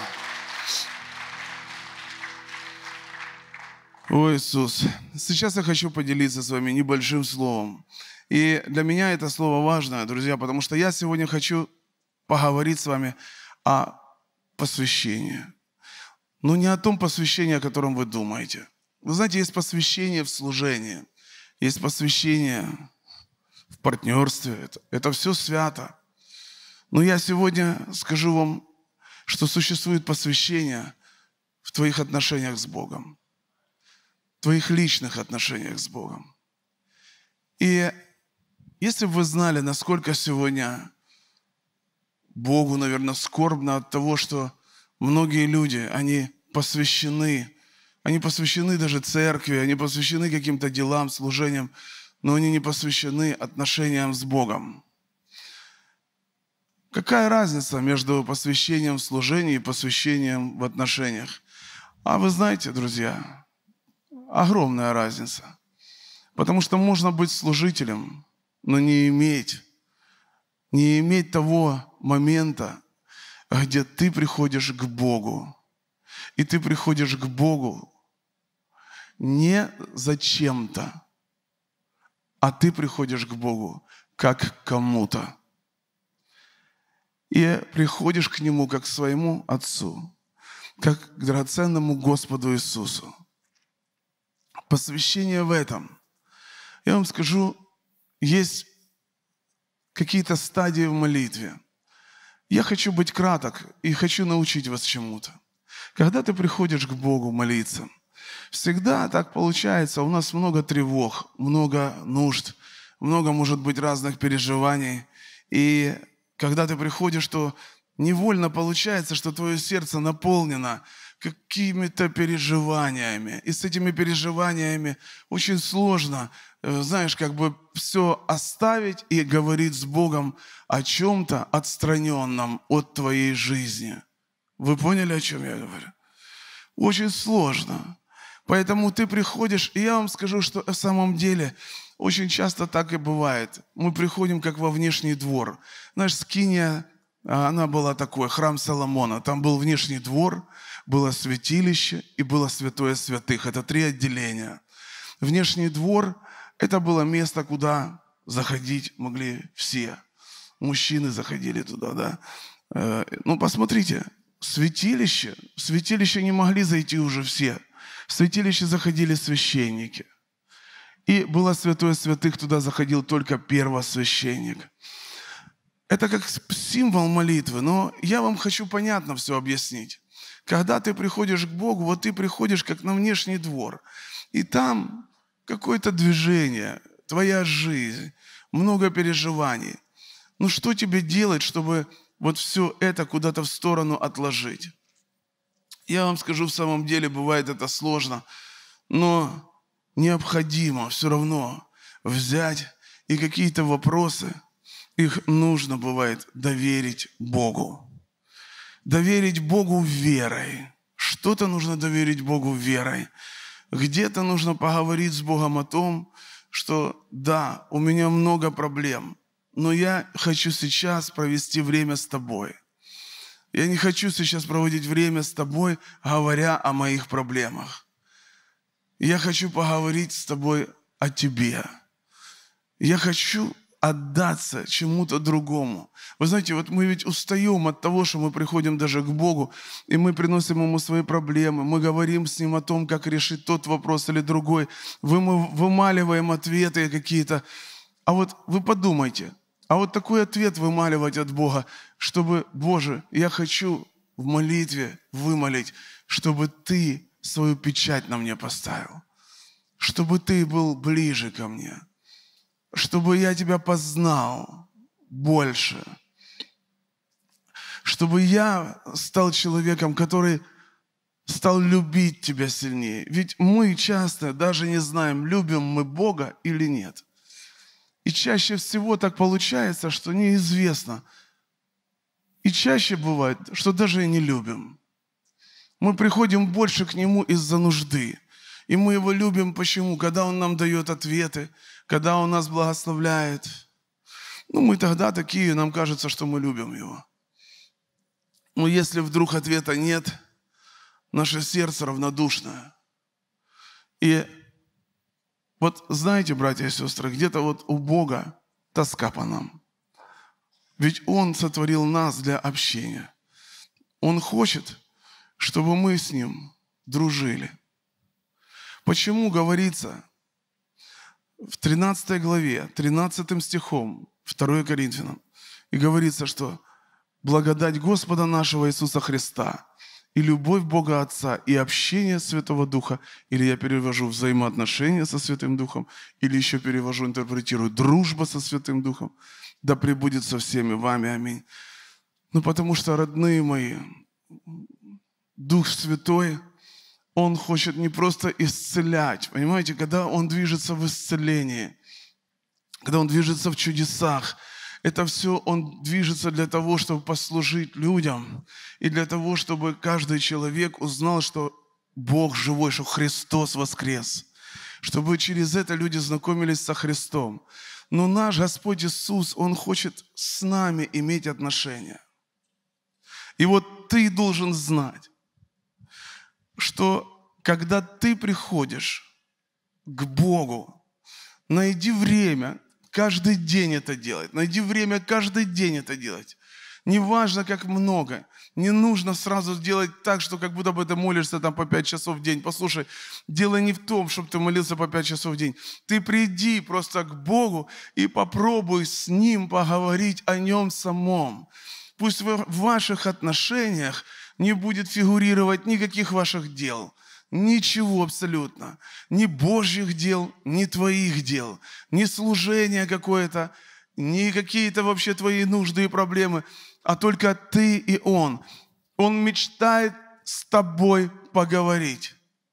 S2: О, Иисус. Сейчас я хочу поделиться с вами небольшим словом. И для меня это слово важное, друзья, потому что я сегодня хочу поговорить с вами о посвящении. Но не о том посвящении, о котором вы думаете. Вы знаете, есть посвящение в служении, есть посвящение в партнерстве. Это, это все свято. Но я сегодня скажу вам, что существует посвящение в твоих отношениях с Богом, в твоих личных отношениях с Богом. И если бы вы знали, насколько сегодня Богу, наверное, скорбно от того, что многие люди, они посвящены, они посвящены даже церкви, они посвящены каким-то делам, служениям, но они не посвящены отношениям с Богом. Какая разница между посвящением в служении и посвящением в отношениях? А вы знаете, друзья, огромная разница. Потому что можно быть служителем, но не иметь, не иметь того момента, где ты приходишь к Богу. И ты приходишь к Богу не зачем-то, а ты приходишь к Богу как к кому-то. И приходишь к Нему как к своему Отцу, как к драгоценному Господу Иисусу. Посвящение в этом. Я вам скажу, есть какие-то стадии в молитве. Я хочу быть краток и хочу научить вас чему-то. Когда ты приходишь к Богу молиться, всегда так получается, у нас много тревог, много нужд, много, может быть, разных переживаний. И когда ты приходишь, то невольно получается, что твое сердце наполнено какими-то переживаниями. И с этими переживаниями очень сложно, знаешь, как бы все оставить и говорить с Богом о чем-то отстраненном от твоей жизни. Вы поняли, о чем я говорю? Очень сложно. Поэтому ты приходишь, и я вам скажу, что в самом деле очень часто так и бывает. Мы приходим как во внешний двор. Знаешь, скиния, она была такой, храм Соломона. Там был внешний двор, было святилище и было святое святых. Это три отделения. Внешний двор – это было место, куда заходить могли все. Мужчины заходили туда, да. Ну, посмотрите, святилище, в святилище не могли зайти уже все. В святилище заходили священники. И было святое святых, туда заходил только первосвященник. Это как символ молитвы, но я вам хочу понятно все объяснить. Когда ты приходишь к Богу, вот ты приходишь как на внешний двор, и там какое-то движение, твоя жизнь, много переживаний. Ну что тебе делать, чтобы вот все это куда-то в сторону отложить? Я вам скажу, в самом деле бывает это сложно, но необходимо все равно взять и какие-то вопросы, их нужно бывает доверить Богу. Доверить Богу верой. Что-то нужно доверить Богу верой. Где-то нужно поговорить с Богом о том, что да, у меня много проблем, но я хочу сейчас провести время с тобой. Я не хочу сейчас проводить время с тобой, говоря о моих проблемах. Я хочу поговорить с тобой о тебе. Я хочу отдаться чему-то другому. Вы знаете, вот мы ведь устаем от того, что мы приходим даже к Богу, и мы приносим Ему свои проблемы, мы говорим с Ним о том, как решить тот вопрос или другой, мы вымаливаем ответы какие-то. А вот вы подумайте, а вот такой ответ вымаливать от Бога, чтобы, Боже, я хочу в молитве вымолить, чтобы Ты свою печать на мне поставил, чтобы Ты был ближе ко мне, чтобы я Тебя познал больше, чтобы я стал человеком, который стал любить Тебя сильнее. Ведь мы часто даже не знаем, любим мы Бога или нет. И чаще всего так получается, что неизвестно. И чаще бывает, что даже и не любим. Мы приходим больше к Нему из-за нужды. И мы Его любим почему? Когда Он нам дает ответы, когда Он нас благословляет. Ну, мы тогда такие, нам кажется, что мы любим Его. Но если вдруг ответа нет, наше сердце равнодушное. И вот знаете, братья и сестры, где-то вот у Бога тоска по нам. Ведь Он сотворил нас для общения. Он хочет, чтобы мы с Ним дружили. Почему говорится в тринадцатой главе, тринадцатым стихом, второе Коринфянам, и говорится, что благодать Господа нашего Иисуса Христа и любовь Бога Отца и общение Святого Духа, или я перевожу взаимоотношения со Святым Духом, или еще перевожу, интерпретирую дружба со Святым Духом, да пребудет со всеми вами. Аминь. Ну, потому что, родные мои, Дух Святой, Он хочет не просто исцелять, понимаете, когда Он движется в исцелении, когда Он движется в чудесах, это все Он движется для того, чтобы послужить людям и для того, чтобы каждый человек узнал, что Бог живой, что Христос воскрес, чтобы через это люди знакомились со Христом. Но наш Господь Иисус, Он хочет с нами иметь отношения. И вот ты должен знать, что когда ты приходишь к Богу, найди время каждый день это делать. Найди время каждый день это делать. Неважно, как много. Не нужно сразу делать так, что как будто бы ты молишься там по пять часов в день. Послушай, дело не в том, чтобы ты молился по пять часов в день. Ты приди просто к Богу и попробуй с Ним поговорить о Нем самом. Пусть в ваших отношениях не будет фигурировать никаких ваших дел. Ничего абсолютно. Ни Божьих дел, ни твоих дел. Ни служения какое-то, ни какие-то вообще твои нужды и проблемы. А только ты и Он. Он мечтает с тобой поговорить.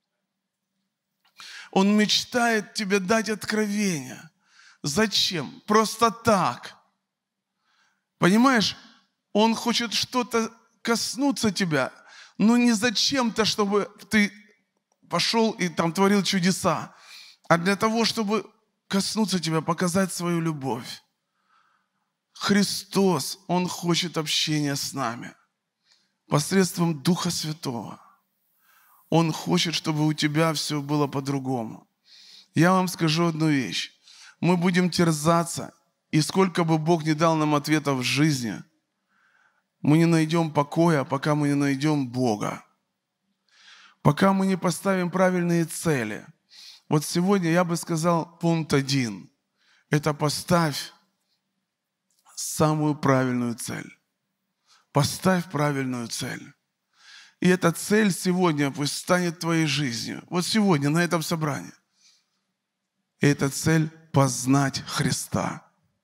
S2: Он мечтает тебе дать откровение. Зачем? Просто так. Понимаешь? Он хочет что-то коснуться тебя, но не зачем-то, чтобы ты пошел и там творил чудеса, а для того, чтобы коснуться тебя, показать свою любовь. Христос, Он хочет общения с нами посредством Духа Святого. Он хочет, чтобы у тебя все было по-другому. Я вам скажу одну вещь. Мы будем терзаться, и сколько бы Бог не дал нам ответов в жизни, мы не найдем покоя, пока мы не найдем Бога. Пока мы не поставим правильные цели. Вот сегодня я бы сказал пункт один. Это поставь самую правильную цель. Поставь правильную цель. И эта цель сегодня пусть станет твоей жизнью. Вот сегодня на этом собрании. И эта цель – познать Христа.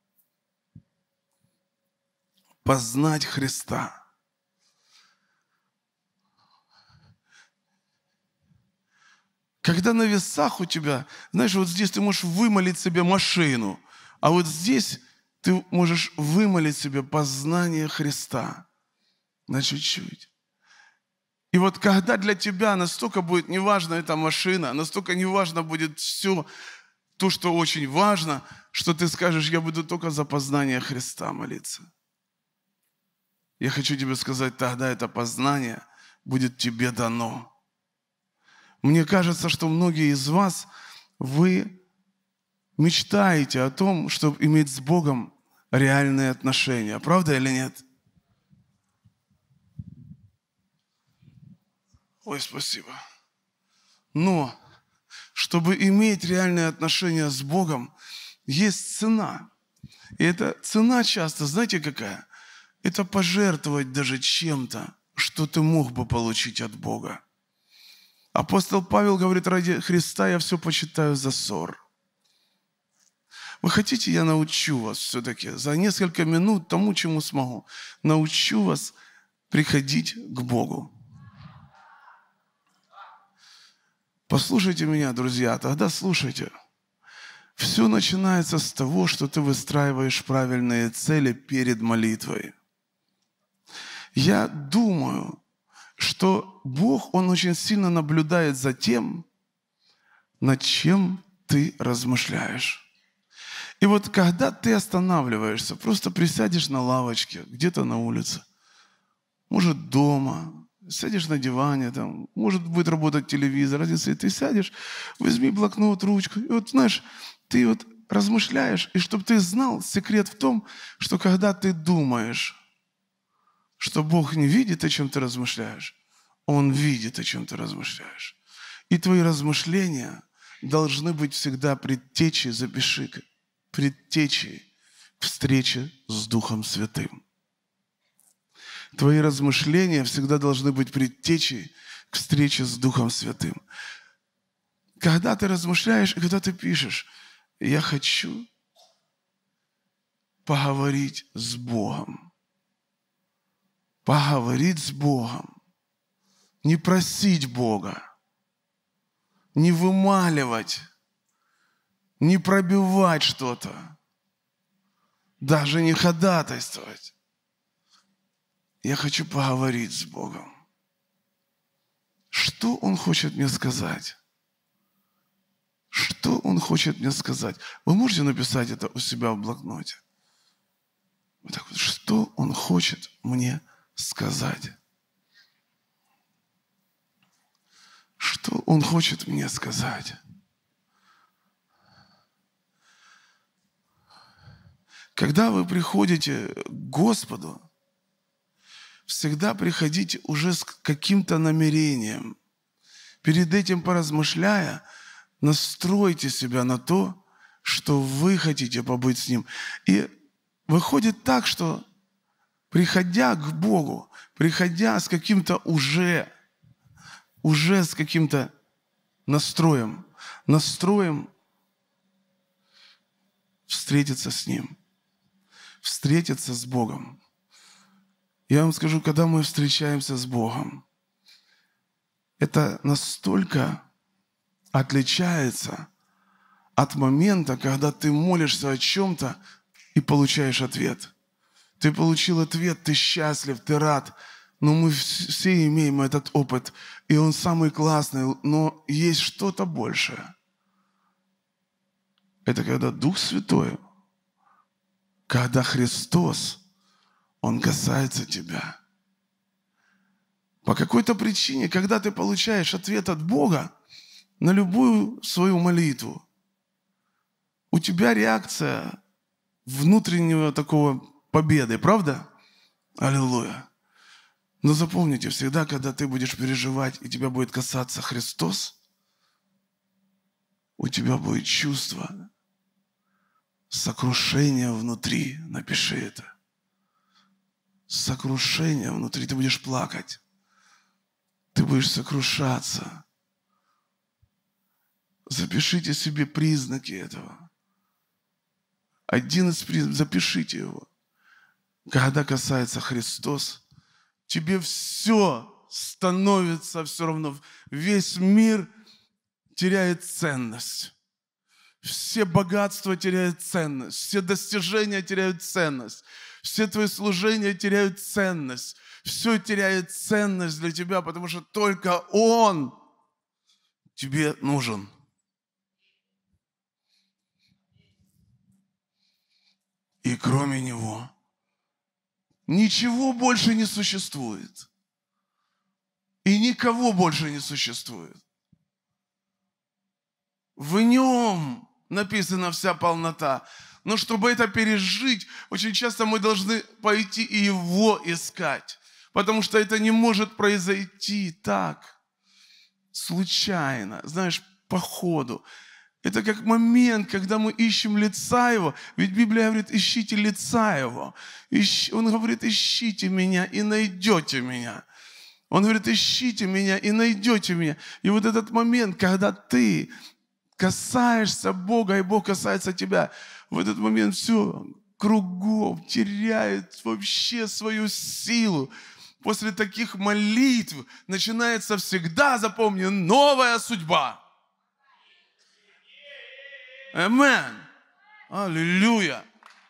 S2: Познать Христа. Когда на весах у тебя, знаешь, вот здесь ты можешь вымолить себе машину, А вот здесь ты можешь вымолить себе познание Христа на чуть-чуть. И вот когда для тебя настолько будет неважна эта машина, настолько неважно будет все то, что очень важно, что ты скажешь, я буду только за познание Христа молиться. Я хочу тебе сказать, тогда это познание будет тебе дано. Мне кажется, что многие из вас, вы мечтаете о том, чтобы иметь с Богом реальные отношения. Правда или нет? Ой, спасибо. Но, чтобы иметь реальные отношения с Богом, есть цена. И эта цена часто, знаете какая? Это пожертвовать даже чем-то, что ты мог бы получить от Бога. Апостол Павел говорит, ради Христа я все почитаю за ссор. Вы хотите, я научу вас все-таки за несколько минут тому, чему смогу. Научу вас приходить к Богу. Послушайте меня, друзья, тогда слушайте. Все начинается с того, что ты выстраиваешь правильные цели перед молитвой. Я думаю, что Бог, Он очень сильно наблюдает за тем, над чем ты размышляешь. И вот когда ты останавливаешься, просто присядешь на лавочке, где-то на улице, может дома, сядешь на диване, там, может будет работать телевизор, если ты сядешь, возьми блокнот, ручку, и вот знаешь, ты вот размышляешь, и чтобы ты знал, секрет в том, что когда ты думаешь, что Бог не видит, о чем ты размышляешь, Он видит, о чем ты размышляешь. И твои размышления должны быть всегда предтечей, запиши-ка, предтечей к встрече с Духом Святым. Твои размышления всегда должны быть предтечей к встрече с Духом Святым. Когда ты размышляешь и когда ты пишешь, я хочу поговорить с Богом. Поговорить с Богом. Не просить Бога. Не вымаливать. Не пробивать что-то. Даже не ходатайствовать. Я хочу поговорить с Богом. Что Он хочет мне сказать? Что Он хочет мне сказать? Вы можете написать это у себя в блокноте? Вот так вот. Что Он хочет мне сказать? Что Он хочет мне сказать? Когда вы приходите к Господу, всегда приходите уже с каким-то намерением. Перед этим поразмышляя, настройте себя на то, что вы хотите побыть с Ним. И выходит так, что приходя к Богу, приходя с каким-то уже, уже с каким-то настроем, настроем встретиться с Ним, встретиться с Богом. Я вам скажу, когда мы встречаемся с Богом, это настолько отличается от момента, когда ты молишься о чем-то и получаешь ответ. Ты получил ответ, ты счастлив, ты рад. Но мы все имеем этот опыт, и он самый классный, но есть что-то большее. Это когда Дух Святой, когда Христос, Он касается тебя. По какой-то причине, когда ты получаешь ответ от Бога на любую свою молитву, у тебя реакция внутреннего такого победы, правда? Аллилуйя. Но запомните, всегда, когда ты будешь переживать, и тебя будет касаться Христос, у тебя будет чувство сокрушения внутри. Напиши это. Сокрушение внутри. Ты будешь плакать. Ты будешь сокрушаться. Запишите себе признаки этого. Один из признаков. Запишите его. Когда касается Христос, тебе все становится все равно. Весь мир теряет ценность. все богатства теряют ценность, все достижения теряют ценность, все твои служения теряют ценность, все теряет ценность для тебя, потому что только Он тебе нужен. И кроме Него ничего больше не существует. И никого больше не существует. В Нем написана вся полнота. Но чтобы это пережить, очень часто мы должны пойти и Его искать. Потому что это не может произойти так, случайно, знаешь, по ходу. Это как момент, когда мы ищем лица Его. Ведь Библия говорит, ищите лица Его. Ищ... Он говорит, ищите меня и найдете меня. Он говорит, ищите меня и найдете меня. И вот этот момент, когда ты касаешься Бога, и Бог касается тебя, в этот момент все кругом теряет вообще свою силу. После таких молитв начинается всегда, запомни, новая судьба. Амен. Аллилуйя.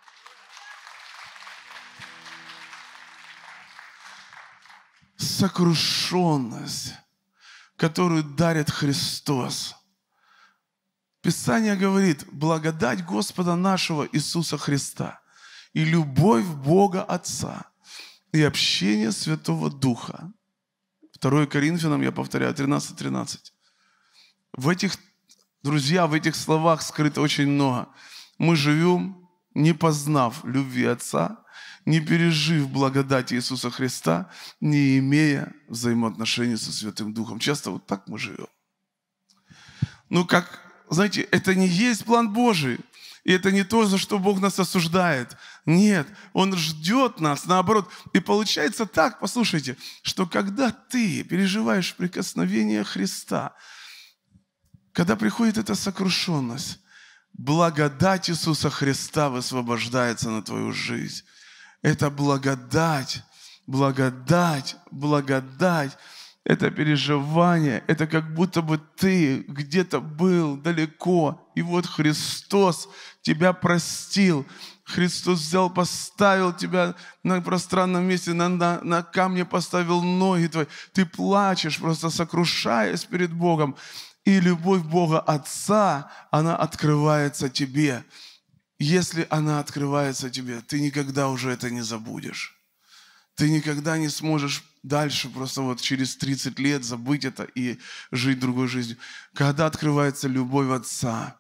S2: Сокрушенность, которую дарит Христос. Писание говорит, благодать Господа нашего Иисуса Христа и любовь Бога Отца и общение Святого Духа. второе Коринфянам, я повторяю, тринадцать тринадцать. В этих, друзья, в этих словах скрыто очень много. Мы живем, не познав любви Отца, не пережив благодати Иисуса Христа, не имея взаимоотношений со Святым Духом. Часто вот так мы живем. Ну, как, знаете, это не есть план Божий. И это не то, за что Бог нас осуждает. Нет, Он ждет нас, наоборот. И получается так, послушайте, что когда ты переживаешь прикосновение Христа, когда приходит эта сокрушенность, благодать Иисуса Христа высвобождается на твою жизнь. Это благодать, благодать, благодать. Это переживание, это как будто бы ты где-то был далеко, и вот Христос тебя простил. Христос взял, поставил тебя на пространном месте, на, на, на камне поставил ноги твои. Ты плачешь, просто сокрушаясь перед Богом. И любовь Бога Отца, она открывается тебе. Если она открывается тебе, ты никогда уже это не забудешь. Ты никогда не сможешь дальше просто вот через тридцать лет забыть это и жить другой жизнью. Когда открывается любовь Отца,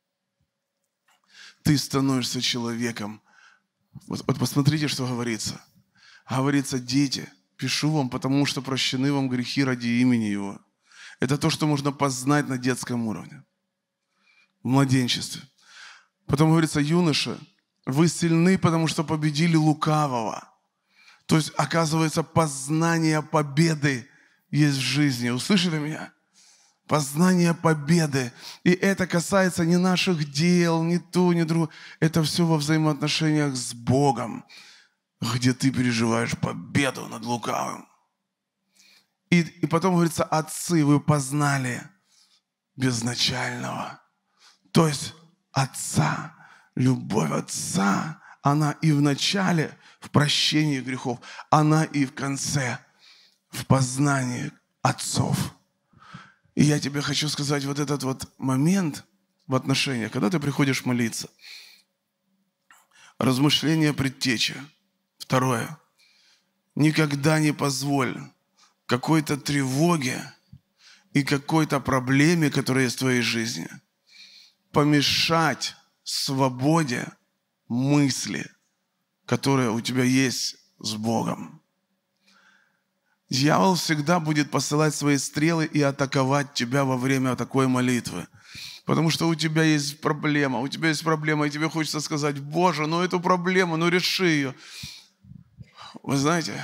S2: ты становишься человеком. Вот, вот посмотрите, что говорится. Говорится, дети, пишу вам, потому что прощены вам грехи ради имени Его. Это то, что можно познать на детском уровне, в младенчестве. Потом говорится, юноша, вы сильны, потому что победили лукавого. То есть, оказывается, познание победы есть в жизни. Услышали меня? Познание победы. И это касается не наших дел, ни то, ни другого. Это все во взаимоотношениях с Богом, где ты переживаешь победу над лукавым. И, и потом говорится, отцы, вы познали безначального. То есть, Отца, любовь Отца, она и в начале, в прощении грехов, она и в конце, в познании отцов. И я тебе хочу сказать, вот этот вот момент в отношениях, когда ты приходишь молиться, размышление предтечи. Второе. Никогда не позволь какой-то тревоге и какой-то проблеме, которая есть в твоей жизни, помешать свободе мысли, которая у тебя есть с Богом. Дьявол всегда будет посылать свои стрелы и атаковать тебя во время такой молитвы. Потому что у тебя есть проблема, у тебя есть проблема, и тебе хочется сказать, Боже, ну эту проблему, ну реши ее. Вы знаете,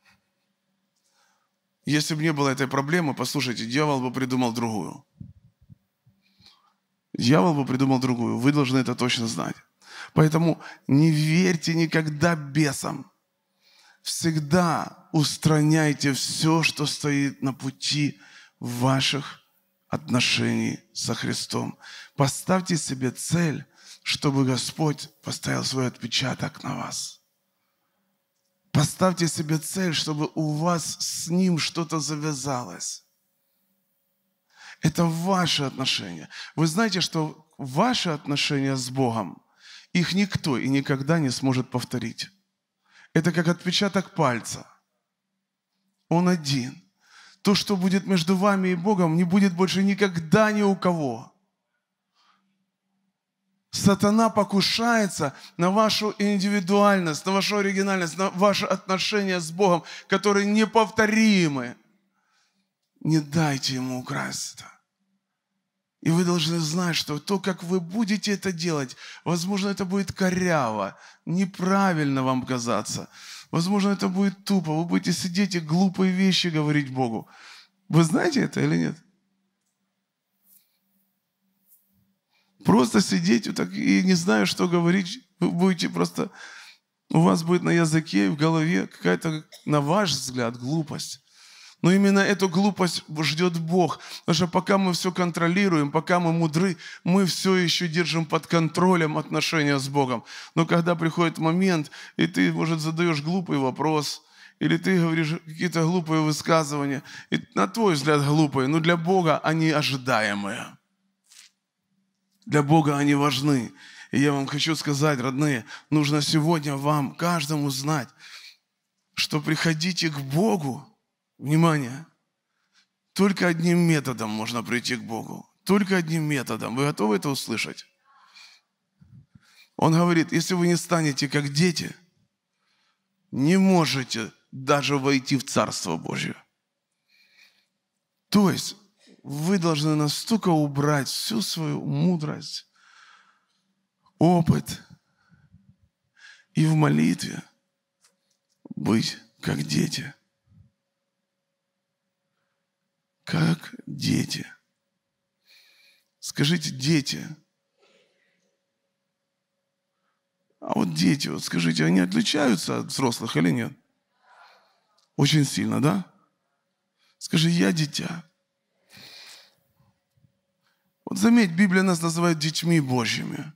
S2: если бы не было этой проблемы, послушайте, дьявол бы придумал другую. Дьявол бы придумал другую. Вы должны это точно знать. Поэтому не верьте никогда бесам. Всегда устраняйте все, что стоит на пути ваших отношений со Христом. Поставьте себе цель, чтобы Господь поставил свой отпечаток на вас. Поставьте себе цель, чтобы у вас с Ним что-то завязалось. Это ваши отношения. Вы знаете, что ваши отношения с Богом, их никто и никогда не сможет повторить. Это как отпечаток пальца. Он один. То, что будет между вами и Богом, не будет больше никогда ни у кого. Сатана покушается на вашу индивидуальность, на вашу оригинальность, на ваши отношения с Богом, которые неповторимы. Не дайте ему украсть это. И вы должны знать, что то, как вы будете это делать, возможно, это будет коряво, неправильно вам казаться. Возможно, это будет тупо. Вы будете сидеть и глупые вещи говорить Богу. Вы знаете это или нет? Просто сидеть вот так и не знаю, что говорить. Вы будете просто... У вас будет на языке, в голове какая-то, на ваш взгляд, глупость. Но именно эту глупость ждет Бог. Потому что пока мы все контролируем, пока мы мудры, мы все еще держим под контролем отношения с Богом. Но когда приходит момент, и ты, может, задаешь глупый вопрос, или ты говоришь какие-то глупые высказывания, и на твой взгляд глупые, но для Бога они ожидаемые. Для Бога они важны. И я вам хочу сказать, родные, нужно сегодня вам, каждому знать, что приходите к Богу. Внимание! Только одним методом можно прийти к Богу. Только одним методом. Вы готовы это услышать? Он говорит, если вы не станете как дети, не можете даже войти в Царство Божье. То есть вы должны настолько убрать всю свою мудрость, опыт и в молитве быть как дети. Как дети. Скажите, дети. А вот дети, вот скажите, они отличаются от взрослых или нет? Очень сильно, да? Скажи, я дитя. Вот заметь, Библия нас называет детьми Божьими.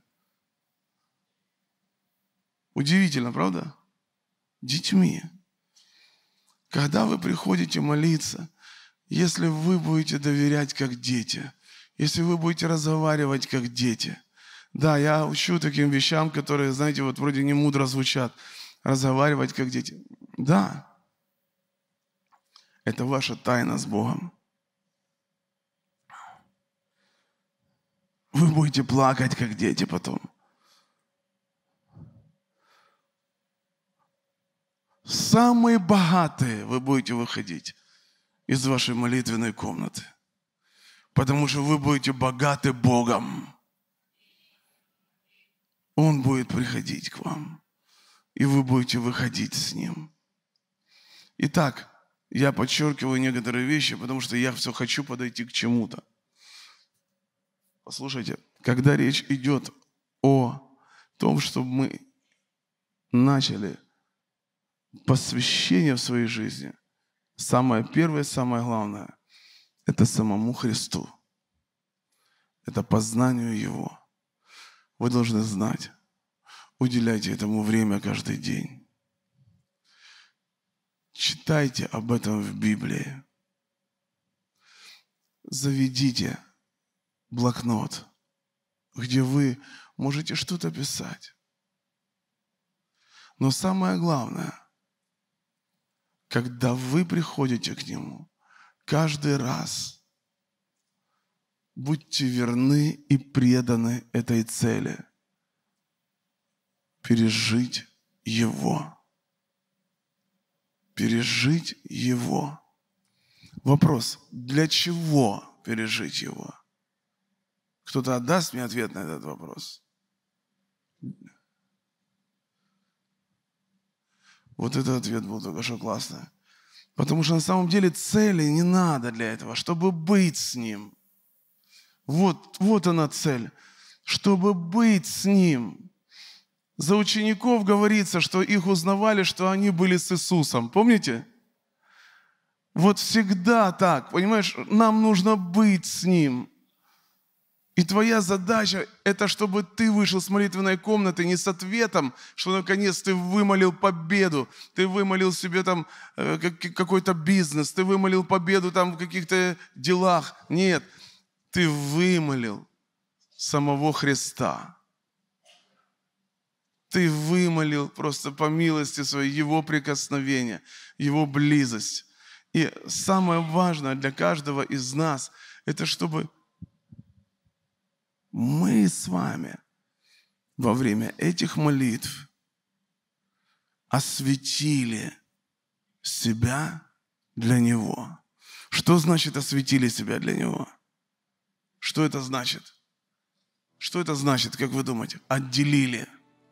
S2: Удивительно, правда? Детьми. Когда вы приходите молиться, если вы будете доверять как дети, если вы будете разговаривать как дети. Да, я учу таким вещам, которые, знаете, вот вроде не мудро звучат. Разговаривать как дети. Да. Это ваша тайна с Богом. Вы будете плакать как дети потом. Самые богатые вы будете выходить из вашей молитвенной комнаты. Потому что вы будете богаты Богом. Он будет приходить к вам. И вы будете выходить с Ним. Итак, я подчеркиваю некоторые вещи, потому что я все хочу подойти к чему-то. Послушайте, когда речь идет о том, чтобы мы начали посвящение в своей жизни, самое первое, самое главное, это самому Христу. Это познанию Его. Вы должны знать. Уделяйте этому время каждый день. Читайте об этом в Библии. Заведите блокнот, где вы можете что-то писать. Но самое главное, когда вы приходите к Нему, каждый раз будьте верны и преданы этой цели – пережить Его. Пережить Его. Вопрос, для чего пережить Его? Кто-то отдаст мне ответ на этот вопрос? Вот этот ответ был только что классный. Потому что на самом деле цели не надо для этого, чтобы быть с Ним. Вот, вот она цель. Чтобы быть с Ним. За учеников говорится, что их узнавали, что они были с Иисусом. Помните? Вот всегда так, понимаешь, нам нужно быть с Ним. И твоя задача – это чтобы ты вышел с молитвенной комнаты не с ответом, что наконец ты вымолил победу, ты вымолил себе там э, какой-то бизнес, ты вымолил победу там в каких-то делах. Нет, ты вымолил самого Христа. Ты вымолил просто по милости своей Его прикосновение, Его близость. И самое важное для каждого из нас – это чтобы мы с вами во время этих молитв осветили себя для Него. Что значит осветили себя для Него? Что это значит? Что это значит, как вы думаете? Отделили.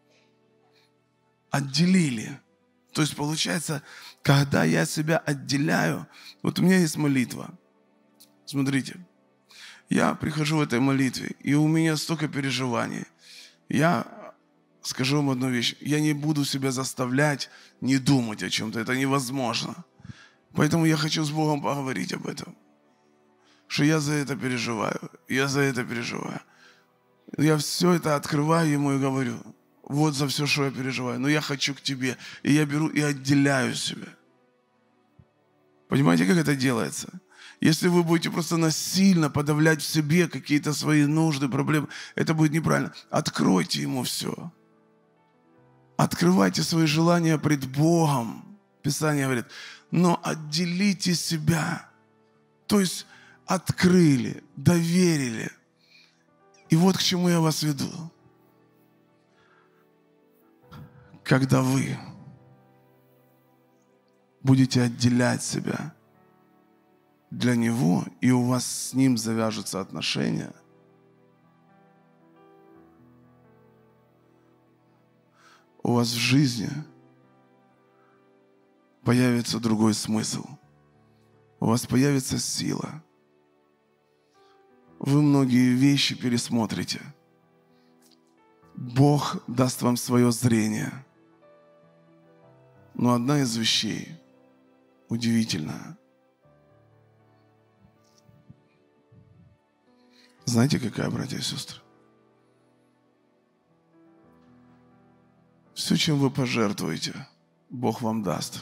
S2: Отделили. То есть получается, когда я себя отделяю, вот у меня есть молитва. Смотрите, я прихожу в этой молитве, и у меня столько переживаний. Я скажу вам одну вещь. Я не буду себя заставлять не думать о чем-то. Это невозможно. Поэтому я хочу с Богом поговорить об этом. Что я за это переживаю. Я за это переживаю. Я все это открываю Ему и говорю. Вот за все, что я переживаю. Но я хочу к Тебе. И я беру и отделяю себя. Понимаете, как это делается? Если вы будете просто насильно подавлять в себе какие-то свои нужды, проблемы, это будет неправильно. Откройте Ему все. Открывайте свои желания пред Богом. Писание говорит, но отделите себя. То есть открыли, доверили. И вот к чему я вас веду. Когда вы будете отделять себя для Него, и у вас с Ним завяжутся отношения, у вас в жизни появится другой смысл. У вас появится сила. Вы многие вещи пересмотрите. Бог даст вам свое зрение. Но одна из вещей удивительная. Знаете, какая, братья и сестры? Все, чем вы пожертвуете, Бог вам даст.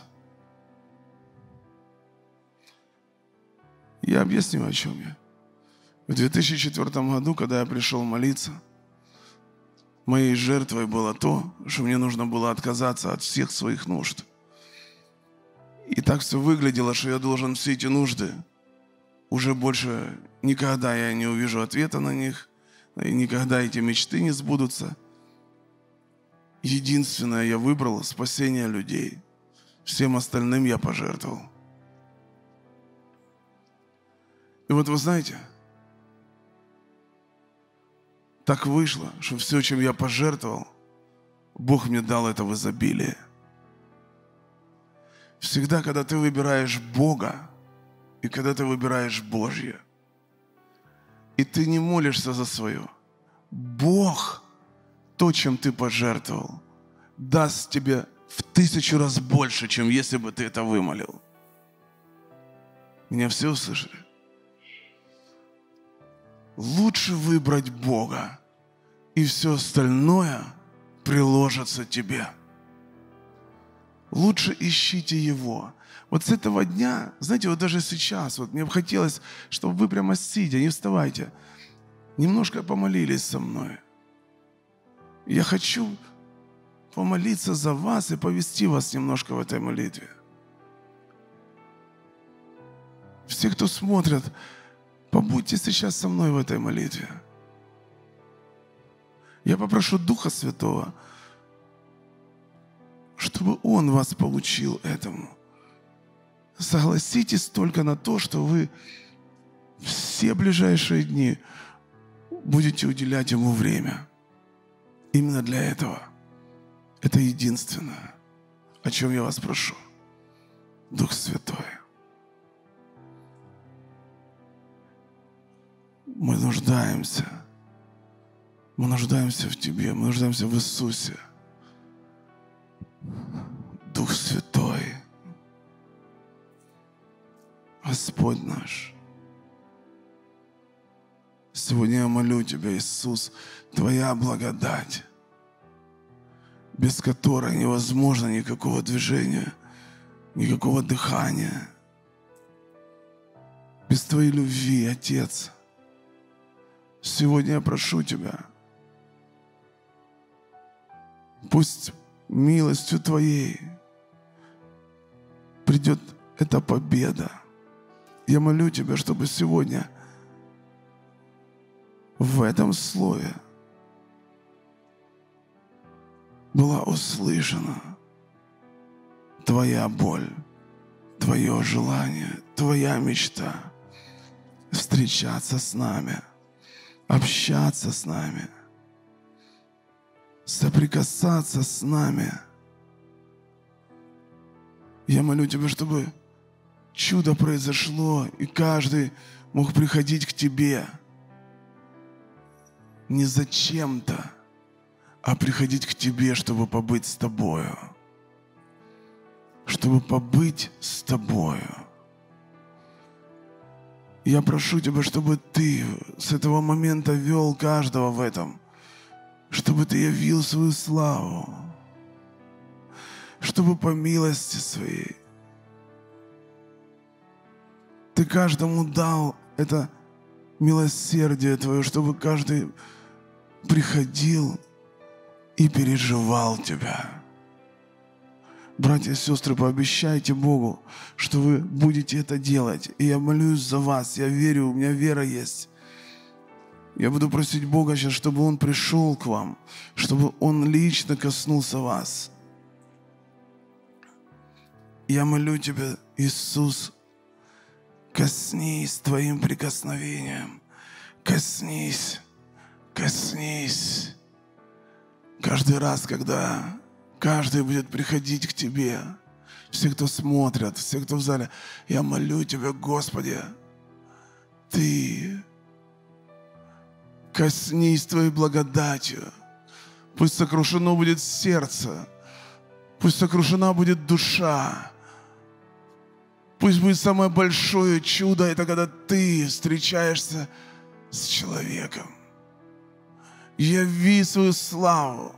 S2: Я объясню, о чем я. В две тысячи четвёртом году, когда я пришел молиться, моей жертвой было то, что мне нужно было отказаться от всех своих нужд. И так все выглядело, что я должен все эти нужды, уже больше никогда я не увижу ответа на них, и никогда эти мечты не сбудутся. Единственное, я выбрал спасение людей. Всем остальным я пожертвовал. И вот вы знаете, так вышло, что все, чем я пожертвовал, Бог мне дал это в изобилии. Всегда, когда ты выбираешь Бога, и когда ты выбираешь Божье, и ты не молишься за свое, Бог, то, чем ты пожертвовал, даст тебе в тысячу раз больше, чем если бы ты это вымолил. Меня все услышали? Лучше выбрать Бога, и все остальное приложится тебе. Лучше ищите Его. Вот с этого дня, знаете, вот даже сейчас, вот мне бы хотелось, чтобы вы прямо сидя, не вставайте, немножко помолились со мной. Я хочу помолиться за вас и повести вас немножко в этой молитве. Все, кто смотрят, побудьте сейчас со мной в этой молитве. Я попрошу Духа Святого, чтобы Он вас получил этому. Согласитесь только на то, что вы все ближайшие дни будете уделять Ему время. Именно для этого. Это единственное, о чем я вас прошу. Дух Святой. Мы нуждаемся. Мы нуждаемся в Тебе. Мы нуждаемся в Иисусе. Дух Святой. Господь наш. Сегодня я молю Тебя, Иисус, Твоя благодать, без которой невозможно никакого движения, никакого дыхания. Без Твоей любви, Отец. Сегодня я прошу Тебя, пусть милостью Твоей придет эта победа. Я молю Тебя, чтобы сегодня в этом слове была услышана Твоя боль, Твое желание, Твоя мечта встречаться с нами, общаться с нами, соприкасаться с нами. Я молю Тебя, чтобы чудо произошло, и каждый мог приходить к Тебе не зачем-то, а приходить к Тебе, чтобы побыть с Тобою. Чтобы побыть с Тобою. Я прошу Тебя, чтобы Ты с этого момента вел каждого в этом, чтобы Ты явил свою славу, чтобы по милости Своей Ты каждому дал это милосердие Твое, чтобы каждый приходил и переживал Тебя. Братья и сестры, пообещайте Богу, что вы будете это делать. И я молюсь за вас, я верю, у меня вера есть. Я буду просить Бога сейчас, чтобы Он пришел к вам, чтобы Он лично коснулся вас. Я молю Тебя, Иисус, коснись Твоим прикосновением, коснись, коснись. Каждый раз, когда каждый будет приходить к Тебе, все, кто смотрят, все, кто в зале, я молю Тебя, Господи, Ты коснись Твоей благодатью. Пусть сокрушено будет сердце, пусть сокрушена будет душа. Пусть будет самое большое чудо, это когда Ты встречаешься с человеком. Яви свою славу.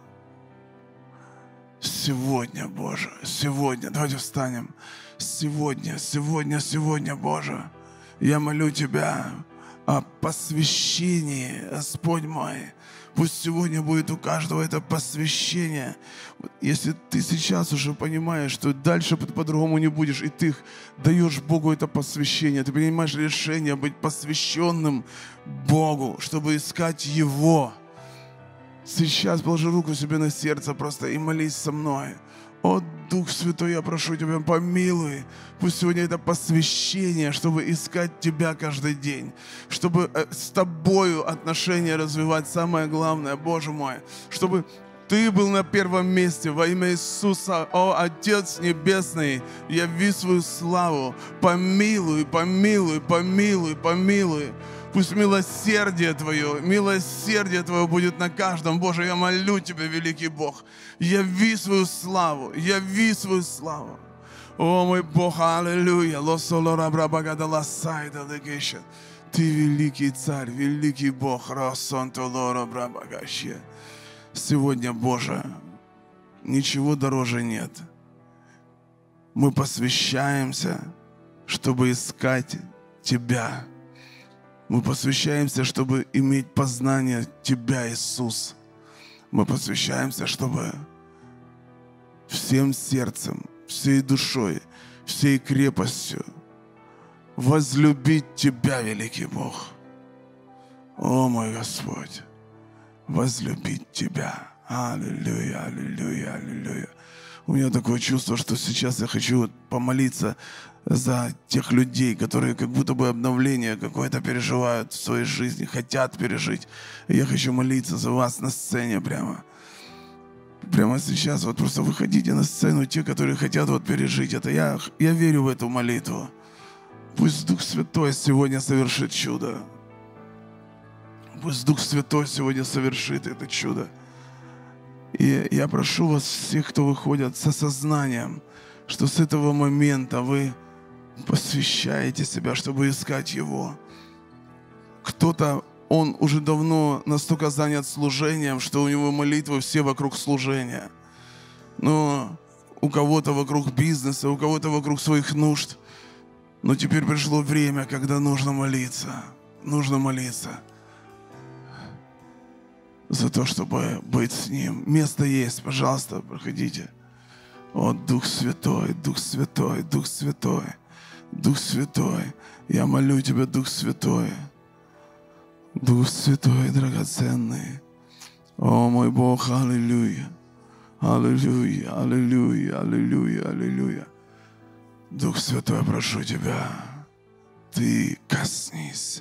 S2: Сегодня, Боже, сегодня, давайте встанем. Сегодня, сегодня, сегодня, Боже, я молю Тебя о посвящении, Господь мой. Пусть сегодня будет у каждого это посвящение. Если ты сейчас уже понимаешь, что дальше по-другому не будешь, и ты даешь Богу это посвящение, ты принимаешь решение быть посвященным Богу, чтобы искать Его. Сейчас положи руку себе на сердце просто и молись со мной. О, Дух Святой, я прошу Тебя, помилуй. Пусть сегодня это посвящение, чтобы искать Тебя каждый день, чтобы с Тобою отношения развивать, самое главное, Боже мой, чтобы Ты был на первом месте во имя Иисуса. О, Отец Небесный, яви свою славу. Помилуй, помилуй, помилуй, помилуй. Пусть милосердие Твое, милосердие Твое будет на каждом. Боже, я молю Тебя, великий Бог, яви свою славу, яви свою славу. О, мой Бог, аллилуйя. Ты великий Царь, великий Бог. Сегодня, Боже, ничего дороже нет. Мы посвящаемся, чтобы искать Тебя. Мы посвящаемся, чтобы иметь познание Тебя, Иисус. Мы посвящаемся, чтобы всем сердцем, всей душой, всей крепостью возлюбить Тебя, великий Бог. О, мой Господь, возлюбить Тебя. Аллилуйя, аллилуйя, аллилуйя. У меня такое чувство, что сейчас я хочу помолиться за тех людей, которые как будто бы обновление какое-то переживают в своей жизни, хотят пережить. И я хочу молиться за вас на сцене прямо. Прямо сейчас вот просто выходите на сцену, те, которые хотят вот пережить это. Я, я верю в эту молитву. Пусть Дух Святой сегодня совершит чудо. Пусть Дух Святой сегодня совершит это чудо. И я прошу вас всех, кто выходит, с осознанием, что с этого момента вы посвящаете себя, чтобы искать Его. Кто-то, он уже давно настолько занят служением, что у него молитвы все вокруг служения. Но у кого-то вокруг бизнеса, у кого-то вокруг своих нужд. Но теперь пришло время, когда нужно молиться. Нужно молиться за то, чтобы быть с Ним. Место есть, пожалуйста, проходите. О, Дух Святой, Дух Святой, Дух Святой, Дух Святой. Я молю Тебя, Дух Святой. Дух Святой, драгоценный. О, мой Бог, аллилуйя. Аллилуйя, аллилуйя, аллилуйя, аллилуйя. Дух Святой, прошу Тебя, Ты коснись.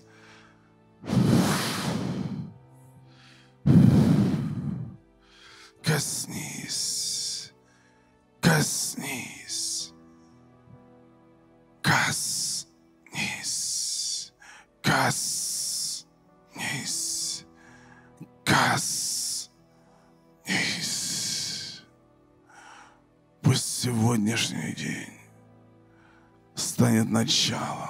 S2: Коснись. Коснись. Коснись. Коснись. Коснись. Пусть сегодняшний день станет началом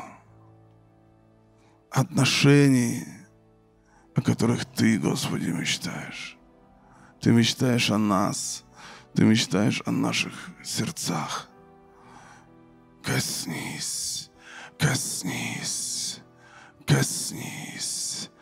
S2: отношений, о которых Ты, Господи, мечтаешь. Ты мечтаешь о нас, Ты мечтаешь о наших сердцах. Коснись, коснись, коснись.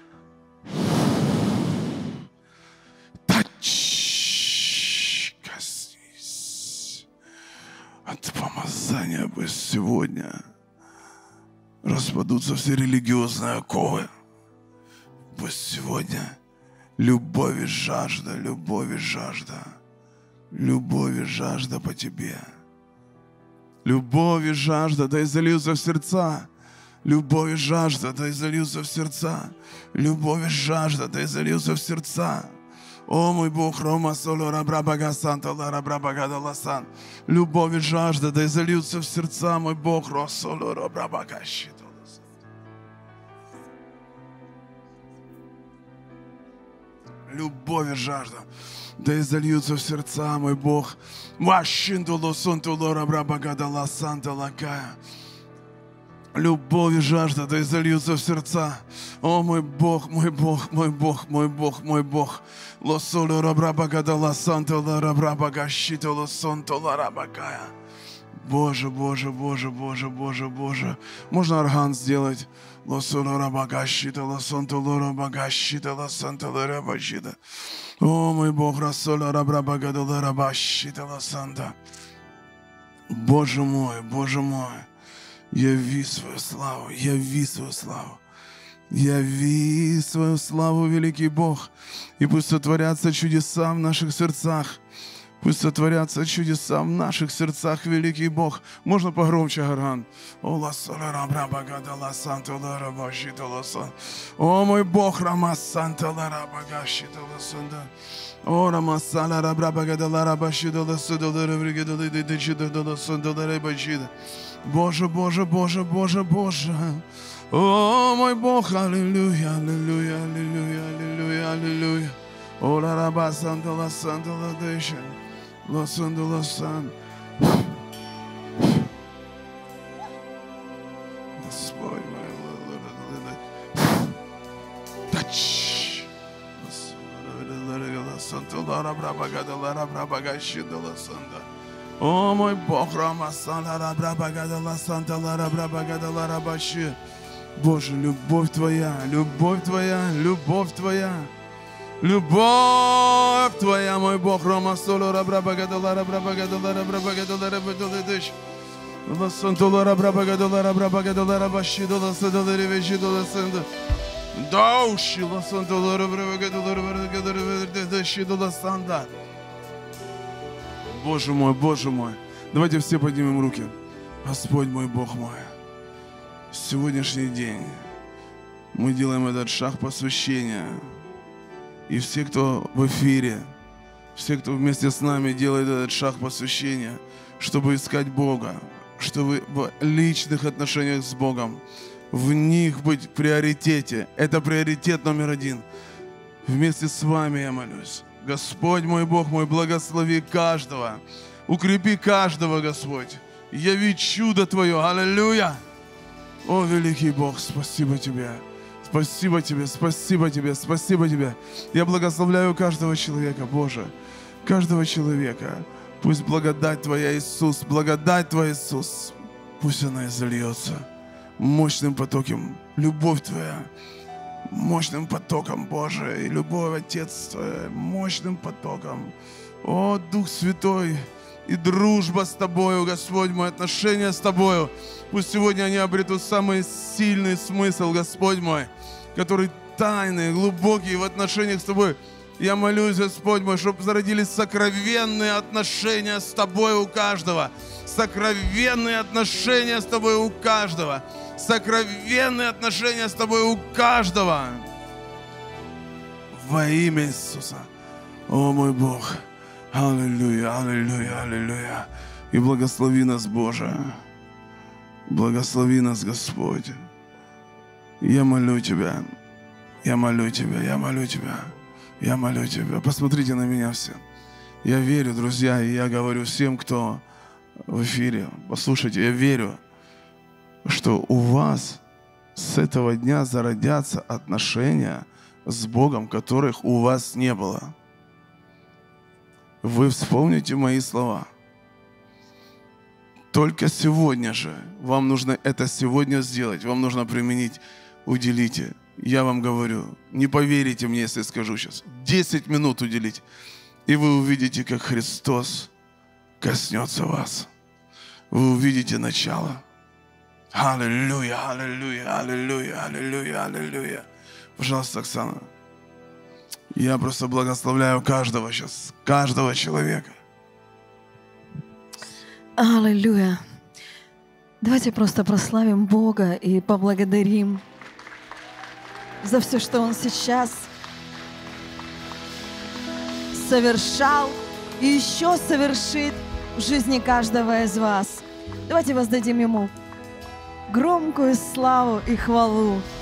S2: Тач, коснись. От помазания пусть сегодня распадутся все религиозные оковы. Пусть сегодня любовь и жажда, любовь и жажда, любовь и жажда по Тебе. Любовь и жажда, да и зальются в сердца. Любовь и жажда, да и зальются в сердца. Любовь и жажда, да и зальются в сердца. О, мой Бог, Рома, Соло, Рабрабага, Санта, Рабрабага, Даласан. Любовь и жажда, да и зальются в сердца, мой Бог, Росоло, Рабрабага, Щит. Любовь и жажда, да и зальются в сердца, мой Бог. Любовь и жажда, да и зальются в сердца. О, мой Бог, мой Бог, мой Бог, мой Бог, мой Бог. Лосоло рабрабагада ла санта ла рабрабагащита ла сонта ла рабагая. Боже, Боже, Боже, Боже, Боже, Боже. Можно орган сделать. Лосоло рабагащита ла сонта ла рабагащита ла санта ла рабагащита. О, мой Бог, рассола рабрабагада ла рабащита ла санта. Боже мой, Боже мой. Яви свою славу, яви свою славу. Яви свою славу, великий Бог. И пусть сотворятся чудеса в наших сердцах. Пусть сотворятся чудеса в наших сердцах, великий Бог. Можно погромче, Гарган. О, мой Бог, Рамасанта Ларабагашита Ласанда. О, Рамасала Рабрабагада Ларабашита Ласада Ларабригада Лидичита Ласанда Ларабачита. Боже, Боже, Боже, Боже, Боже. О, мой Бог, аллилуйя, аллилуйя, аллилуйя, аллилуйя, аллилуйя. О, Ларабасанта Ласанда Ладешин. Ласанда Ласан. Господь мой, тач. О, мой Бог, Боже, любовь Твоя, любовь Твоя, любовь Твоя. Любовь Твоя, мой Бог, Рома Соло, Рабрабагадала, Рабрабагадала, Рабрабагадала, Рабрабагадыш. Ласантула, Рабрабагадала, Рабрабагадала, Рабашидала, Садала, Ревежидала, Санда. Дауши, Ласантула, Рабрабагадала, Рабрабагадала, Шидала, Санда. Боже мой, Боже мой. Давайте все поднимем руки. Господь мой, Бог мой. Сегодняшний день мы делаем этот шаг посвящения. И все, кто в эфире, все, кто вместе с нами делает этот шаг посвящения, чтобы искать Бога, чтобы в личных отношениях с Богом, в них быть в приоритете. Это приоритет номер один. Вместе с вами я молюсь. Господь мой Бог мой, благослови каждого. Укрепи каждого, Господь. яви чудо Твое. Аллилуйя. О, великий Бог, спасибо Тебе. Спасибо Тебе, спасибо Тебе, спасибо Тебе. Я благословляю каждого человека, Боже, каждого человека. Пусть благодать Твоя, Иисус, благодать Твоя, Иисус, пусть она изольется мощным потоком. Любовь Твоя, мощным потоком, Боже, и любовь, Отец Твоя, мощным потоком. О, Дух Святой, и дружба с Тобою, Господь мой, отношения с Тобою. Пусть сегодня они обретут самый сильный смысл, Господь мой, который тайный, глубокий в отношениях с Тобой. Я молюсь, Господь мой, чтобы зародились сокровенные отношения с Тобой у каждого. Сокровенные отношения с Тобой у каждого. Сокровенные отношения с Тобой у каждого. Во имя Иисуса. О, мой Бог. Аллилуйя, аллилуйя, аллилуйя. И благослови нас, Боже. Благослови нас, Господь. Я молю Тебя. Я молю Тебя, я молю Тебя. Я молю Тебя. Посмотрите на меня все. Я верю, друзья, и я говорю всем, кто в эфире. Послушайте, я верю, что у вас с этого дня зародятся отношения с Богом, которых у вас не было. Вы вспомните мои слова. Только сегодня же, вам нужно это сегодня сделать, вам нужно применить, уделите. Я вам говорю, не поверите мне, если скажу сейчас. десять минут уделите, и вы увидите, как Христос коснется вас. Вы увидите начало. Аллилуйя, аллилуйя, аллилуйя, аллилуйя, аллилуйя. Пожалуйста, Оксана. Я просто благословляю каждого сейчас, каждого человека.
S10: Аллилуйя. Давайте просто прославим Бога и поблагодарим за все, что Он сейчас совершал и еще совершит в жизни каждого из вас. Давайте воздадим Ему громкую славу и хвалу.